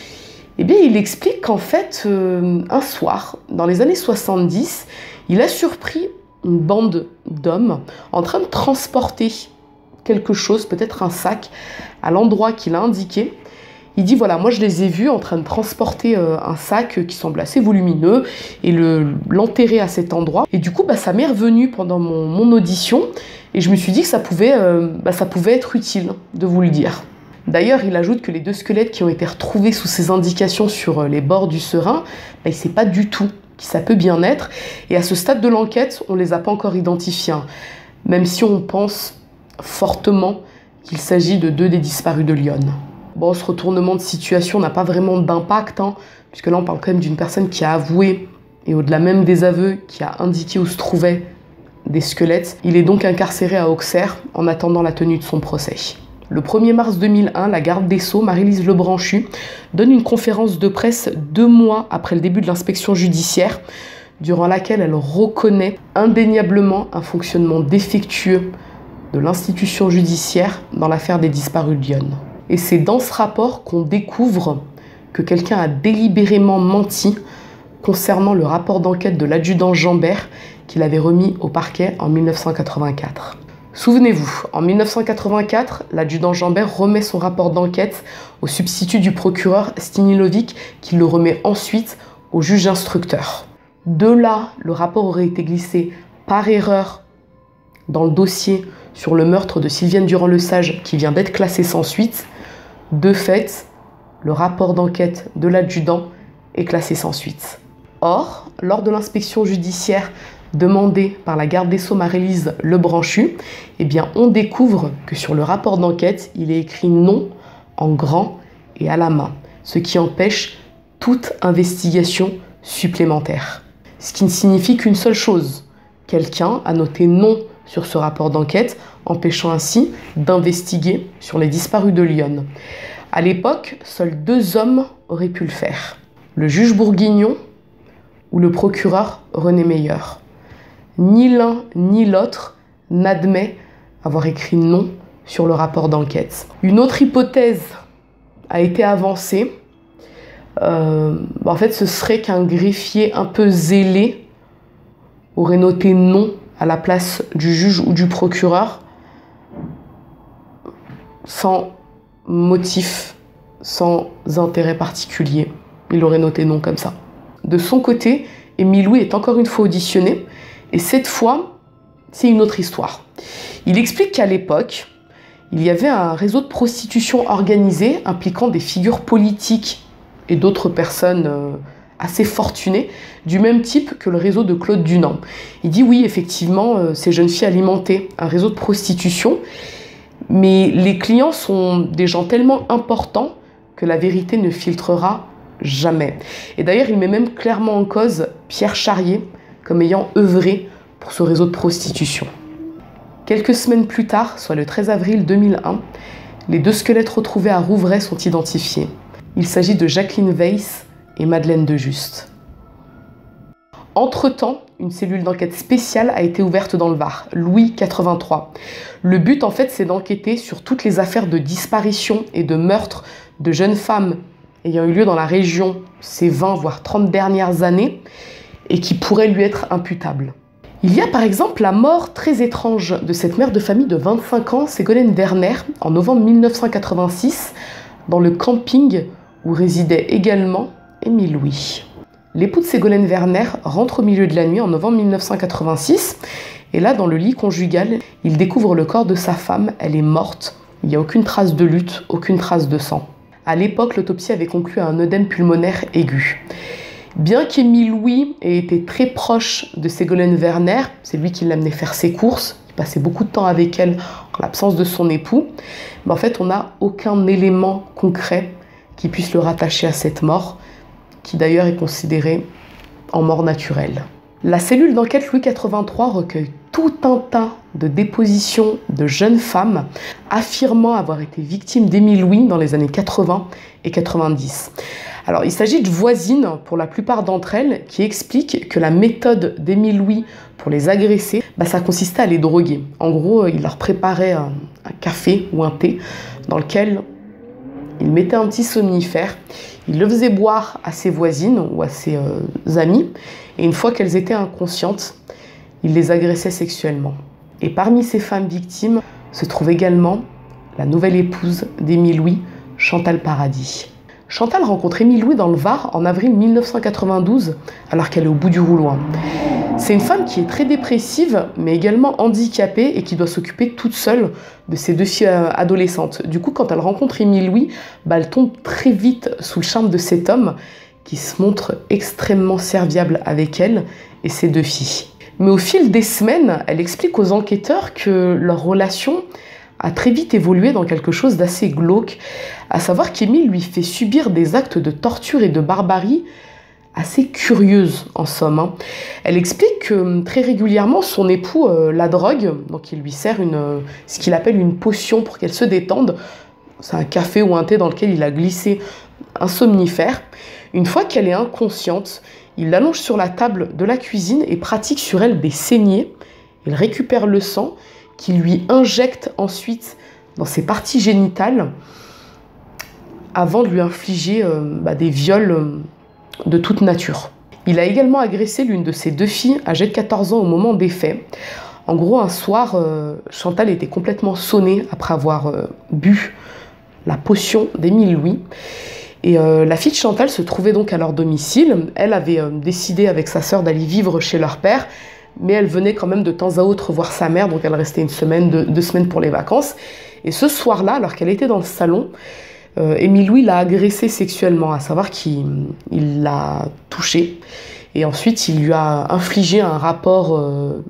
eh bien il explique qu'en fait, un soir, dans les années 70, il a surpris une bande d'hommes en train de transporter quelque chose, peut-être un sac, à l'endroit qu'il a indiqué. Il dit voilà, moi je les ai vus en train de transporter un sac qui semble assez volumineux et l'enterrer à cet endroit. Et du coup, ça m'est revenu pendant mon audition et je me suis dit que ça pouvait être utile de vous le dire. D'ailleurs, il ajoute que les deux squelettes qui ont été retrouvés sous ses indications sur les bords du Serein, il ne sait pas du tout qui ça peut bien être. Et à ce stade de l'enquête, on ne les a pas encore identifiés, même si on pense fortement qu'il s'agit de deux des disparus de Lyon. Bon, ce retournement de situation n'a pas vraiment d'impact, puisque là on parle quand même d'une personne qui a avoué, et au-delà même des aveux, qui a indiqué où se trouvaient des squelettes. Il est donc incarcéré à Auxerre en attendant la tenue de son procès. Le 1er mars 2001, la garde des Sceaux, Marie-Lise Lebranchu, donne une conférence de presse 2 mois après le début de l'inspection judiciaire, durant laquelle elle reconnaît indéniablement un fonctionnement défectueux de l'institution judiciaire dans l'affaire des disparus de Lyon. Et c'est dans ce rapport qu'on découvre que quelqu'un a délibérément menti concernant le rapport d'enquête de l'adjudant Jambert qu'il avait remis au parquet en 1984. Souvenez-vous, en 1984, l'adjudant Jambert remet son rapport d'enquête au substitut du procureur Stinilovic qui le remet ensuite au juge instructeur. De là, le rapport aurait été glissé par erreur dans le dossier sur le meurtre de Sylviane Durand-Lesage qui vient d'être classé sans suite. De fait, le rapport d'enquête de l'adjudant est classé sans suite. Or, lors de l'inspection judiciaire demandé par la garde des Sceaux Marie-Lise Lebranchu, eh bien, on découvre que sur le rapport d'enquête, il est écrit non en grand et à la main, ce qui empêche toute investigation supplémentaire. Ce qui ne signifie qu'une seule chose, quelqu'un a noté non sur ce rapport d'enquête, empêchant ainsi d'investiguer sur les disparus de Lyon. À l'époque, seuls 2 hommes auraient pu le faire, le juge Bourguignon ou le procureur René Meyer. Ni l'un ni l'autre n'admet avoir écrit non sur le rapport d'enquête. Une autre hypothèse a été avancée. En fait, ce serait qu'un greffier un peu zélé aurait noté non à la place du juge ou du procureur, sans motif, sans intérêt particulier. Il aurait noté non comme ça. De son côté, Émile Louis est encore une fois auditionné, et cette fois, c'est une autre histoire. Il explique qu'à l'époque, il y avait un réseau de prostitution organisé impliquant des figures politiques et d'autres personnes assez fortunées, du même type que le réseau de Claude Dunant. Il dit oui, effectivement, ces jeunes filles alimentaient un réseau de prostitution, mais les clients sont des gens tellement importants que la vérité ne filtrera jamais. Et d'ailleurs, il met même clairement en cause Pierre Charrier comme ayant œuvré pour ce réseau de prostitution. Quelques semaines plus tard, soit le 13 avril 2001, les 2 squelettes retrouvés à Rouvray sont identifiés. Il s'agit de Jacqueline Weiss et Madeleine de Juste. Entre-temps, une cellule d'enquête spéciale a été ouverte dans le Var, Louis 83. Le but, en fait, c'est d'enquêter sur toutes les affaires de disparition et de meurtre de jeunes femmes ayant eu lieu dans la région ces 20 voire 30 dernières années et qui pourraient lui être imputables. Il y a par exemple la mort très étrange de cette mère de famille de 25 ans, Ségolène Werner, en novembre 1986, dans le camping où résidait également Émile Louis. L'époux de Ségolène Werner rentre au milieu de la nuit en novembre 1986, et là, dans le lit conjugal, il découvre le corps de sa femme, elle est morte, il n'y a aucune trace de lutte, aucune trace de sang. À l'époque, l'autopsie avait conclu à un œdème pulmonaire aigu. Bien qu'Émile Louis ait été très proche de Ségolène Werner, c'est lui qui l'amenait faire ses courses, il passait beaucoup de temps avec elle en l'absence de son époux, mais en fait, on n'a aucun élément concret qui puisse le rattacher à cette mort, qui d'ailleurs est considérée en mort naturelle. La cellule d'enquête Louis 83 recueille tout un tas de dépositions de jeunes femmes affirmant avoir été victimes d'Émile Louis dans les années 80 et 90. Alors, il s'agit de voisines, pour la plupart d'entre elles, qui expliquent que la méthode d'Émile Louis pour les agresser, ça consistait à les droguer. En gros, il leur préparait un café ou un thé dans lequel il mettait un petit somnifère, il le faisait boire à ses voisines ou à ses amies, et une fois qu'elles étaient inconscientes, il les agressait sexuellement. Et parmi ces femmes victimes se trouve également la nouvelle épouse d'Émile Louis, Chantal Paradis. Chantal rencontre Émile Louis dans le Var en avril 1992, alors qu'elle est au bout du rouleau. C'est une femme qui est très dépressive, mais également handicapée et qui doit s'occuper toute seule de ses 2 filles adolescentes. Du coup, quand elle rencontre Émile Louis, elle tombe très vite sous le charme de cet homme qui se montre extrêmement serviable avec elle et ses 2 filles. Mais au fil des semaines, elle explique aux enquêteurs que leur relation a très vite évolué dans quelque chose d'assez glauque, à savoir qu'Émile lui fait subir des actes de torture et de barbarie assez curieuses en somme. Elle explique que très régulièrement son époux la drogue, donc il lui sert ce qu'il appelle une potion pour qu'elle se détende. C'est un café ou un thé dans lequel il a glissé un somnifère. Une fois qu'elle est inconsciente, il l'allonge sur la table de la cuisine et pratique sur elle des saignées. Il récupère le sang qu'il lui injecte ensuite dans ses parties génitales avant de lui infliger des viols de toute nature. Il a également agressé l'une de ses 2 filles âgée de 14 ans au moment des faits. En gros, un soir, Chantal était complètement sonnée après avoir bu la potion d'Émile Louis. Et la fille de Chantal se trouvait donc à leur domicile. Elle avait décidé avec sa sœur d'aller vivre chez leur père, mais elle venait quand même de temps à autre voir sa mère, donc elle restait 1 semaine, 2 semaines pour les vacances. Et ce soir-là, alors qu'elle était dans le salon, Émile Louis l'a agressée sexuellement, à savoir qu'il l'a touchée. Et ensuite, il lui a infligé un rapport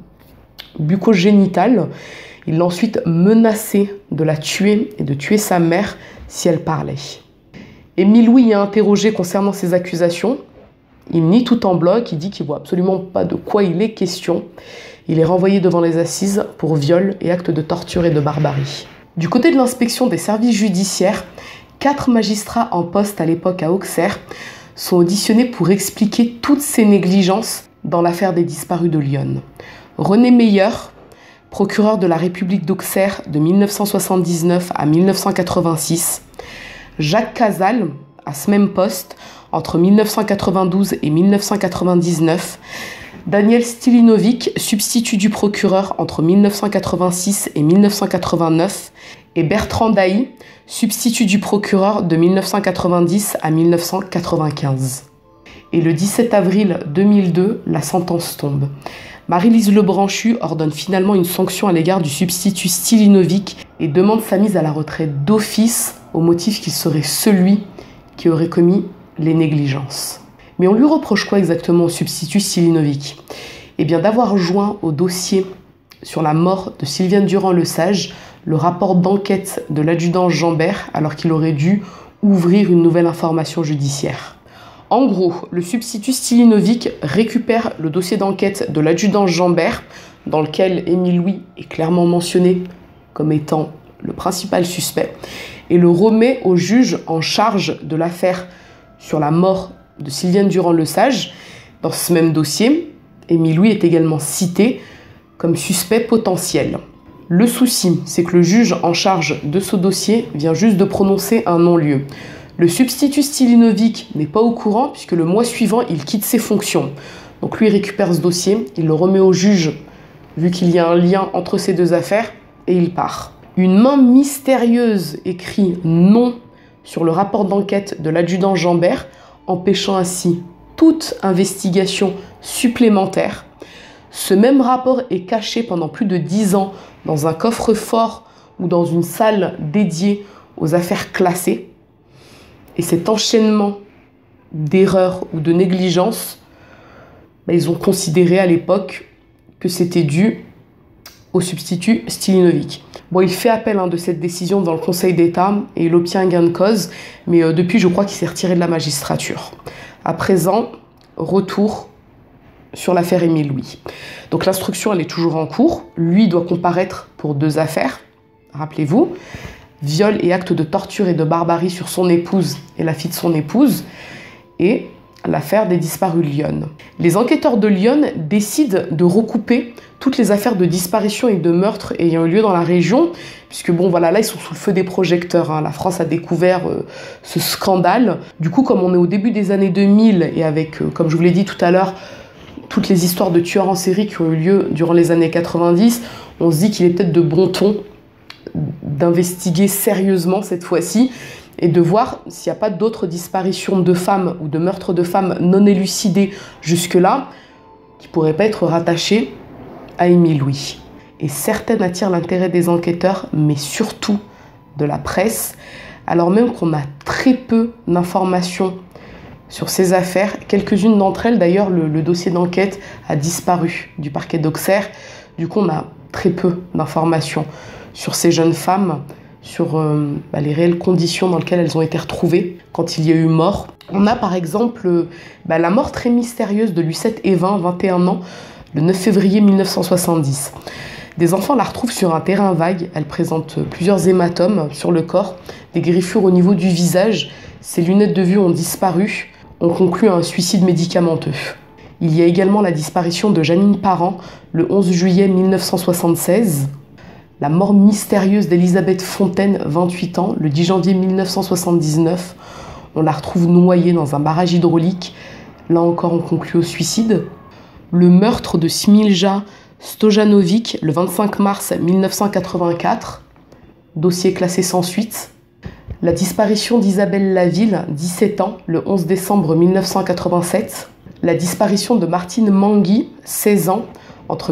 bucco-génital. Il l'a ensuite menacé de la tuer et de tuer sa mère si elle parlait. Émile Louis est interrogé concernant ces accusations. Il nie tout en bloc, il dit qu'il ne voit absolument pas de quoi il est question. Il est renvoyé devant les assises pour viol et actes de torture et de barbarie. Du côté de l'inspection des services judiciaires, 4 magistrats en poste à l'époque à Auxerre sont auditionnés pour expliquer toutes ces négligences dans l'affaire des disparus de Lyon. René Meyer, procureur de la République d'Auxerre de 1979 à 1986, Jacques Casal, à ce même poste, entre 1992 et 1999, Daniel Stilinovic, substitut du procureur entre 1986 et 1989, et Bertrand Dailly, substitut du procureur de 1990 à 1995. Et le 17 avril 2002, la sentence tombe. Marie-Lise Lebranchu ordonne finalement une sanction à l'égard du substitut Stilinovic et demande sa mise à la retraite d'office au motif qu'il serait celui qui aurait commis les négligences. Mais on lui reproche quoi exactement au substitut Stilinovic? Eh bien d'avoir joint au dossier sur la mort de Sylviane Durand-Lesage le rapport d'enquête de l'adjudant Jambert alors qu'il aurait dû ouvrir une nouvelle information judiciaire. En gros, le substitut Stilinovic récupère le dossier d'enquête de l'adjudant Jambert dans lequel Émile Louis est clairement mentionné comme étant le principal suspect et le remet au juge en charge de l'affaire sur la mort de Sylviane Durand-Lesage. Dans ce même dossier, Émile Louis est également cité comme suspect potentiel. Le souci, c'est que le juge en charge de ce dossier vient juste de prononcer un non-lieu. Le substitut Stilinovic n'est pas au courant puisque le mois suivant, il quitte ses fonctions. Donc lui, il récupère ce dossier, il le remet au juge vu qu'il y a un lien entre ces deux affaires et il part. Une main mystérieuse écrit « non » sur le rapport d'enquête de l'adjudant Jambert, empêchant ainsi toute investigation supplémentaire. Ce même rapport est caché pendant plus de 10 ans dans un coffre-fort ou dans une salle dédiée aux affaires classées. Et cet enchaînement d'erreurs ou de négligences, ils ont considéré à l'époque que c'était dû au substitut Stilinovic. Bon, il fait appel de cette décision dans le Conseil d'État et il obtient un gain de cause, mais depuis, je crois qu'il s'est retiré de la magistrature. À présent, retour sur l'affaire Émile Louis. Donc l'instruction, elle est toujours en cours. Lui doit comparaître pour 2 affaires, rappelez-vous. Viol et acte de torture et de barbarie sur son épouse et la fille de son épouse, et l'affaire des disparus de Lyon. Les enquêteurs de Lyon décident de recouper toutes les affaires de disparition et de meurtre ayant eu lieu dans la région, puisque bon voilà, là ils sont sous le feu des projecteurs, La France a découvert ce scandale. Du coup, comme on est au début des années 2000 et avec, comme je vous l'ai dit tout à l'heure, toutes les histoires de tueurs en série qui ont eu lieu durant les années 90, on se dit qu'il est peut-être de bon ton d'investiguer sérieusement cette fois-ci et de voir s'il n'y a pas d'autres disparitions de femmes ou de meurtres de femmes non élucidés jusque-là qui ne pourraient pas être rattachées à Émile Louis. Et certaines attirent l'intérêt des enquêteurs, mais surtout de la presse, alors même qu'on a très peu d'informations sur ces affaires. Quelques-unes d'entre elles, d'ailleurs, le dossier d'enquête a disparu du parquet d'Auxerre. Du coup, on a très peu d'informations sur ces jeunes femmes, sur les réelles conditions dans lesquelles elles ont été retrouvées quand il y a eu mort. On a par exemple la mort très mystérieuse de Lucette Evin, 21 ans, le 9 février 1970. Des enfants la retrouvent sur un terrain vague. Elle présente plusieurs hématomes sur le corps, des griffures au niveau du visage. Ses lunettes de vue ont disparu. On conclut à un suicide médicamenteux. Il y a également la disparition de Janine Parent, le 11 juillet 1976. La mort mystérieuse d'Elisabeth Fontaine, 28 ans, le 10 janvier 1979. On la retrouve noyée dans un barrage hydraulique. Là encore, on conclut au suicide. Le meurtre de Smilja Stojanovic, le 25 mars 1984. Dossier classé sans suite. La disparition d'Isabelle Laville, 17 ans, le 11 décembre 1987. La disparition de Martine Mangui, 16 ans, entre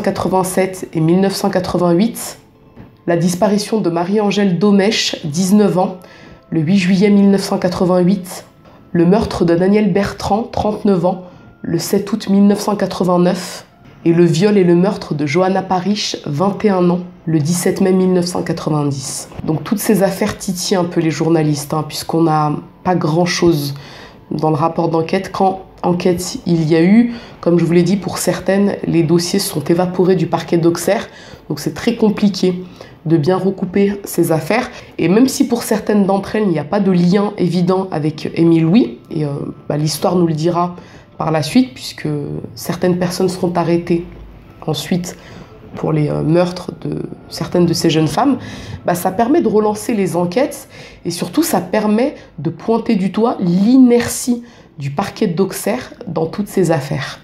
1987 et 1988. La disparition de Marie-Angèle Domèche, 19 ans, le 8 juillet 1988. Le meurtre de Daniel Bertrand, 39 ans, le 7 août 1989, et le viol et le meurtre de Johanna Parish, 21 ans, le 17 mai 1990. Donc toutes ces affaires titillent un peu les journalistes, puisqu'on n'a pas grand-chose dans le rapport d'enquête. Quand enquête il y a eu, comme je vous l'ai dit, pour certaines, les dossiers sont évaporés du parquet d'Auxerre, donc c'est très compliqué de bien recouper ces affaires. Et même si pour certaines d'entre elles, il n'y a pas de lien évident avec Émile Louis, et l'histoire nous le dira par la suite, puisque certaines personnes seront arrêtées ensuite pour les meurtres de certaines de ces jeunes femmes, ça permet de relancer les enquêtes et surtout ça permet de pointer du doigt l'inertie du parquet d'Auxerre dans toutes ces affaires.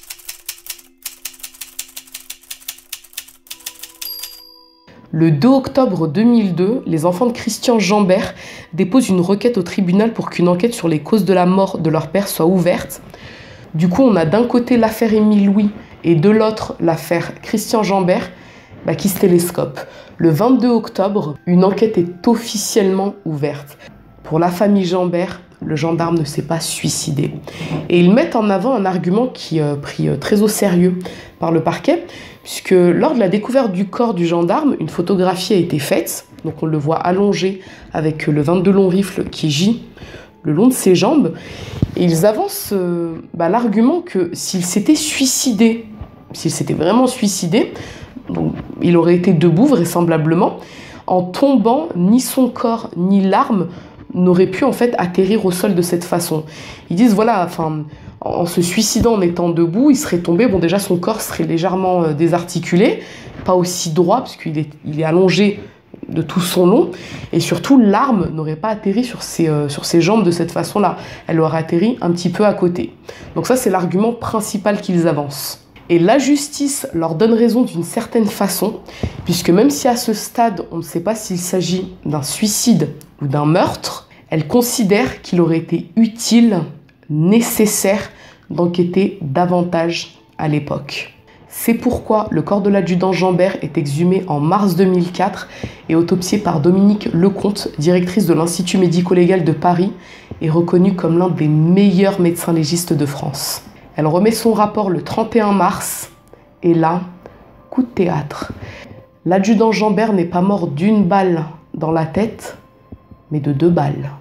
Le 2 octobre 2002, les enfants de Christian Jambert déposent une requête au tribunal pour qu'une enquête sur les causes de la mort de leur père soit ouverte. Du coup, on a d'un côté l'affaire Émile Louis et de l'autre l'affaire Christian Jambert qui se télescopent. Le 22 octobre, une enquête est officiellement ouverte. Pour la famille Jambert, le gendarme ne s'est pas suicidé. Et ils mettent en avant un argument qui est pris très au sérieux par le parquet, puisque lors de la découverte du corps du gendarme, une photographie a été faite. Donc on le voit allongé avec le 22 long rifle qui gît le long de ses jambes. Et ils avancent l'argument que s'il s'était suicidé, s'il s'était vraiment suicidé, donc il aurait été debout vraisemblablement, en tombant, ni son corps ni l'arme n'auraient pu en fait atterrir au sol de cette façon. Ils disent voilà, en se suicidant en étant debout, il serait tombé, bon déjà son corps serait légèrement désarticulé, pas aussi droit puisqu'il est allongé de tout son long, et surtout l'arme n'aurait pas atterri sur ses jambes de cette façon-là, elle aurait atterri un petit peu à côté. Donc ça c'est l'argument principal qu'ils avancent. Et la justice leur donne raison d'une certaine façon, puisque même si à ce stade on ne sait pas s'il s'agit d'un suicide ou d'un meurtre, elle considère qu'il aurait été utile, nécessaire d'enquêter davantage à l'époque. C'est pourquoi le corps de l'adjudant Jambert est exhumé en mars 2004 et autopsié par Dominique Lecomte, directrice de l'Institut médico-légal de Paris et reconnue comme l'un des meilleurs médecins légistes de France. Elle remet son rapport le 31 mars et là, coup de théâtre. L'adjudant Jambert n'est pas mort d'une balle dans la tête, mais de 2 balles.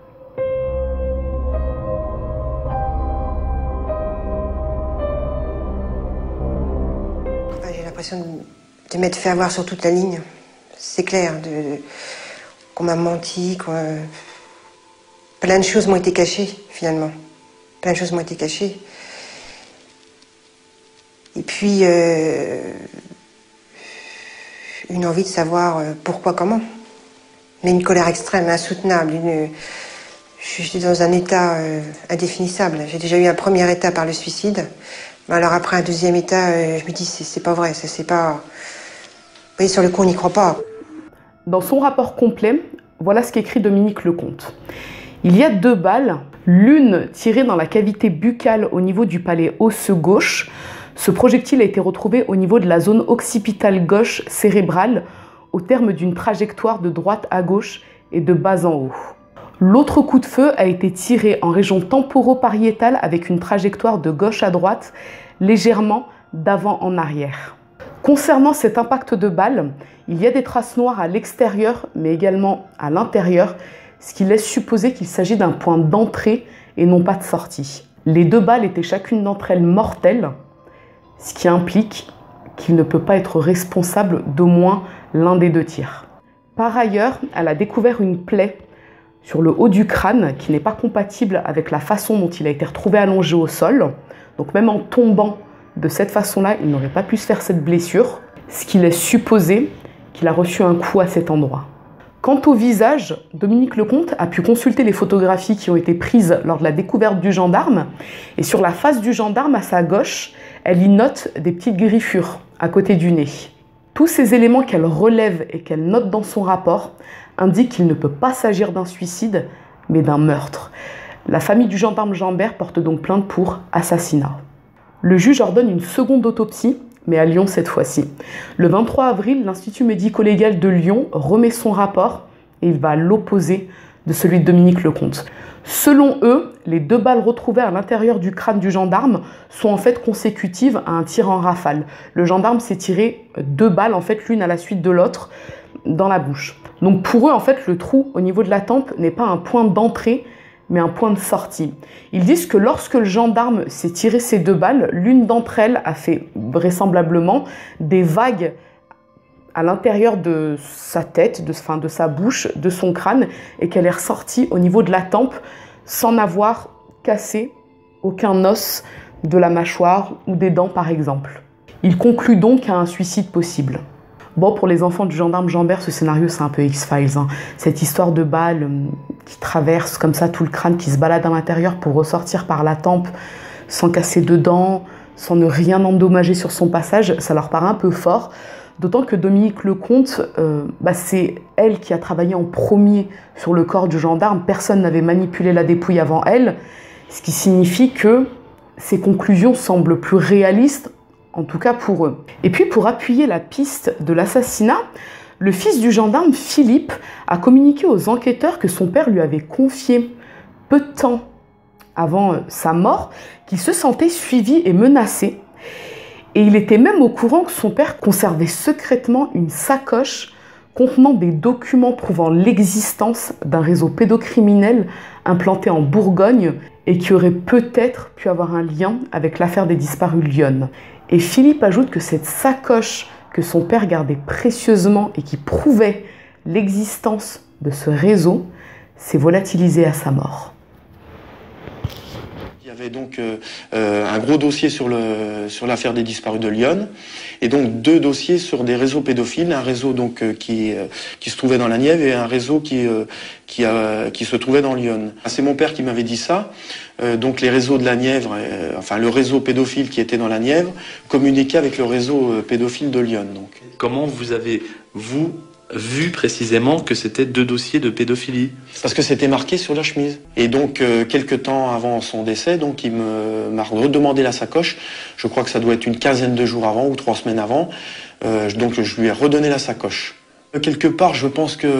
J'ai l'impression de m'être fait avoir sur toute la ligne. C'est clair, qu'on m'a menti, plein de choses m'ont été cachées, finalement. Plein de choses m'ont été cachées. Et puis, une envie de savoir pourquoi, comment. Mais une colère extrême, insoutenable. Je suis dans un état indéfinissable. J'ai déjà eu un premier état par le suicide. Alors après un deuxième état, je me dis c'est pas vrai, ça c'est pas... Vous voyez, sur le coup on n'y croit pas. Dans son rapport complet, voilà ce qu'écrit Dominique Lecomte. Il y a 2 balles, l'une tirée dans la cavité buccale au niveau du palais osseux gauche. Ce projectile a été retrouvé au niveau de la zone occipitale gauche cérébrale, au terme d'une trajectoire de droite à gauche et de bas en haut. L'autre coup de feu a été tiré en région temporo-pariétale avec une trajectoire de gauche à droite, légèrement d'avant en arrière. Concernant cet impact de balle, il y a des traces noires à l'extérieur, mais également à l'intérieur, ce qui laisse supposer qu'il s'agit d'un point d'entrée et non pas de sortie. Les 2 balles étaient chacune d'entre elles mortelles, ce qui implique qu'il ne peut pas être responsable d'au moins l'un des 2 tirs. Par ailleurs, elle a découvert une plaie sur le haut du crâne qui n'est pas compatible avec la façon dont il a été retrouvé allongé au sol. Donc même en tombant de cette façon-là, il n'aurait pas pu se faire cette blessure, ce qui laisse supposer qu'il a reçu un coup à cet endroit. Quant au visage, Dominique Lecomte a pu consulter les photographies qui ont été prises lors de la découverte du gendarme. Et sur la face du gendarme, à sa gauche, elle y note des petites griffures à côté du nez. Tous ces éléments qu'elle relève et qu'elle note dans son rapport indiquent qu'il ne peut pas s'agir d'un suicide, mais d'un meurtre. La famille du gendarme Jambert porte donc plainte pour assassinat. Le juge ordonne une seconde autopsie, mais à Lyon cette fois-ci. Le 23 avril, l'Institut médico-légal de Lyon remet son rapport et il va à l'opposé de celui de Dominique Lecomte. Selon eux, les 2 balles retrouvées à l'intérieur du crâne du gendarme sont en fait consécutives à un tir en rafale. Le gendarme s'est tiré 2 balles, en fait, l'une à la suite de l'autre, dans la bouche. Donc pour eux, en fait, le trou au niveau de la tempe n'est pas un point d'entrée, mais un point de sortie. Ils disent que lorsque le gendarme s'est tiré ces 2 balles, l'une d'entre elles a fait vraisemblablement des vagues à l'intérieur de sa tête, de sa bouche, de son crâne, et qu'elle est ressortie au niveau de la tempe sans avoir cassé aucun os de la mâchoire ou des dents par exemple. Il conclut donc à un suicide possible. Bon, pour les enfants du gendarme Jambert, ce scénario c'est un peu X-Files, hein. Cette histoire de balle qui traverse comme ça tout le crâne, qui se balade à l'intérieur pour ressortir par la tempe sans casser de dents, sans ne rien endommager sur son passage, ça leur paraît un peu fort. D'autant que Dominique Lecomte, c'est elle qui a travaillé en premier sur le corps du gendarme. Personne n'avait manipulé la dépouille avant elle, ce qui signifie que ses conclusions semblent plus réalistes, en tout cas pour eux. Et puis pour appuyer la piste de l'assassinat, le fils du gendarme, Philippe, a communiqué aux enquêteurs que son père lui avait confié peu de temps avant sa mort, qu'il se sentait suivi et menacé. Et il était même au courant que son père conservait secrètement une sacoche contenant des documents prouvant l'existence d'un réseau pédocriminel implanté en Bourgogne et qui aurait peut-être pu avoir un lien avec l'affaire des disparus Lyon. Et Philippe ajoute que cette sacoche que son père gardait précieusement et qui prouvait l'existence de ce réseau s'est volatilisée à sa mort. Il y avait donc un gros dossier sur l'affaire des disparus de Lyon, et donc 2 dossiers sur des réseaux pédophiles, un réseau donc qui se trouvait dans la Nièvre et un réseau qui se trouvait dans Lyon. C'est mon père qui m'avait dit ça. Donc les réseaux de la Nièvre, le réseau pédophile qui était dans la Nièvre communiquait avec le réseau pédophile de Lyon. Donc. Comment vous avez, vu précisément que c'était 2 dossiers de pédophilie? Parce que c'était marqué sur la chemise. Et donc, quelques temps avant son décès, donc il m'a redemandé la sacoche. Je crois que ça doit être une quinzaine de jours avant ou 3 semaines avant. Donc je lui ai redonné la sacoche. Quelque part, je pense que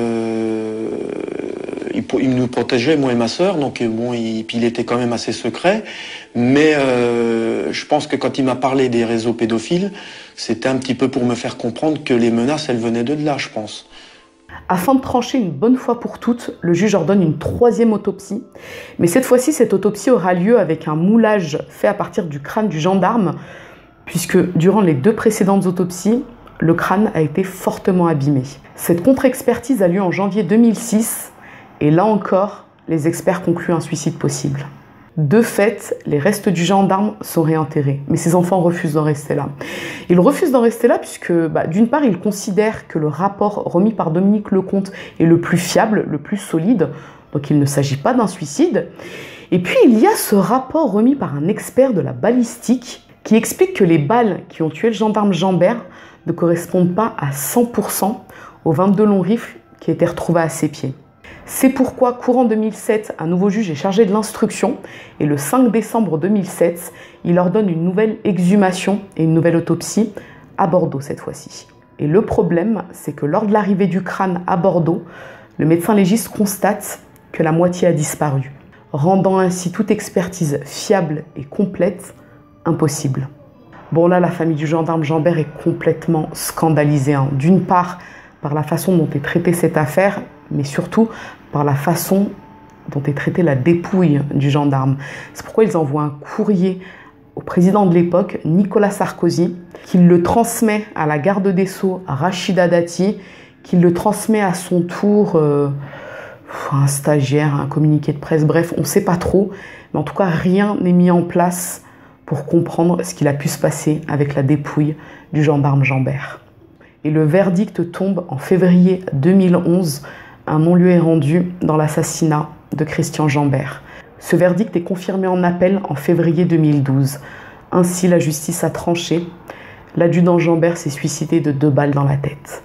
il nous protégeait, moi et ma sœur, donc bon, il était quand même assez secret. Mais je pense que quand il m'a parlé des réseaux pédophiles, c'était un petit peu pour me faire comprendre que les menaces, elles venaient de là, je pense. Afin de trancher une bonne fois pour toutes, le juge ordonne une 3e autopsie. Mais cette fois-ci, cette autopsie aura lieu avec un moulage fait à partir du crâne du gendarme, puisque durant les 2 précédentes autopsies, le crâne a été fortement abîmé. Cette contre-expertise a lieu en janvier 2006, et là encore, les experts concluent un suicide possible. De fait, les restes du gendarme sont réenterrés, mais ses enfants refusent d'en rester là. Ils refusent d'en rester là puisque, d'une part, ils considèrent que le rapport remis par Dominique Lecomte est le plus fiable, le plus solide, donc il ne s'agit pas d'un suicide. Et puis, il y a ce rapport remis par un expert de la balistique qui explique que les balles qui ont tué le gendarme Jambert ne correspondent pas à 100% aux 22 longs rifles qui étaient retrouvés à ses pieds. C'est pourquoi, courant 2007, un nouveau juge est chargé de l'instruction et le 5 décembre 2007, il ordonne une nouvelle exhumation et une nouvelle autopsie à Bordeaux cette fois-ci. Et le problème, c'est que lors de l'arrivée du crâne à Bordeaux, le médecin légiste constate que la moitié a disparu, rendant ainsi toute expertise fiable et complète impossible. Bon là, la famille du gendarme Jambert est complètement scandalisée, hein. D'une part, par la façon dont est traitée cette affaire, mais surtout par la façon dont est traitée la dépouille du gendarme. C'est pourquoi ils envoient un courrier au président de l'époque, Nicolas Sarkozy, qui le transmet à la garde des Sceaux, Rachida Dati, qui le transmet à son tour à un stagiaire, un communiqué de presse, bref, on ne sait pas trop, mais en tout cas rien n'est mis en place pour comprendre ce qu'il a pu se passer avec la dépouille du gendarme Jambert. Et le verdict tombe en février 2011. Un non-lieu est rendu dans l'assassinat de Christian Jambert. Ce verdict est confirmé en appel en février 2012. Ainsi, la justice a tranché. L'adjudant Jambert s'est suicidé de 2 balles dans la tête.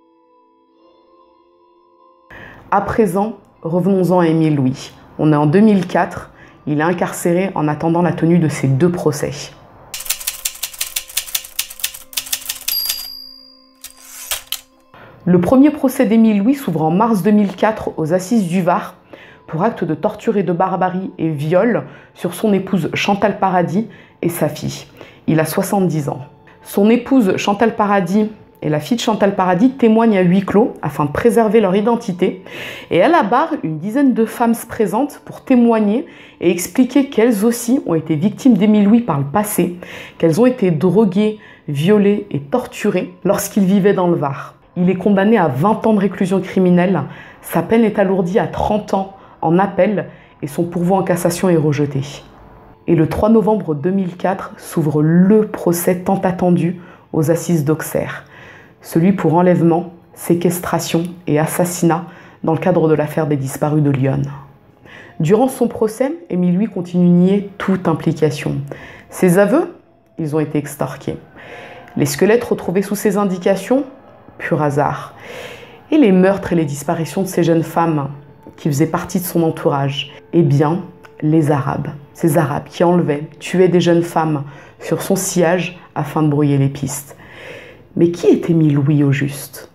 À présent, revenons-en à Émile Louis. On est en 2004. Il est incarcéré en attendant la tenue de ses 2 procès. Le premier procès d'Émile Louis s'ouvre en mars 2004 aux Assises du Var pour acte de torture et de barbarie et viol sur son épouse Chantal Paradis et sa fille. Il a 70 ans. Son épouse Chantal Paradis et la fille de Chantal Paradis témoignent à huis clos afin de préserver leur identité. Et à la barre, une dizaine de femmes se présentent pour témoigner et expliquer qu'elles aussi ont été victimes d'Émile Louis par le passé, qu'elles ont été droguées, violées et torturées lorsqu'il vivait dans le Var. Il est condamné à 20 ans de réclusion criminelle. Sa peine est alourdie à 30 ans en appel et son pourvoi en cassation est rejeté. Et le 3 novembre 2004 s'ouvre le procès tant attendu aux assises d'Auxerre. Celui pour enlèvement, séquestration et assassinat dans le cadre de l'affaire des disparus de Lyon. Durant son procès, Émile Louis continue de nier toute implication. Ses aveux, ils ont été extorqués. Les squelettes retrouvés sous ses indications, pur hasard. Et les meurtres et les disparitions de ces jeunes femmes qui faisaient partie de son entourage, eh bien, les Arabes. Ces Arabes qui enlevaient, tuaient des jeunes femmes sur son sillage afin de brouiller les pistes. Mais qui est Émile Louis au juste?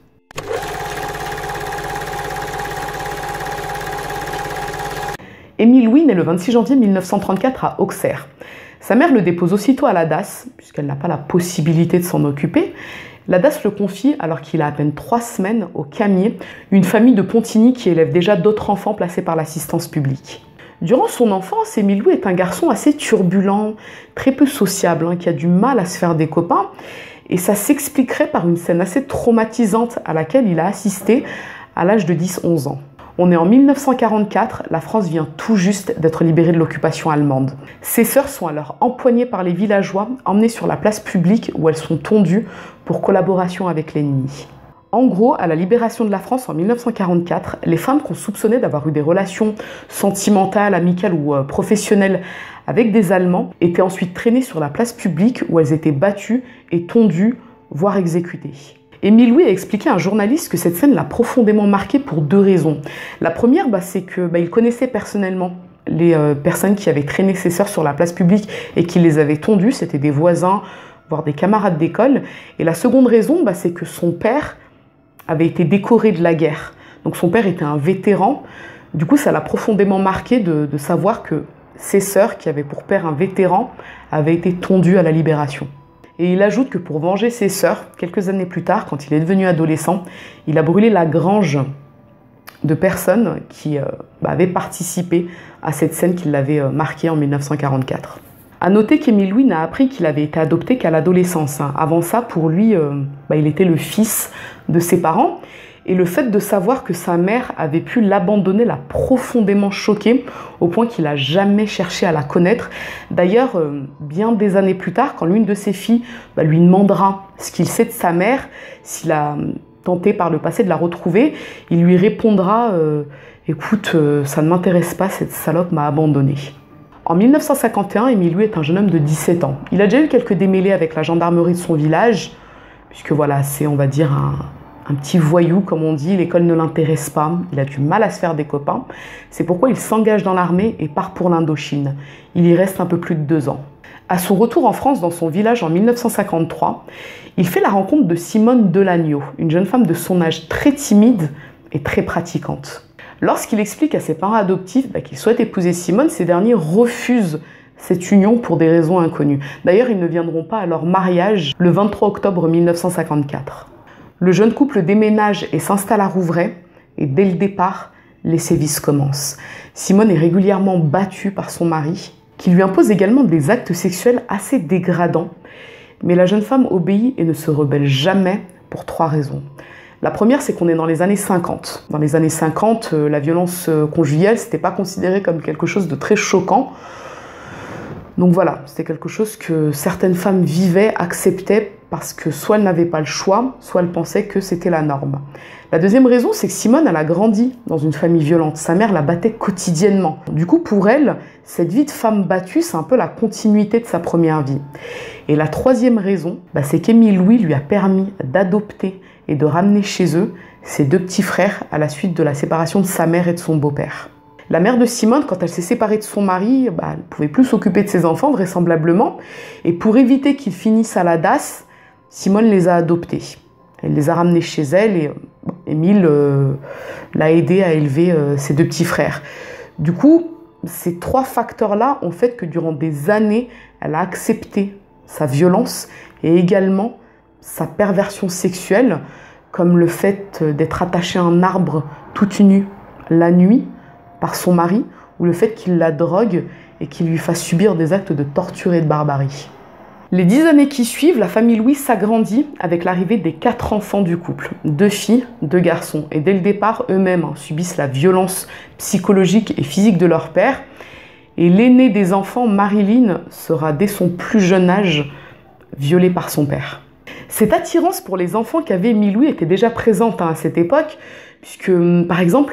Émile Louis naît le 26 janvier 1934 à Auxerre. Sa mère le dépose aussitôt à la DAS, puisqu'elle n'a pas la possibilité de s'en occuper. La DAS le confie alors qu'il a à peine 3 semaines au Camier, une famille de Pontigny qui élève déjà d'autres enfants placés par l'assistance publique. Durant son enfance, Émile Louis est un garçon assez turbulent, très peu sociable, qui a du mal à se faire des copains. Et ça s'expliquerait par une scène assez traumatisante à laquelle il a assisté à l'âge de 10-11 ans. On est en 1944, la France vient tout juste d'être libérée de l'occupation allemande. Ses sœurs sont alors empoignées par les villageois, emmenées sur la place publique où elles sont tondues pour collaboration avec l'ennemi. En gros, à la libération de la France en 1944, les femmes qu'on soupçonnait d'avoir eu des relations sentimentales, amicales ou professionnelles avec des Allemands étaient ensuite traînées sur la place publique où elles étaient battues et tondues, voire exécutées. Émile Louis a expliqué à un journaliste que cette scène l'a profondément marqué pour 2 raisons. La première, c'est qu'il connaissait personnellement les personnes qui avaient traîné ses sœurs sur la place publique et qui les avaient tondues. C'était des voisins, voire des camarades d'école. Et la seconde raison, c'est que son père avait été décoré de la guerre. Donc son père était un vétéran. Du coup, ça l'a profondément marqué de savoir que ses sœurs, qui avaient pour père un vétéran, avaient été tondues à la libération. Et il ajoute que pour venger ses sœurs, quelques années plus tard, quand il est devenu adolescent, il a brûlé la grange de personnes qui avaient participé à cette scène qui l'avait marqué en 1944. A noter qu'Émile Louis n'a appris qu'il avait été adopté qu'à l'adolescence. Avant ça, pour lui, il était le fils de ses parents. Et le fait de savoir que sa mère avait pu l'abandonner l'a profondément choqué, au point qu'il n'a jamais cherché à la connaître. D'ailleurs, bien des années plus tard, quand l'une de ses filles lui demandera ce qu'il sait de sa mère, s'il a tenté par le passé de la retrouver, il lui répondra « Écoute, ça ne m'intéresse pas, cette salope m'a abandonné ». En 1951, Émile Louis est un jeune homme de 17 ans. Il a déjà eu quelques démêlés avec la gendarmerie de son village, puisque voilà, c'est, on va dire, un petit voyou, comme on dit. L'école ne l'intéresse pas, il a du mal à se faire des copains. C'est pourquoi il s'engage dans l'armée et part pour l'Indochine. Il y reste un peu plus de 2 ans. À son retour en France, dans son village en 1953, il fait la rencontre de Simone Delagneau, une jeune femme de son âge très timide et très pratiquante. Lorsqu'il explique à ses parents adoptifs qu'il souhaite épouser Simone, ces derniers refusent cette union pour des raisons inconnues. D'ailleurs, ils ne viendront pas à leur mariage le 23 octobre 1954. Le jeune couple déménage et s'installe à Rouvray, et dès le départ, les sévices commencent. Simone est régulièrement battue par son mari, qui lui impose également des actes sexuels assez dégradants. Mais la jeune femme obéit et ne se rebelle jamais pour 3 raisons. La première, c'est qu'on est dans les années 50. Dans les années 50, la violence conjugale, c'était pas considéré comme quelque chose de très choquant. Donc voilà, c'était quelque chose que certaines femmes vivaient, acceptaient, parce que soit elles n'avaient pas le choix, soit elles pensaient que c'était la norme. La deuxième raison, c'est que Simone, elle a grandi dans une famille violente. Sa mère la battait quotidiennement. Du coup, pour elle, cette vie de femme battue, c'est un peu la continuité de sa première vie. Et la troisième raison, c'est qu'Émile Louis lui a permis d'adopter et de ramener chez eux ses 2 petits frères à la suite de la séparation de sa mère et de son beau-père. La mère de Simone, quand elle s'est séparée de son mari, elle ne pouvait plus s'occuper de ses enfants, vraisemblablement. Et pour éviter qu'ils finissent à la DAS, Simone les a adoptés. Elle les a ramenés chez elle et Émile l'a aidé à élever ses 2 petits frères. Du coup, ces trois facteurs-là ont fait que durant des années, elle a accepté sa violence et également sa perversion sexuelle, comme le fait d'être attachée à un arbre toute nue la nuit par son mari, ou le fait qu'il la drogue et qu'il lui fasse subir des actes de torture et de barbarie. Les 10 années qui suivent, la famille Louis s'agrandit avec l'arrivée des 4 enfants du couple, 2 filles, 2 garçons. Et dès le départ, eux-mêmes subissent la violence psychologique et physique de leur père. Et l'aînée des enfants, Marilyn, sera dès son plus jeune âge violée par son père. Cette attirance pour les enfants qu'avait Émile Louis était déjà présente à cette époque, puisque, par exemple, en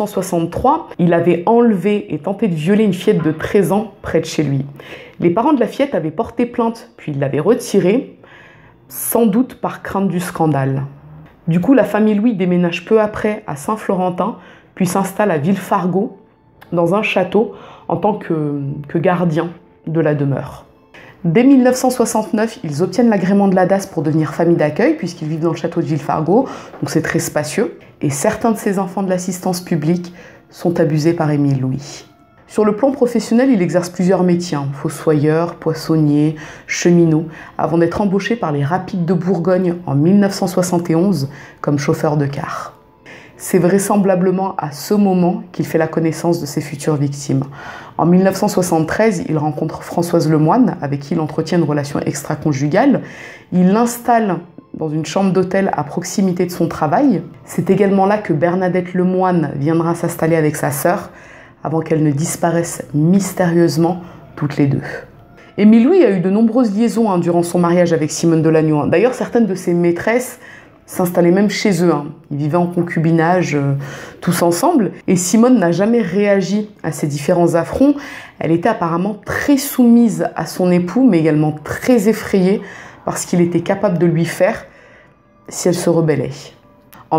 1963, il avait enlevé et tenté de violer une fillette de 13 ans près de chez lui. Les parents de la fillette avaient porté plainte, puis ils l'avaient retirée, sans doute par crainte du scandale. Du coup, la famille Louis déménage peu après à Saint-Florentin, puis s'installe à Villefargot, dans un château, en tant que gardien de la demeure. Dès 1969, ils obtiennent l'agrément de la DAS pour devenir famille d'accueil, puisqu'ils vivent dans le château de Villefargot, donc c'est très spacieux. Et certains de ces enfants de l'assistance publique sont abusés par Émile Louis. Sur le plan professionnel, il exerce plusieurs métiers, fossoyeur, poissonnier, cheminot, avant d'être embauché par les Rapides de Bourgogne en 1971 comme chauffeur de car. C'est vraisemblablement à ce moment qu'il fait la connaissance de ses futures victimes. En 1973, il rencontre Françoise Lemoine, avec qui il entretient une relation extra-conjugale. Il l'installe dans une chambre d'hôtel à proximité de son travail. C'est également là que Bernadette Lemoine viendra s'installer avec sa sœur, avant qu'elles ne disparaissent mystérieusement toutes les deux. Émile Louis a eu de nombreuses liaisons durant son mariage avec Simone Delagno. D'ailleurs, certaines de ses maîtresses s'installaient même chez eux. Ils vivaient en concubinage tous ensemble. Et Simone n'a jamais réagi à ces différents affronts. Elle était apparemment très soumise à son époux, mais également très effrayée par ce qu'il était capable de lui faire si elle se rebellait. En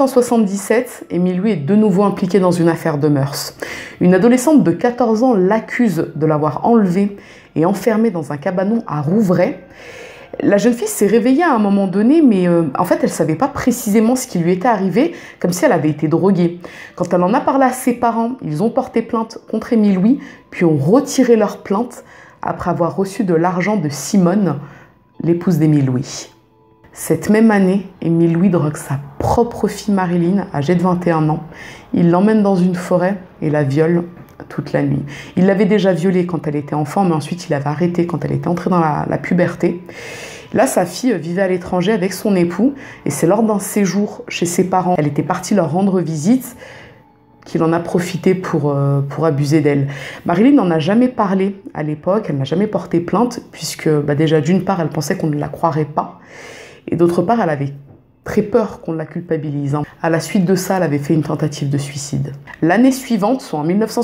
1977, Émile Louis est de nouveau impliqué dans une affaire de mœurs. Une adolescente de 14 ans l'accuse de l'avoir enlevée et enfermée dans un cabanon à Rouvray. La jeune fille s'est réveillée à un moment donné, mais en fait, elle ne savait pas précisément ce qui lui était arrivé, comme si elle avait été droguée. Quand elle en a parlé à ses parents, ils ont porté plainte contre Émile Louis, puis ont retiré leur plainte après avoir reçu de l'argent de Simone, l'épouse d'Émile Louis. Cette même année, Émile Louis drogue sa propre fille Marilyn, âgée de 21 ans. Il l'emmène dans une forêt et la viole toute la nuit. Il l'avait déjà violée quand elle était enfant, mais ensuite il l'avait arrêtée quand elle était entrée dans la puberté. Là, sa fille vivait à l'étranger avec son époux, et c'est lors d'un séjour chez ses parents, elle était partie leur rendre visite, qu'il en a profité pour abuser d'elle. Marilyn n'en a jamais parlé à l'époque, elle n'a jamais porté plainte, puisque déjà d'une part, elle pensait qu'on ne la croirait pas, et d'autre part, elle avait très peur qu'on la culpabilise. À la suite de ça, elle avait fait une tentative de suicide. L'année suivante, soit en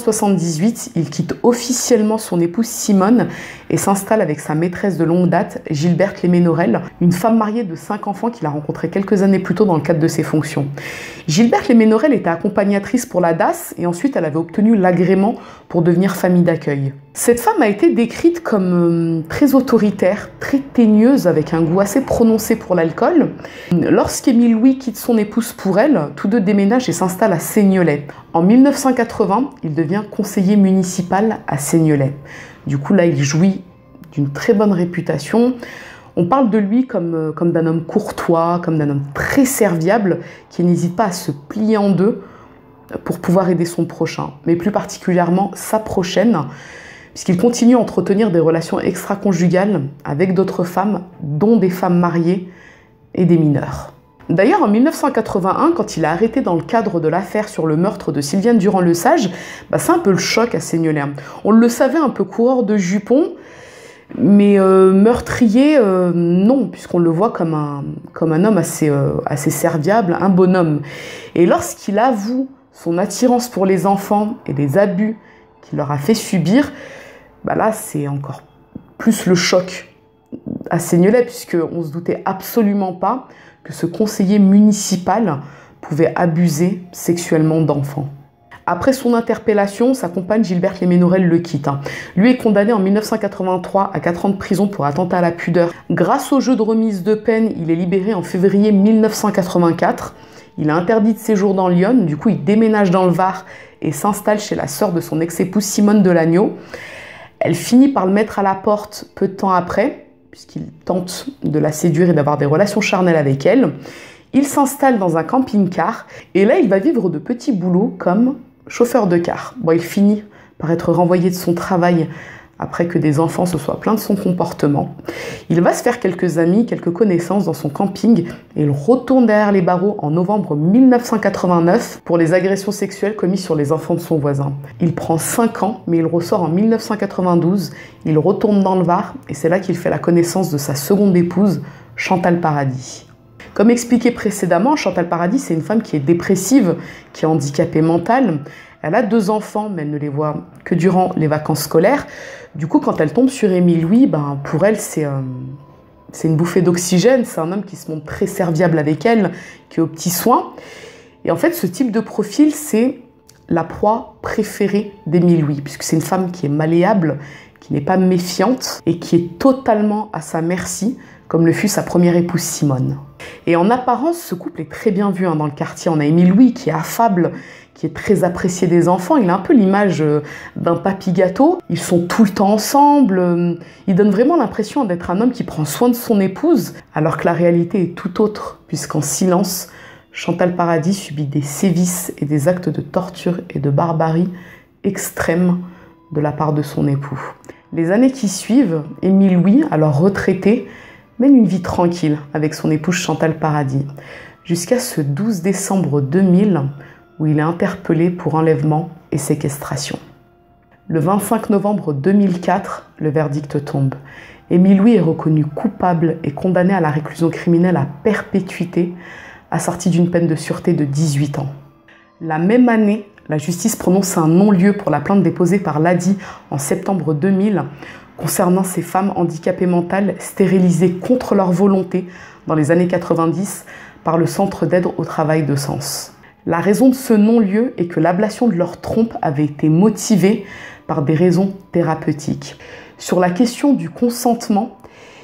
1978, il quitte officiellement son épouse Simone et s'installe avec sa maîtresse de longue date, Gilberte Léménorel, une femme mariée de 5 enfants qu'il a rencontrée quelques années plus tôt dans le cadre de ses fonctions. Gilberte Léménorel était accompagnatrice pour la DAS et ensuite elle avait obtenu l'agrément pour devenir famille d'accueil. Cette femme a été décrite comme très autoritaire, très teigneuse, avec un goût assez prononcé pour l'alcool. Lorsqu'Émile Louis quitte son épouse pour elle, tous deux déménagent et s'installent à Seignelay. En 1980, il devient conseiller municipal à Seignelay. Du coup, là, il jouit d'une très bonne réputation. On parle de lui comme d'un homme courtois, comme d'un homme très serviable, qui n'hésite pas à se plier en deux pour pouvoir aider son prochain, mais plus particulièrement sa prochaine, puisqu'il continue à entretenir des relations extra-conjugales avec d'autres femmes, dont des femmes mariées et des mineurs. D'ailleurs, en 1981, quand il a arrêté dans le cadre de l'affaire sur le meurtre de Sylviane Durand-Lesage, c'est un peu le choc à Seignelay. On le savait un peu coureur de jupons, mais meurtrier, non, puisqu'on le voit comme un homme assez serviable, un bonhomme. Et lorsqu'il avoue son attirance pour les enfants et les abus qu'il leur a fait subir, là, c'est encore plus le choc à Seignelay, puisqu'on ne se doutait absolument pas que ce conseiller municipal pouvait abuser sexuellement d'enfants. Après son interpellation, sa compagne Gilberte Léménorel le quitte. Lui est condamné en 1983 à 4 ans de prison pour attentat à la pudeur. Grâce au jeu de remise de peine, il est libéré en février 1984. Il a interdit de séjour dans Lyon, du coup il déménage dans le Var et s'installe chez la sœur de son ex-épouse Simone Delagneau. Elle finit par le mettre à la porte peu de temps après, puisqu'il tente de la séduire et d'avoir des relations charnelles avec elle. Il s'installe dans un camping-car et là il va vivre de petits boulots comme chauffeur de car. Bon, il finit par être renvoyé de son travail après que des enfants se soient plaints de son comportement. Il va se faire quelques amis, quelques connaissances dans son camping et il retourne derrière les barreaux en novembre 1989 pour les agressions sexuelles commises sur les enfants de son voisin. Il prend 5 ans, mais il ressort en 1992, il retourne dans le Var et c'est là qu'il fait la connaissance de sa seconde épouse, Chantal Paradis. Comme expliqué précédemment, Chantal Paradis, c'est une femme qui est dépressive, qui est handicapée mentale. Elle a 2 enfants, mais elle ne les voit que durant les vacances scolaires. Du coup, quand elle tombe sur Émile Louis, pour elle, c'est une bouffée d'oxygène. C'est un homme qui se montre très serviable avec elle, qui est aux petits soins. Et en fait, ce type de profil, c'est la proie préférée d'Émile Louis, puisque c'est une femme qui est malléable, qui n'est pas méfiante et qui est totalement à sa merci, comme le fut sa première épouse Simone. Et en apparence, ce couple est très bien vu dans le quartier. On a Émile Louis qui est affable, qui est très apprécié des enfants. Il a un peu l'image d'un papy gâteau. Ils sont tout le temps ensemble. Il donne vraiment l'impression d'être un homme qui prend soin de son épouse, alors que la réalité est tout autre, puisqu'en silence, Chantal Paradis subit des sévices et des actes de torture et de barbarie extrêmes de la part de son époux. Les années qui suivent, Émile Louis, alors retraité, mène une vie tranquille avec son épouse Chantal Paradis, jusqu'à ce 12 décembre 2000, où il est interpellé pour enlèvement et séquestration. Le 25 novembre 2004, le verdict tombe. Émile Louis est reconnu coupable et condamné à la réclusion criminelle à perpétuité, assorti d'une peine de sûreté de 18 ans. La même année, la justice prononce un non-lieu pour la plainte déposée par l'ADI en septembre 2000 concernant ces femmes handicapées mentales stérilisées contre leur volonté dans les années 90 par le Centre d'aide au travail de Sens. La raison de ce non-lieu est que l'ablation de leur trompe avait été motivée par des raisons thérapeutiques. Sur la question du consentement,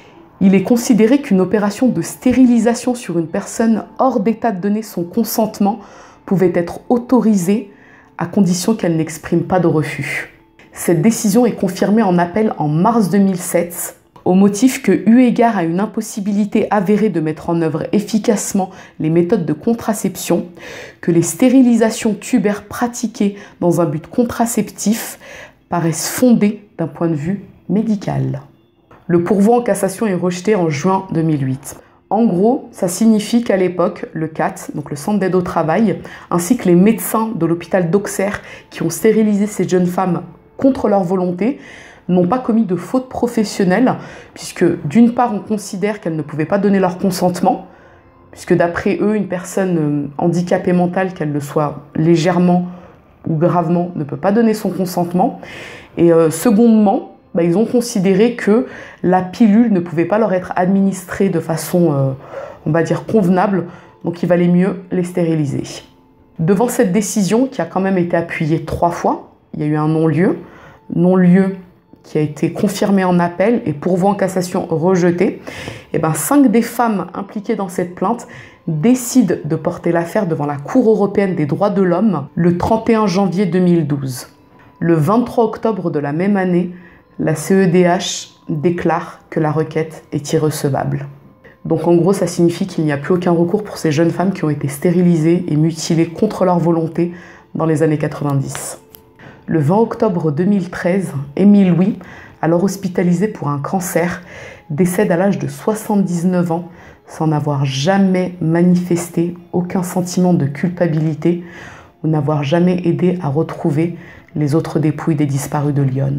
il est considéré qu'une opération de stérilisation sur une personne hors d'état de donner son consentement pouvait être autorisée à condition qu'elle n'exprime pas de refus. Cette décision est confirmée en appel en mars 2007, au motif que, eu égard à une impossibilité avérée de mettre en œuvre efficacement les méthodes de contraception, que les stérilisations tubaires pratiquées dans un but contraceptif paraissent fondées d'un point de vue médical. Le pourvoi en cassation est rejeté en juin 2008. En gros, ça signifie qu'à l'époque, le CAT, donc le Centre d'aide au travail, ainsi que les médecins de l'hôpital d'Auxerre qui ont stérilisé ces jeunes femmes contre leur volonté, n'ont pas commis de faute professionnelle, puisque d'une part, on considère qu'elles ne pouvaient pas donner leur consentement, puisque d'après eux, une personne handicapée mentale, qu'elle le soit légèrement ou gravement, ne peut pas donner son consentement. Et secondement, ils ont considéré que la pilule ne pouvait pas leur être administrée de façon, on va dire, convenable, donc il valait mieux les stériliser. Devant cette décision, qui a quand même été appuyée 3 fois, il y a eu un non-lieu qui a été confirmé en appel et pourvoi en cassation rejeté. Et 5 des femmes impliquées dans cette plainte décident de porter l'affaire devant la Cour européenne des droits de l'homme le 31 janvier 2012. Le 23 octobre de la même année, la CEDH déclare que la requête est irrecevable. Donc en gros, ça signifie qu'il n'y a plus aucun recours pour ces jeunes femmes qui ont été stérilisées et mutilées contre leur volonté dans les années 90. Le 20 octobre 2013, Émile Louis, alors hospitalisé pour un cancer, décède à l'âge de 79 ans sans n'avoir jamais manifesté aucun sentiment de culpabilité ou n'avoir jamais aidé à retrouver les autres dépouilles des disparus de Lyon.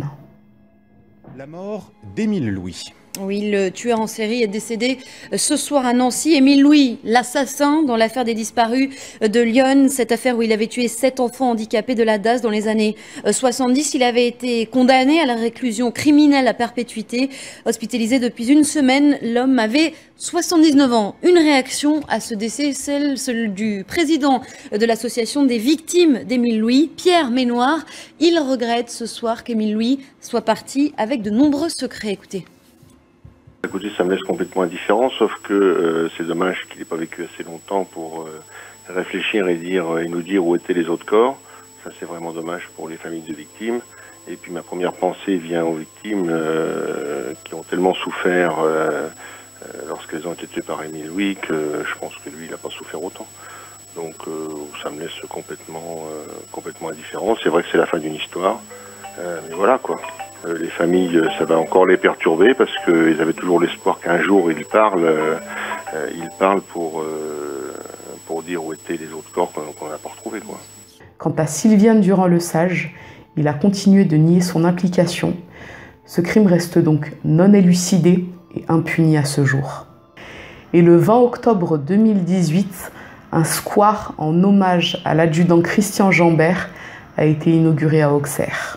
La mort d'Émile Louis. Oui, le tueur en série est décédé ce soir à Nancy. Émile Louis, l'assassin dans l'affaire des disparus de Lyon, cette affaire où il avait tué 7 enfants handicapés de la DAS dans les années 70. Il avait été condamné à la réclusion criminelle à perpétuité. Hospitalisé depuis une semaine, l'homme avait 79 ans. Une réaction à ce décès, celle du président de l'association des victimes d'Émile Louis, Pierre Ménoir. Il regrette ce soir qu'Émile Louis soit parti avec de nombreux secrets. Écoutez. Écoutez, ça me laisse complètement indifférent, sauf que c'est dommage qu'il n'ait pas vécu assez longtemps pour réfléchir et nous dire où étaient les autres corps. Ça, c'est vraiment dommage pour les familles de victimes. Et puis ma première pensée vient aux victimes qui ont tellement souffert lorsqu'elles ont été tuées par Émile Louis que je pense que lui, il n'a pas souffert autant. Donc ça me laisse complètement indifférent. C'est vrai que c'est la fin d'une histoire, mais voilà quoi. Les familles, ça va encore les perturber parce qu'ils avaient toujours l'espoir qu'un jour ils parlent pour dire où étaient les autres corps qu'on n'a pas retrouvés, quoi. Quant à Sylviane Durand-Lesage, il a continué de nier son implication. Ce crime reste donc non élucidé et impuni à ce jour. Et le 20 octobre 2018, un square en hommage à l'adjudant Christian Jambert a été inauguré à Auxerre.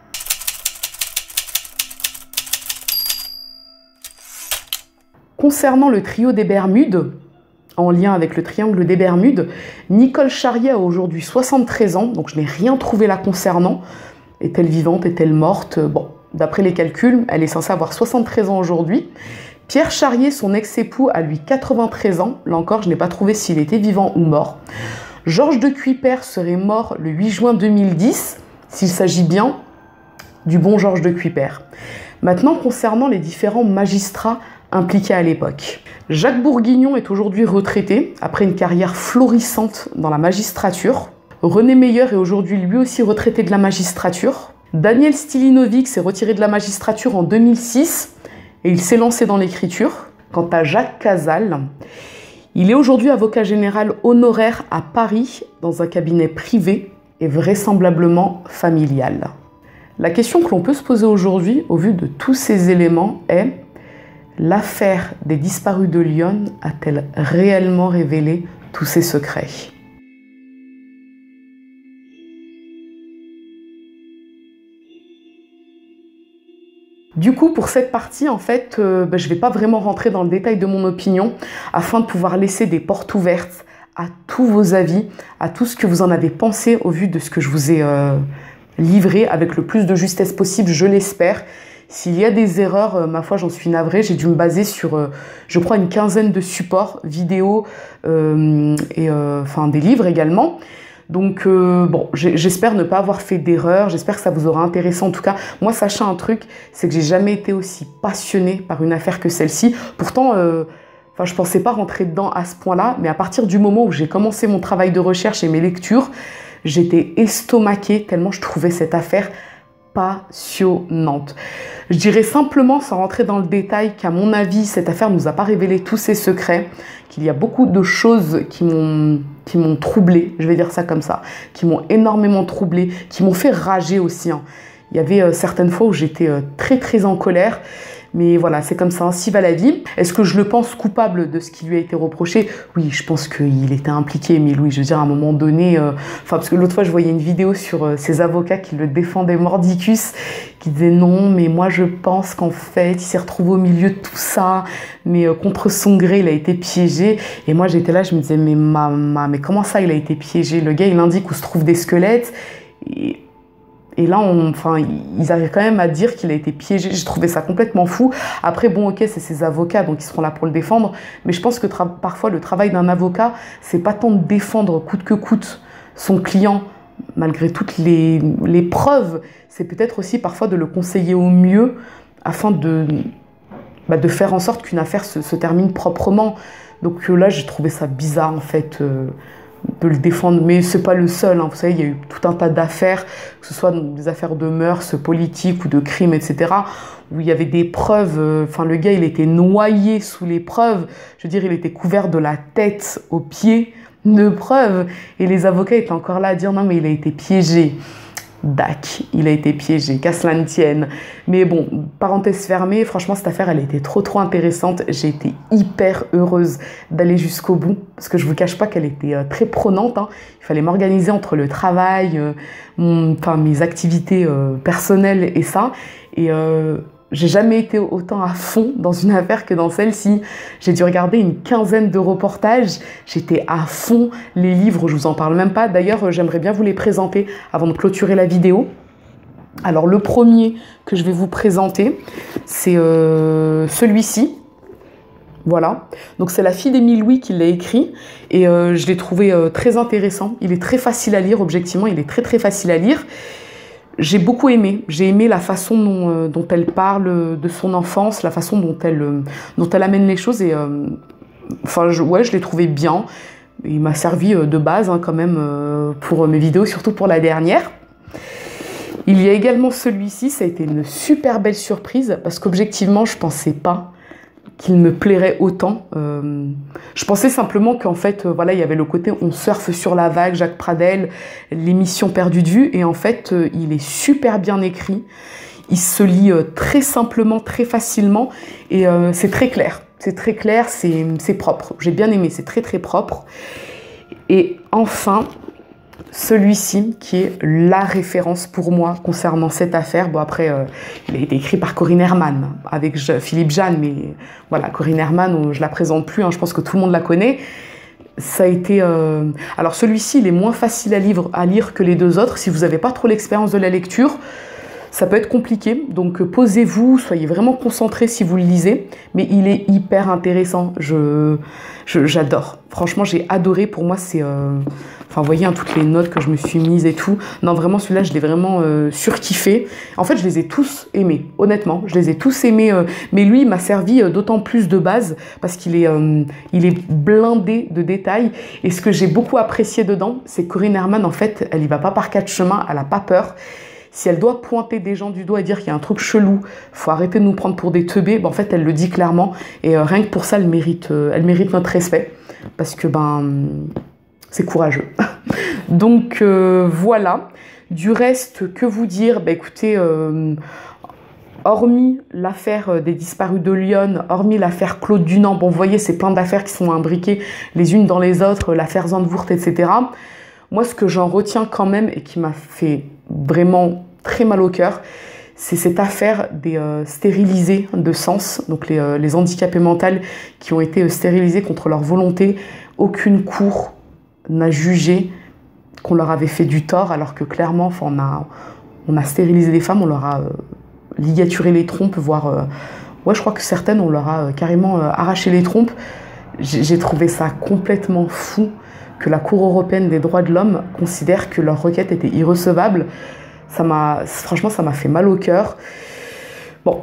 Concernant le trio des Bermudes, en lien avec le triangle des Bermudes, Nicole Charrier a aujourd'hui 73 ans, donc je n'ai rien trouvé la concernant. Est-elle vivante, est-elle morte? Bon, d'après les calculs, elle est censée avoir 73 ans aujourd'hui. Pierre Charrier, son ex-époux, a lui 93 ans. Là encore, je n'ai pas trouvé s'il était vivant ou mort. Georges de Cuypers serait mort le 8 juin 2010, s'il s'agit bien du bon Georges de Cuypers. Maintenant, concernant les différents magistrats impliqués à l'époque. Jacques Bourguignon est aujourd'hui retraité, après une carrière florissante dans la magistrature. René Meyer est aujourd'hui lui aussi retraité de la magistrature. Daniel Stilinovic s'est retiré de la magistrature en 2006 et il s'est lancé dans l'écriture. Quant à Jacques Casal, il est aujourd'hui avocat général honoraire à Paris dans un cabinet privé et vraisemblablement familial. La question que l'on peut se poser aujourd'hui, au vu de tous ces éléments, est: l'affaire des disparus de Lyon a-t-elle réellement révélé tous ses secrets? Du coup, pour cette partie, en fait, je ne vais pas vraiment rentrer dans le détail de mon opinion afin de pouvoir laisser des portes ouvertes à tous vos avis, à tout ce que vous en avez pensé au vu de ce que je vous ai livré avec le plus de justesse possible, je l'espère. S'il y a des erreurs, ma foi, j'en suis navrée. J'ai dû me baser sur, je crois, une quinzaine de supports, vidéos enfin des livres également. Donc, bon, j'espère ne pas avoir fait d'erreur. J'espère que ça vous aura intéressé. En tout cas, moi, sachez un truc, c'est que j'ai jamais été aussi passionnée par une affaire que celle-ci. Pourtant, enfin, je pensais pas rentrer dedans à ce point-là. Mais à partir du moment où j'ai commencé mon travail de recherche et mes lectures, j'étais estomaquée tellement je trouvais cette affaire passionnante. Je dirais simplement, sans rentrer dans le détail, qu'à mon avis, cette affaire ne nous a pas révélé tous ses secrets, qu'il y a beaucoup de choses qui m'ont troublée, je vais dire ça comme ça, qui m'ont énormément troublée, qui m'ont fait rager aussi. Hein. Il y avait certaines fois où j'étais très en colère. Mais voilà, c'est comme ça, ainsi va la vie. Est-ce que je le pense coupable de ce qui lui a été reproché? Oui, je pense qu'il était impliqué, mais Louis, je veux dire, à un moment donné... parce que l'autre fois, je voyais une vidéo sur ses avocats qui le défendaient mordicus, qui disaient non, mais moi, je pense qu'en fait, il s'est retrouvé au milieu de tout ça, mais contre son gré, il a été piégé. Et moi, j'étais là, je me disais, mais comment ça, il a été piégé? Le gars, il indique où se trouvent des squelettes. Et là, ils arrivent quand même à dire qu'il a été piégé. J'ai trouvé ça complètement fou. Après, bon, ok, c'est ses avocats, donc ils seront là pour le défendre. Mais je pense que parfois, le travail d'un avocat, c'est pas tant de défendre coûte que coûte son client, malgré toutes les preuves. C'est peut-être aussi parfois de le conseiller au mieux afin de faire en sorte qu'une affaire se termine proprement. Donc là, j'ai trouvé ça bizarre, en fait, de le défendre, mais c'est pas le seul, hein. Vous savez, il y a eu tout un tas d'affaires, que ce soit des affaires de mœurs, politiques ou de crimes, etc., où il y avait des preuves, le gars, il était noyé sous les preuves, je veux dire, il était couvert de la tête aux pieds de preuves, et les avocats étaient encore là à dire non, mais il a été piégé. Dac, il a été piégé, qu'à cela ne tienne. Mais bon, parenthèse fermée, franchement, cette affaire, elle était trop intéressante. J'ai été hyper heureuse d'aller jusqu'au bout, parce que je vous cache pas qu'elle était très prenante, hein. Il fallait m'organiser entre le travail, mes activités personnelles et ça. Et j'ai jamais été autant à fond dans une affaire que dans celle-ci. J'ai dû regarder une quinzaine de reportages. J'étais à fond. Les livres, je vous en parle même pas. D'ailleurs, j'aimerais bien vous les présenter avant de clôturer la vidéo. Alors, le premier que je vais vous présenter, c'est celui-ci. Voilà, donc c'est la fille d'Émile Louis qui l'a écrit et je l'ai trouvé très intéressant. Il est très facile à lire, objectivement, il est très facile à lire. J'ai beaucoup aimé. J'ai aimé la façon dont elle parle de son enfance, la façon dont elle amène les choses et enfin, je l'ai trouvé bien. Il m'a servi de base quand même pour mes vidéos, surtout pour la dernière. Il y a également celui-ci, ça a été une super belle surprise parce qu'objectivement, je pensais pas qu'il me plairait autant. Je pensais simplement qu'en fait, voilà, il y avait le côté on surfe sur la vague, Jacques Pradel, l'émission Perdue de vue, et en fait, il est super bien écrit. Il se lit très simplement, très facilement, et c'est très clair. C'est très clair, c'est propre. J'ai bien aimé, c'est très propre. Et enfin, celui-ci qui est la référence pour moi concernant cette affaire. Bon après, il a été écrit par Corinne Herman avec Philippe Jeanne, mais voilà, Corinne Herman, je la présente plus, hein, je pense que tout le monde la connaît. Ça a été... Alors celui-ci, il est moins facile à lire que les deux autres. Si vous n'avez pas trop l'expérience de la lecture, ça peut être compliqué. Donc posez-vous, soyez vraiment concentrés si vous le lisez. Mais il est hyper intéressant. J'adore. Franchement, j'ai adoré. Pour moi, c'est... Enfin, vous voyez, hein, toutes les notes que je me suis mises et tout. Non, vraiment, celui-là, je l'ai vraiment surkiffé. En fait, je les ai tous aimés, honnêtement. Je les ai tous aimés. Mais lui, il m'a servi d'autant plus de base parce qu'il est blindé de détails. Et ce que j'ai beaucoup apprécié dedans, c'est que Corinne Herman, en fait, elle y va pas par quatre chemins. Elle n'a pas peur. Si elle doit pointer des gens du doigt et dire qu'il y a un truc chelou, faut arrêter de nous prendre pour des teubés, ben en fait, elle le dit clairement. Et rien que pour ça, elle mérite notre respect. Parce que, c'est courageux. Donc, voilà. Du reste, que vous dire? Ben, écoutez, hormis l'affaire des disparus de Lyon, hormis l'affaire Claude Dunant, bon, vous voyez, c'est plein d'affaires qui sont imbriquées les unes dans les autres, l'affaire Zandvoort, etc. Moi, ce que j'en retiens quand même et qui m'a fait vraiment très mal au cœur, c'est cette affaire des stérilisés de Sens, donc les handicapés mentaux qui ont été stérilisés contre leur volonté. Aucune cour n'a jugé qu'on leur avait fait du tort, alors que clairement, on a stérilisé des femmes, on leur a ligaturé les trompes, voire... ouais, je crois que certaines, on leur a carrément arraché les trompes. J'ai trouvé ça complètement fou que la Cour européenne des droits de l'homme considère que leur requête était irrecevable. Franchement, ça m'a fait mal au cœur. Bon,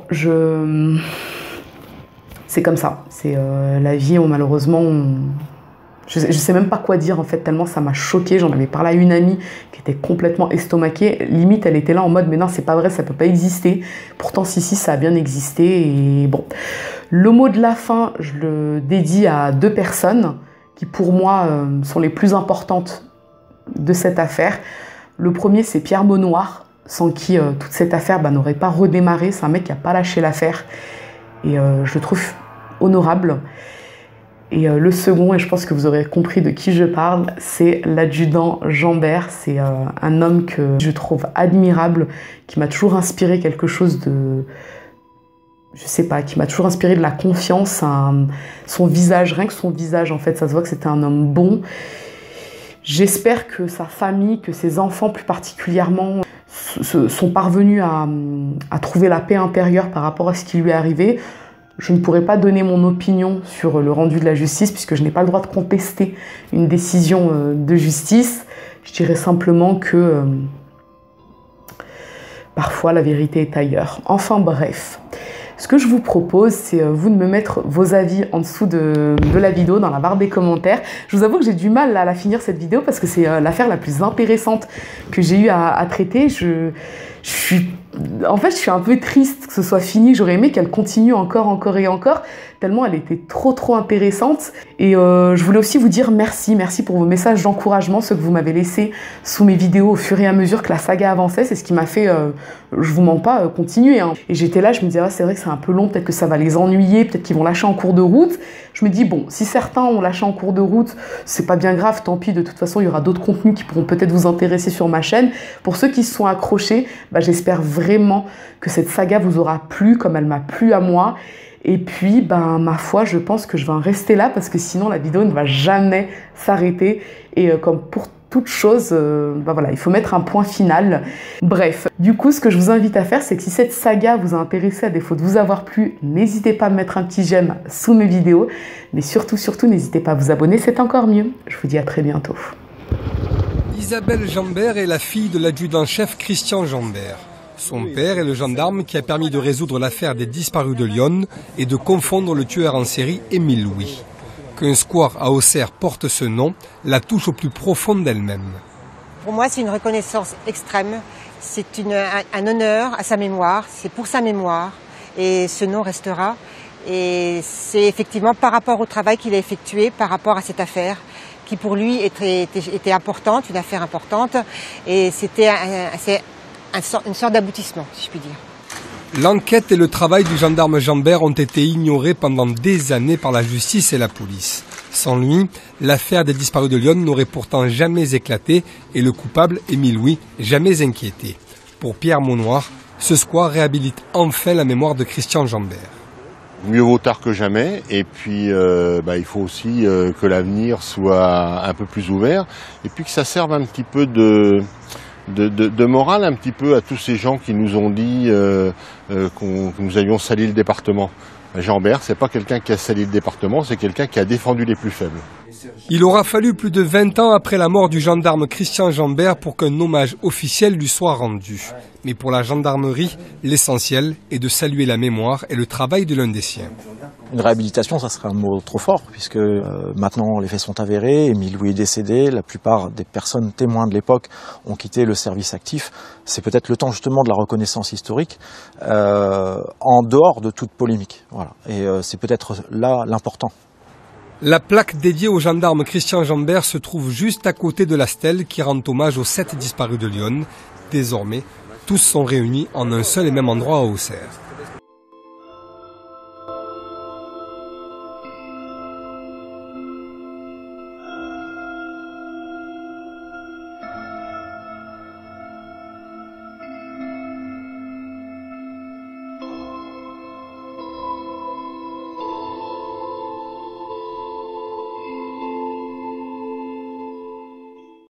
c'est comme ça. C'est la vie, malheureusement... Je sais même pas quoi dire en fait, tellement ça m'a choquée. J'en avais parlé à une amie qui était complètement estomaquée. Limite, elle était là en mode, mais non, c'est pas vrai, ça peut pas exister. Pourtant, si, ça a bien existé. Et bon, le mot de la fin, je le dédie à deux personnes qui, pour moi, sont les plus importantes de cette affaire. Le premier, c'est Pierre Monnoir, sans qui toute cette affaire n'aurait pas redémarré. C'est un mec qui a pas lâché l'affaire. Et je le trouve honorable. Et le second, et je pense que vous aurez compris de qui je parle, c'est l'adjudant Jambert. C'est un homme que je trouve admirable, qui m'a toujours inspiré quelque chose de... Je sais pas, qui m'a toujours inspiré de la confiance. Son visage, rien que son visage, en fait, ça se voit que c'était un homme bon. J'espère que sa famille, que ses enfants plus particulièrement, sont parvenus à trouver la paix intérieure par rapport à ce qui lui est arrivé. Je ne pourrais pas donner mon opinion sur le rendu de la justice puisque je n'ai pas le droit de contester une décision de justice. Je dirais simplement que parfois la vérité est ailleurs. Enfin bref, ce que je vous propose, c'est vous de me mettre vos avis en dessous de la vidéo, dans la barre des commentaires. Je vous avoue que j'ai du mal à la finir cette vidéo parce que c'est l'affaire la plus intéressante que j'ai eu à traiter. En fait, je suis un peu triste que ce soit fini. J'aurais aimé qu'elle continue encore et encore, tellement elle était trop intéressante. Et je voulais aussi vous dire merci pour vos messages d'encouragement, ceux que vous m'avez laissés sous mes vidéos au fur et à mesure que la saga avançait. C'est ce qui m'a fait, je vous mens pas, continuer. Hein. Et j'étais là, je me disais, ah, c'est vrai que c'est un peu long, peut-être que ça va les ennuyer, peut-être qu'ils vont lâcher en cours de route. Je me dis, bon, si certains ont lâché en cours de route, c'est pas bien grave, tant pis, de toute façon, il y aura d'autres contenus qui pourront peut-être vous intéresser sur ma chaîne. Pour ceux qui se sont accrochés, j'espère vraiment que cette saga vous aura plu, comme elle m'a plu à moi. Et puis, ma foi, je pense que je vais en rester là, parce que sinon, la vidéo ne va jamais s'arrêter. Et comme pour toute chose, voilà, il faut mettre un point final. Bref, du coup, ce que je vous invite à faire, c'est que si cette saga vous a intéressé, à défaut de vous avoir plu, n'hésitez pas à mettre un petit j'aime sous mes vidéos. Mais surtout, n'hésitez pas à vous abonner, c'est encore mieux. Je vous dis à très bientôt. Isabelle Jambert est la fille de l'adjudant-chef Christian Jambert. Son père est le gendarme qui a permis de résoudre l'affaire des disparus de Lyon et de confondre le tueur en série Émile Louis. Qu'un square à Auxerre porte ce nom la touche au plus profond d'elle-même. Pour moi, c'est une reconnaissance extrême. C'est un honneur à sa mémoire. C'est pour sa mémoire. Et ce nom restera. Et c'est effectivement par rapport au travail qu'il a effectué, par rapport à cette affaire, qui pour lui était importante, une affaire importante. Et c'était une sorte d'aboutissement, si je puis dire. L'enquête et le travail du gendarme Jambert ont été ignorés pendant des années par la justice et la police. Sans lui, l'affaire des disparus de Lyon n'aurait pourtant jamais éclaté et le coupable, Émile Louis, jamais inquiété. Pour Pierre Maunoir, ce square réhabilite enfin la mémoire de Christian Jambert. Mieux vaut tard que jamais, et puis il faut aussi que l'avenir soit un peu plus ouvert, et puis que ça serve un petit peu de morale un petit peu à tous ces gens qui nous ont dit que nous avions sali le département. Jambert, c'est pas quelqu'un qui a sali le département, c'est quelqu'un qui a défendu les plus faibles. Il aura fallu plus de 20 ans après la mort du gendarme Christian Jambert pour qu'un hommage officiel lui soit rendu. Mais pour la gendarmerie, l'essentiel est de saluer la mémoire et le travail de l'un des siens. Une réhabilitation, ça serait un mot trop fort, puisque maintenant les faits sont avérés, Émile Louis est décédé, la plupart des personnes témoins de l'époque ont quitté le service actif. C'est peut-être le temps justement de la reconnaissance historique, en dehors de toute polémique. Voilà. Et c'est peut-être là l'important. La plaque dédiée au gendarme Christian Jambert se trouve juste à côté de la stèle qui rend hommage aux 7 disparus de Lyon. Désormais, tous sont réunis en un seul et même endroit à Auxerre.